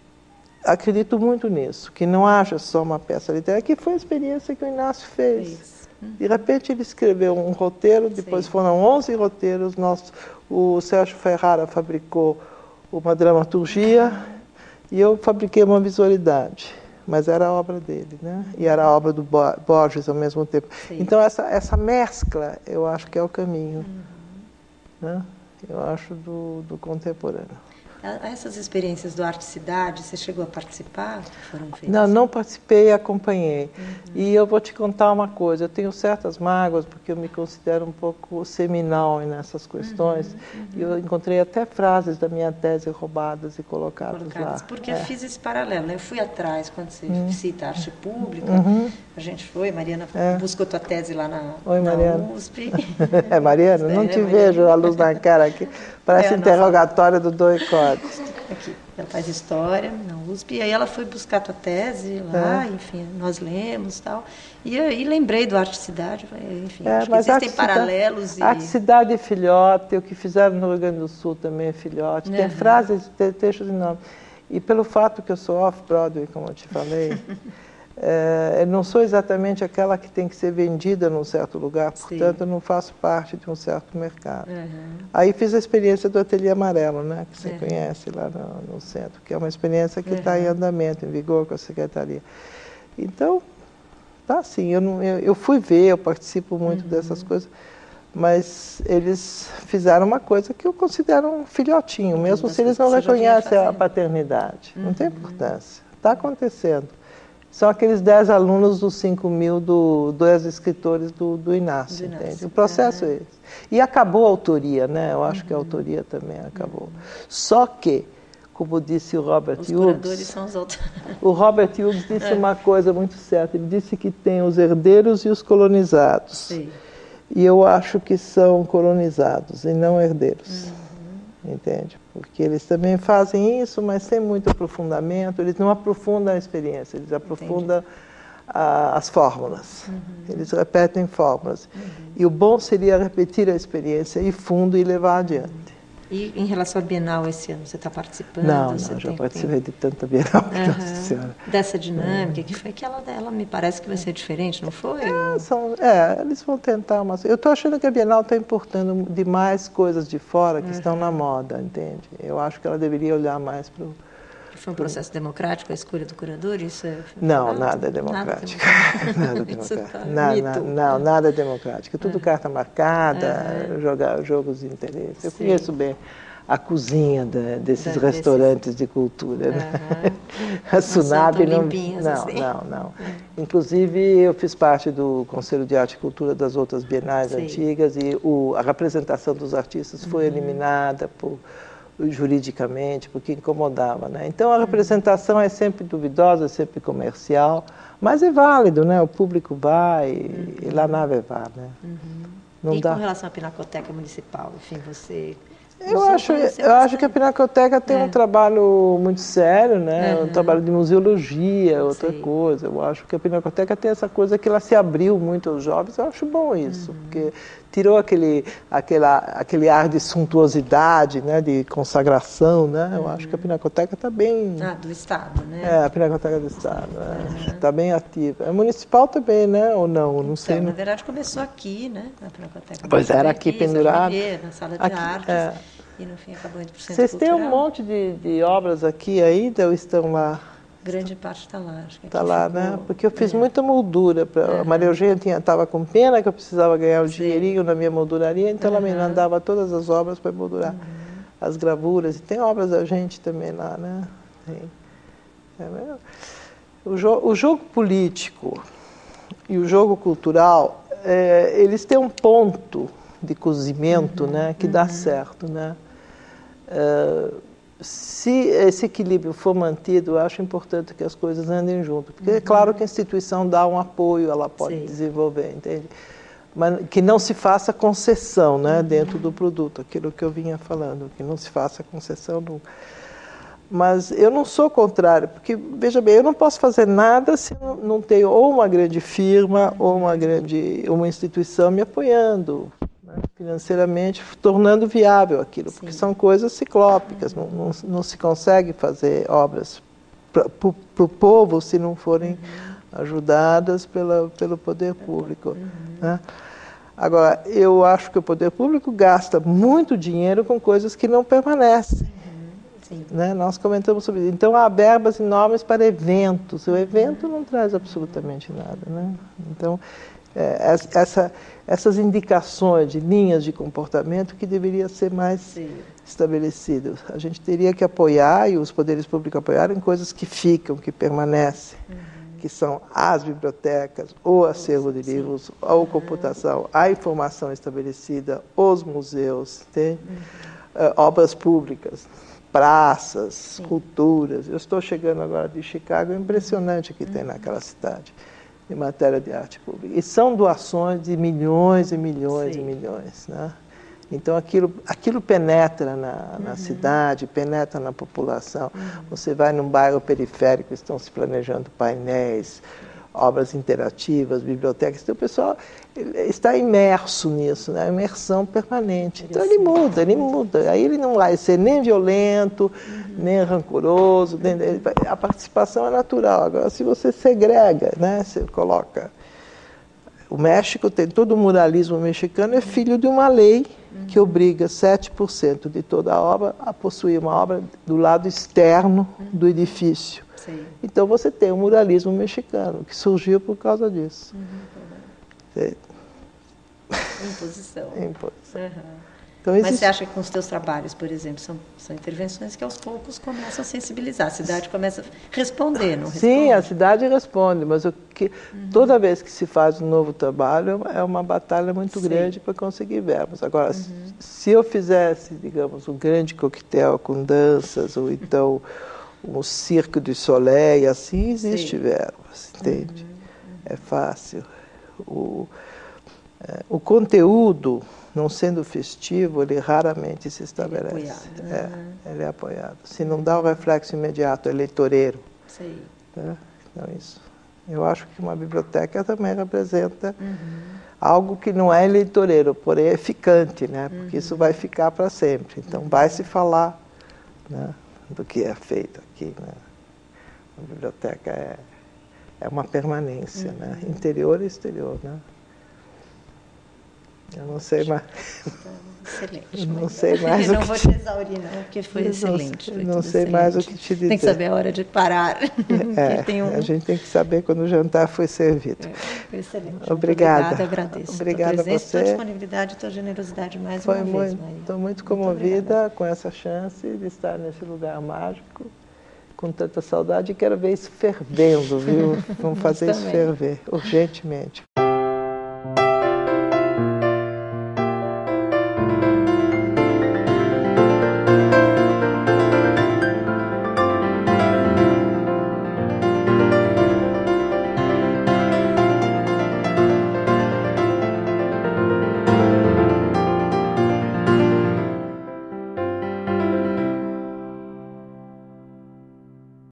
acredito muito nisso, que não haja só uma peça literária, que foi a experiência que o Inácio fez. Uhum. De repente ele escreveu um roteiro, depois Sim. foram onze roteiros, nós, o Sérgio Ferrara fabricou uma dramaturgia uhum. e eu fabriquei uma visualidade. Mas era a obra dele, né? E era a obra do Borges ao mesmo tempo. Sim. Então, essa, essa mescla, eu acho que é o caminho. Uhum. Né? Eu acho do, do contemporâneo. Essas experiências do Arte Cidade, você chegou a participar? Foram feitas? Não, não participei, acompanhei. Uhum. E eu vou te contar uma coisa, eu tenho certas mágoas, porque eu me considero um pouco seminal nessas questões, uhum, uhum. e eu encontrei até frases da minha tese roubadas e colocadas, colocadas lá. Porque é. eu fiz esse paralelo, né? Eu fui atrás, quando você uhum. cita arte pública, uhum. a gente foi, Mariana é. buscou tua tese lá na, Oi, na Mariana. U S P. É, Mariana, não é, te Mariana. vejo a luz na cara aqui, parece é, interrogatório nossa... do Doicode. Aqui, ela faz história na U S P, e aí ela foi buscar tua tese lá, é. enfim, nós lemos e tal, e aí lembrei do Arte Cidade, enfim, é, acho mas que existem paralelos. Cidade, e... Arte Cidade é filhote, o que fizeram no Rio Grande do Sul também é filhote, uhum. tem frases, tem textos enormes. E pelo fato que eu sou off-Broadway, como eu te falei, é, eu não sou exatamente aquela que tem que ser vendida num certo lugar, portanto, Sim. eu não faço parte de um certo mercado. Uhum. Aí fiz a experiência do Ateliê Amarelo, né, que você uhum. conhece lá no, no centro, que é uma experiência que está uhum. em andamento, em vigor com a Secretaria. Então, tá assim, eu, não, eu, eu fui ver, eu participo muito uhum. dessas coisas, mas eles fizeram uma coisa que eu considero um filhotinho, uhum. mesmo se eles não reconhecem a paternidade. Uhum. Não tem importância. Está acontecendo. São aqueles dez alunos dos cinco mil do, dos escritores do, do Inácio, do Inácio. Entende? O processo uhum. é esse. E acabou a autoria, né? Eu acho uhum. que a autoria também acabou. Uhum. Só que, como disse o Robert os Hughes... Os curadores são os autores. O Robert Hughes disse é. uma coisa muito certa. Ele disse que tem os herdeiros e os colonizados. Sim. E eu acho que são colonizados e não herdeiros. Uhum. Entende? Porque eles também fazem isso, mas sem muito aprofundamento. Eles não aprofundam a experiência, eles aprofundam a, as fórmulas. Uhum. Eles repetem fórmulas. Uhum. E o bom seria repetir a experiência, ir fundo e levar adiante. Uhum. E em relação à Bienal esse ano, você está participando? Não, não, você já tem, participei tem... de tanta Bienal. Uhum. Nossa Senhora. Dessa dinâmica, é. que foi aquela dela, me parece que vai ser diferente, não foi? É, são, é eles vão tentar, mas eu estou achando que a Bienal está importando demais coisas de fora que uhum. estão na moda, entende? Eu acho que ela deveria olhar mais para o... Foi um processo democrático a escolha do curador? Isso é... Não, nada é democrático. Nada é democrático. Tá nada, não, nada é democrático. Tudo uhum. carta marcada, uhum. jogar jogos de interesse. Eu Sim. conheço bem a cozinha da, desses da, restaurantes desses... de cultura. Né? Uhum. A Sunab não... Não, assim. não, não. Uhum. Inclusive, eu fiz parte do Conselho de Arte e Cultura das outras bienais Sim. antigas e o, a representação dos artistas foi uhum. eliminada por... juridicamente, porque incomodava, né? Então a representação é sempre duvidosa, é sempre comercial, mas é válido, né? O público vai uhum. e lá na nave vai, né? Uhum. Não e dá... com relação à Pinacoteca Municipal, enfim, você... Eu acho, eu acho que a Pinacoteca tem é. um trabalho muito sério, né? Uhum. Um trabalho de museologia, outra Sim. coisa. Eu acho que a Pinacoteca tem essa coisa que ela se abriu muito aos jovens. Eu acho bom isso, uhum. porque tirou aquele, aquela, aquele ar de suntuosidade, né? De consagração, né? Eu uhum. acho que a Pinacoteca está bem... Ah, do Estado, né? É, a Pinacoteca do Estado. Está uhum. é, bem ativa. É municipal também, né? Ou não? Não então, sei. Na verdade, começou aqui, né? A Pinacoteca. Pois era aqui, aqui pendurado. Na sala de aqui, artes. É. E no fim acabou indo para o Centro Vocês Cultural. têm um monte de, de obras aqui ainda ou estão lá? Grande parte está lá. Está lá, ficou... né? Porque eu fiz é. muita moldura. Pra... Uhum. A Maria Eugênia estava com pena que eu precisava ganhar o Sim. dinheirinho na minha molduraria, então uhum. ela me mandava todas as obras para moldurar. Uhum. As gravuras. E tem obras da gente também lá, né? Tem. É mesmo? O, jo... o jogo político e o jogo cultural, é, eles têm um ponto de cozimento, uhum. né, que uhum. dá certo, né? Uh, se esse equilíbrio for mantido, eu acho importante que as coisas andem junto, porque uhum. é claro que a instituição dá um apoio, ela pode Sim. desenvolver, entende? Mas que não se faça concessão, né, uhum. dentro do produto, aquilo que eu vinha falando, que não se faça concessão nunca. Mas eu não sou contrário, porque, veja bem, eu não posso fazer nada se não, não tenho ou uma grande firma ou uma grande uma instituição me apoiando, né, financeiramente, tornando viável aquilo, Sim. porque são coisas ciclópicas, não, não, não se consegue fazer obras para o povo se não forem uhum. ajudadas pela, pelo poder público. Uhum. Né? Agora, eu acho que o poder público gasta muito dinheiro com coisas que não permanecem. Sim. Né? Nós comentamos sobre isso. Então, há verbas enormes para eventos. O evento não traz absolutamente nada. Né? Então, é, essa, essas indicações de linhas de comportamento que deveria ser mais Sim. estabelecidas. A gente teria que apoiar, e os poderes públicos apoiarem, coisas que ficam, que permanecem, uhum. que são as bibliotecas, o acervo de livros, a uhum. computação, a informação estabelecida, os museus, tem, uhum. uh, obras públicas, praças, Sim. culturas. Eu estou chegando agora de Chicago, é impressionante o que uhum. tem naquela cidade, em matéria de arte pública. E são doações de milhões e milhões Sim. e milhões, né? Então, aquilo, aquilo penetra na, na uhum. cidade, penetra na população. Uhum. Você vai num bairro periférico, estão se planejando painéis, obras interativas, bibliotecas. Então, o pessoal está imerso nisso, né? Imersão permanente. Então, ele muda, ele muda. Aí ele não vai ser nem violento, uhum. nem rancoroso. Nem... A participação é natural. Agora, se você segrega, né? Você coloca... O México tem todo o muralismo mexicano, é filho de uma lei uhum. que obriga sete por cento de toda a obra a possuir uma obra do lado externo uhum. do edifício. Sim. Então você tem o muralismo mexicano, que surgiu por causa disso. Uhum. Imposição. Imposição. Uhum. Então, Mas existe... você acha que com os teus trabalhos, por exemplo, são, são intervenções que aos poucos começam a sensibilizar, a cidade começa a responder, não responde? Sim, a cidade responde, mas o que, uhum. toda vez que se faz um novo trabalho é uma batalha muito Sim. grande para conseguir verbos. Agora, uhum. se eu fizesse, digamos, um grande coquetel com danças, ou então um circo de soleil, assim, existe Sim. verbos, entende? Uhum. Uhum. É fácil. O, é, o conteúdo... não sendo festivo, ele raramente se estabelece. Ele é apoiado. É, uhum. ele é apoiado. Se não dá o reflexo imediato, é eleitoreiro. Sim. Né? Então, isso. Eu acho que uma biblioteca também representa uhum. algo que não é eleitoreiro, porém é ficante, né? Porque uhum. isso vai ficar para sempre. Então, uhum. vai se falar, né, do que é feito aqui. Né? A biblioteca é, é uma permanência, uhum. né? Interior e exterior, né? Eu não sei mais. Excelente. Eu não sei mais eu o não que vou te... te exaurir, não, porque foi eu excelente. Não, foi não sei excelente. mais o que te dizer. Tem que saber a hora de parar. É, tem um... A gente tem que saber quando o jantar foi servido. É, foi excelente. Obrigada. Muito obrigada, agradeço. Obrigada a tua presença, a você. tua disponibilidade, tua generosidade mais foi uma muito, vez, Maria. Estou muito comovida com essa chance de estar nesse lugar mágico, com tanta saudade, e quero ver isso fervendo, viu? Vamos fazer isso ferver, urgentemente.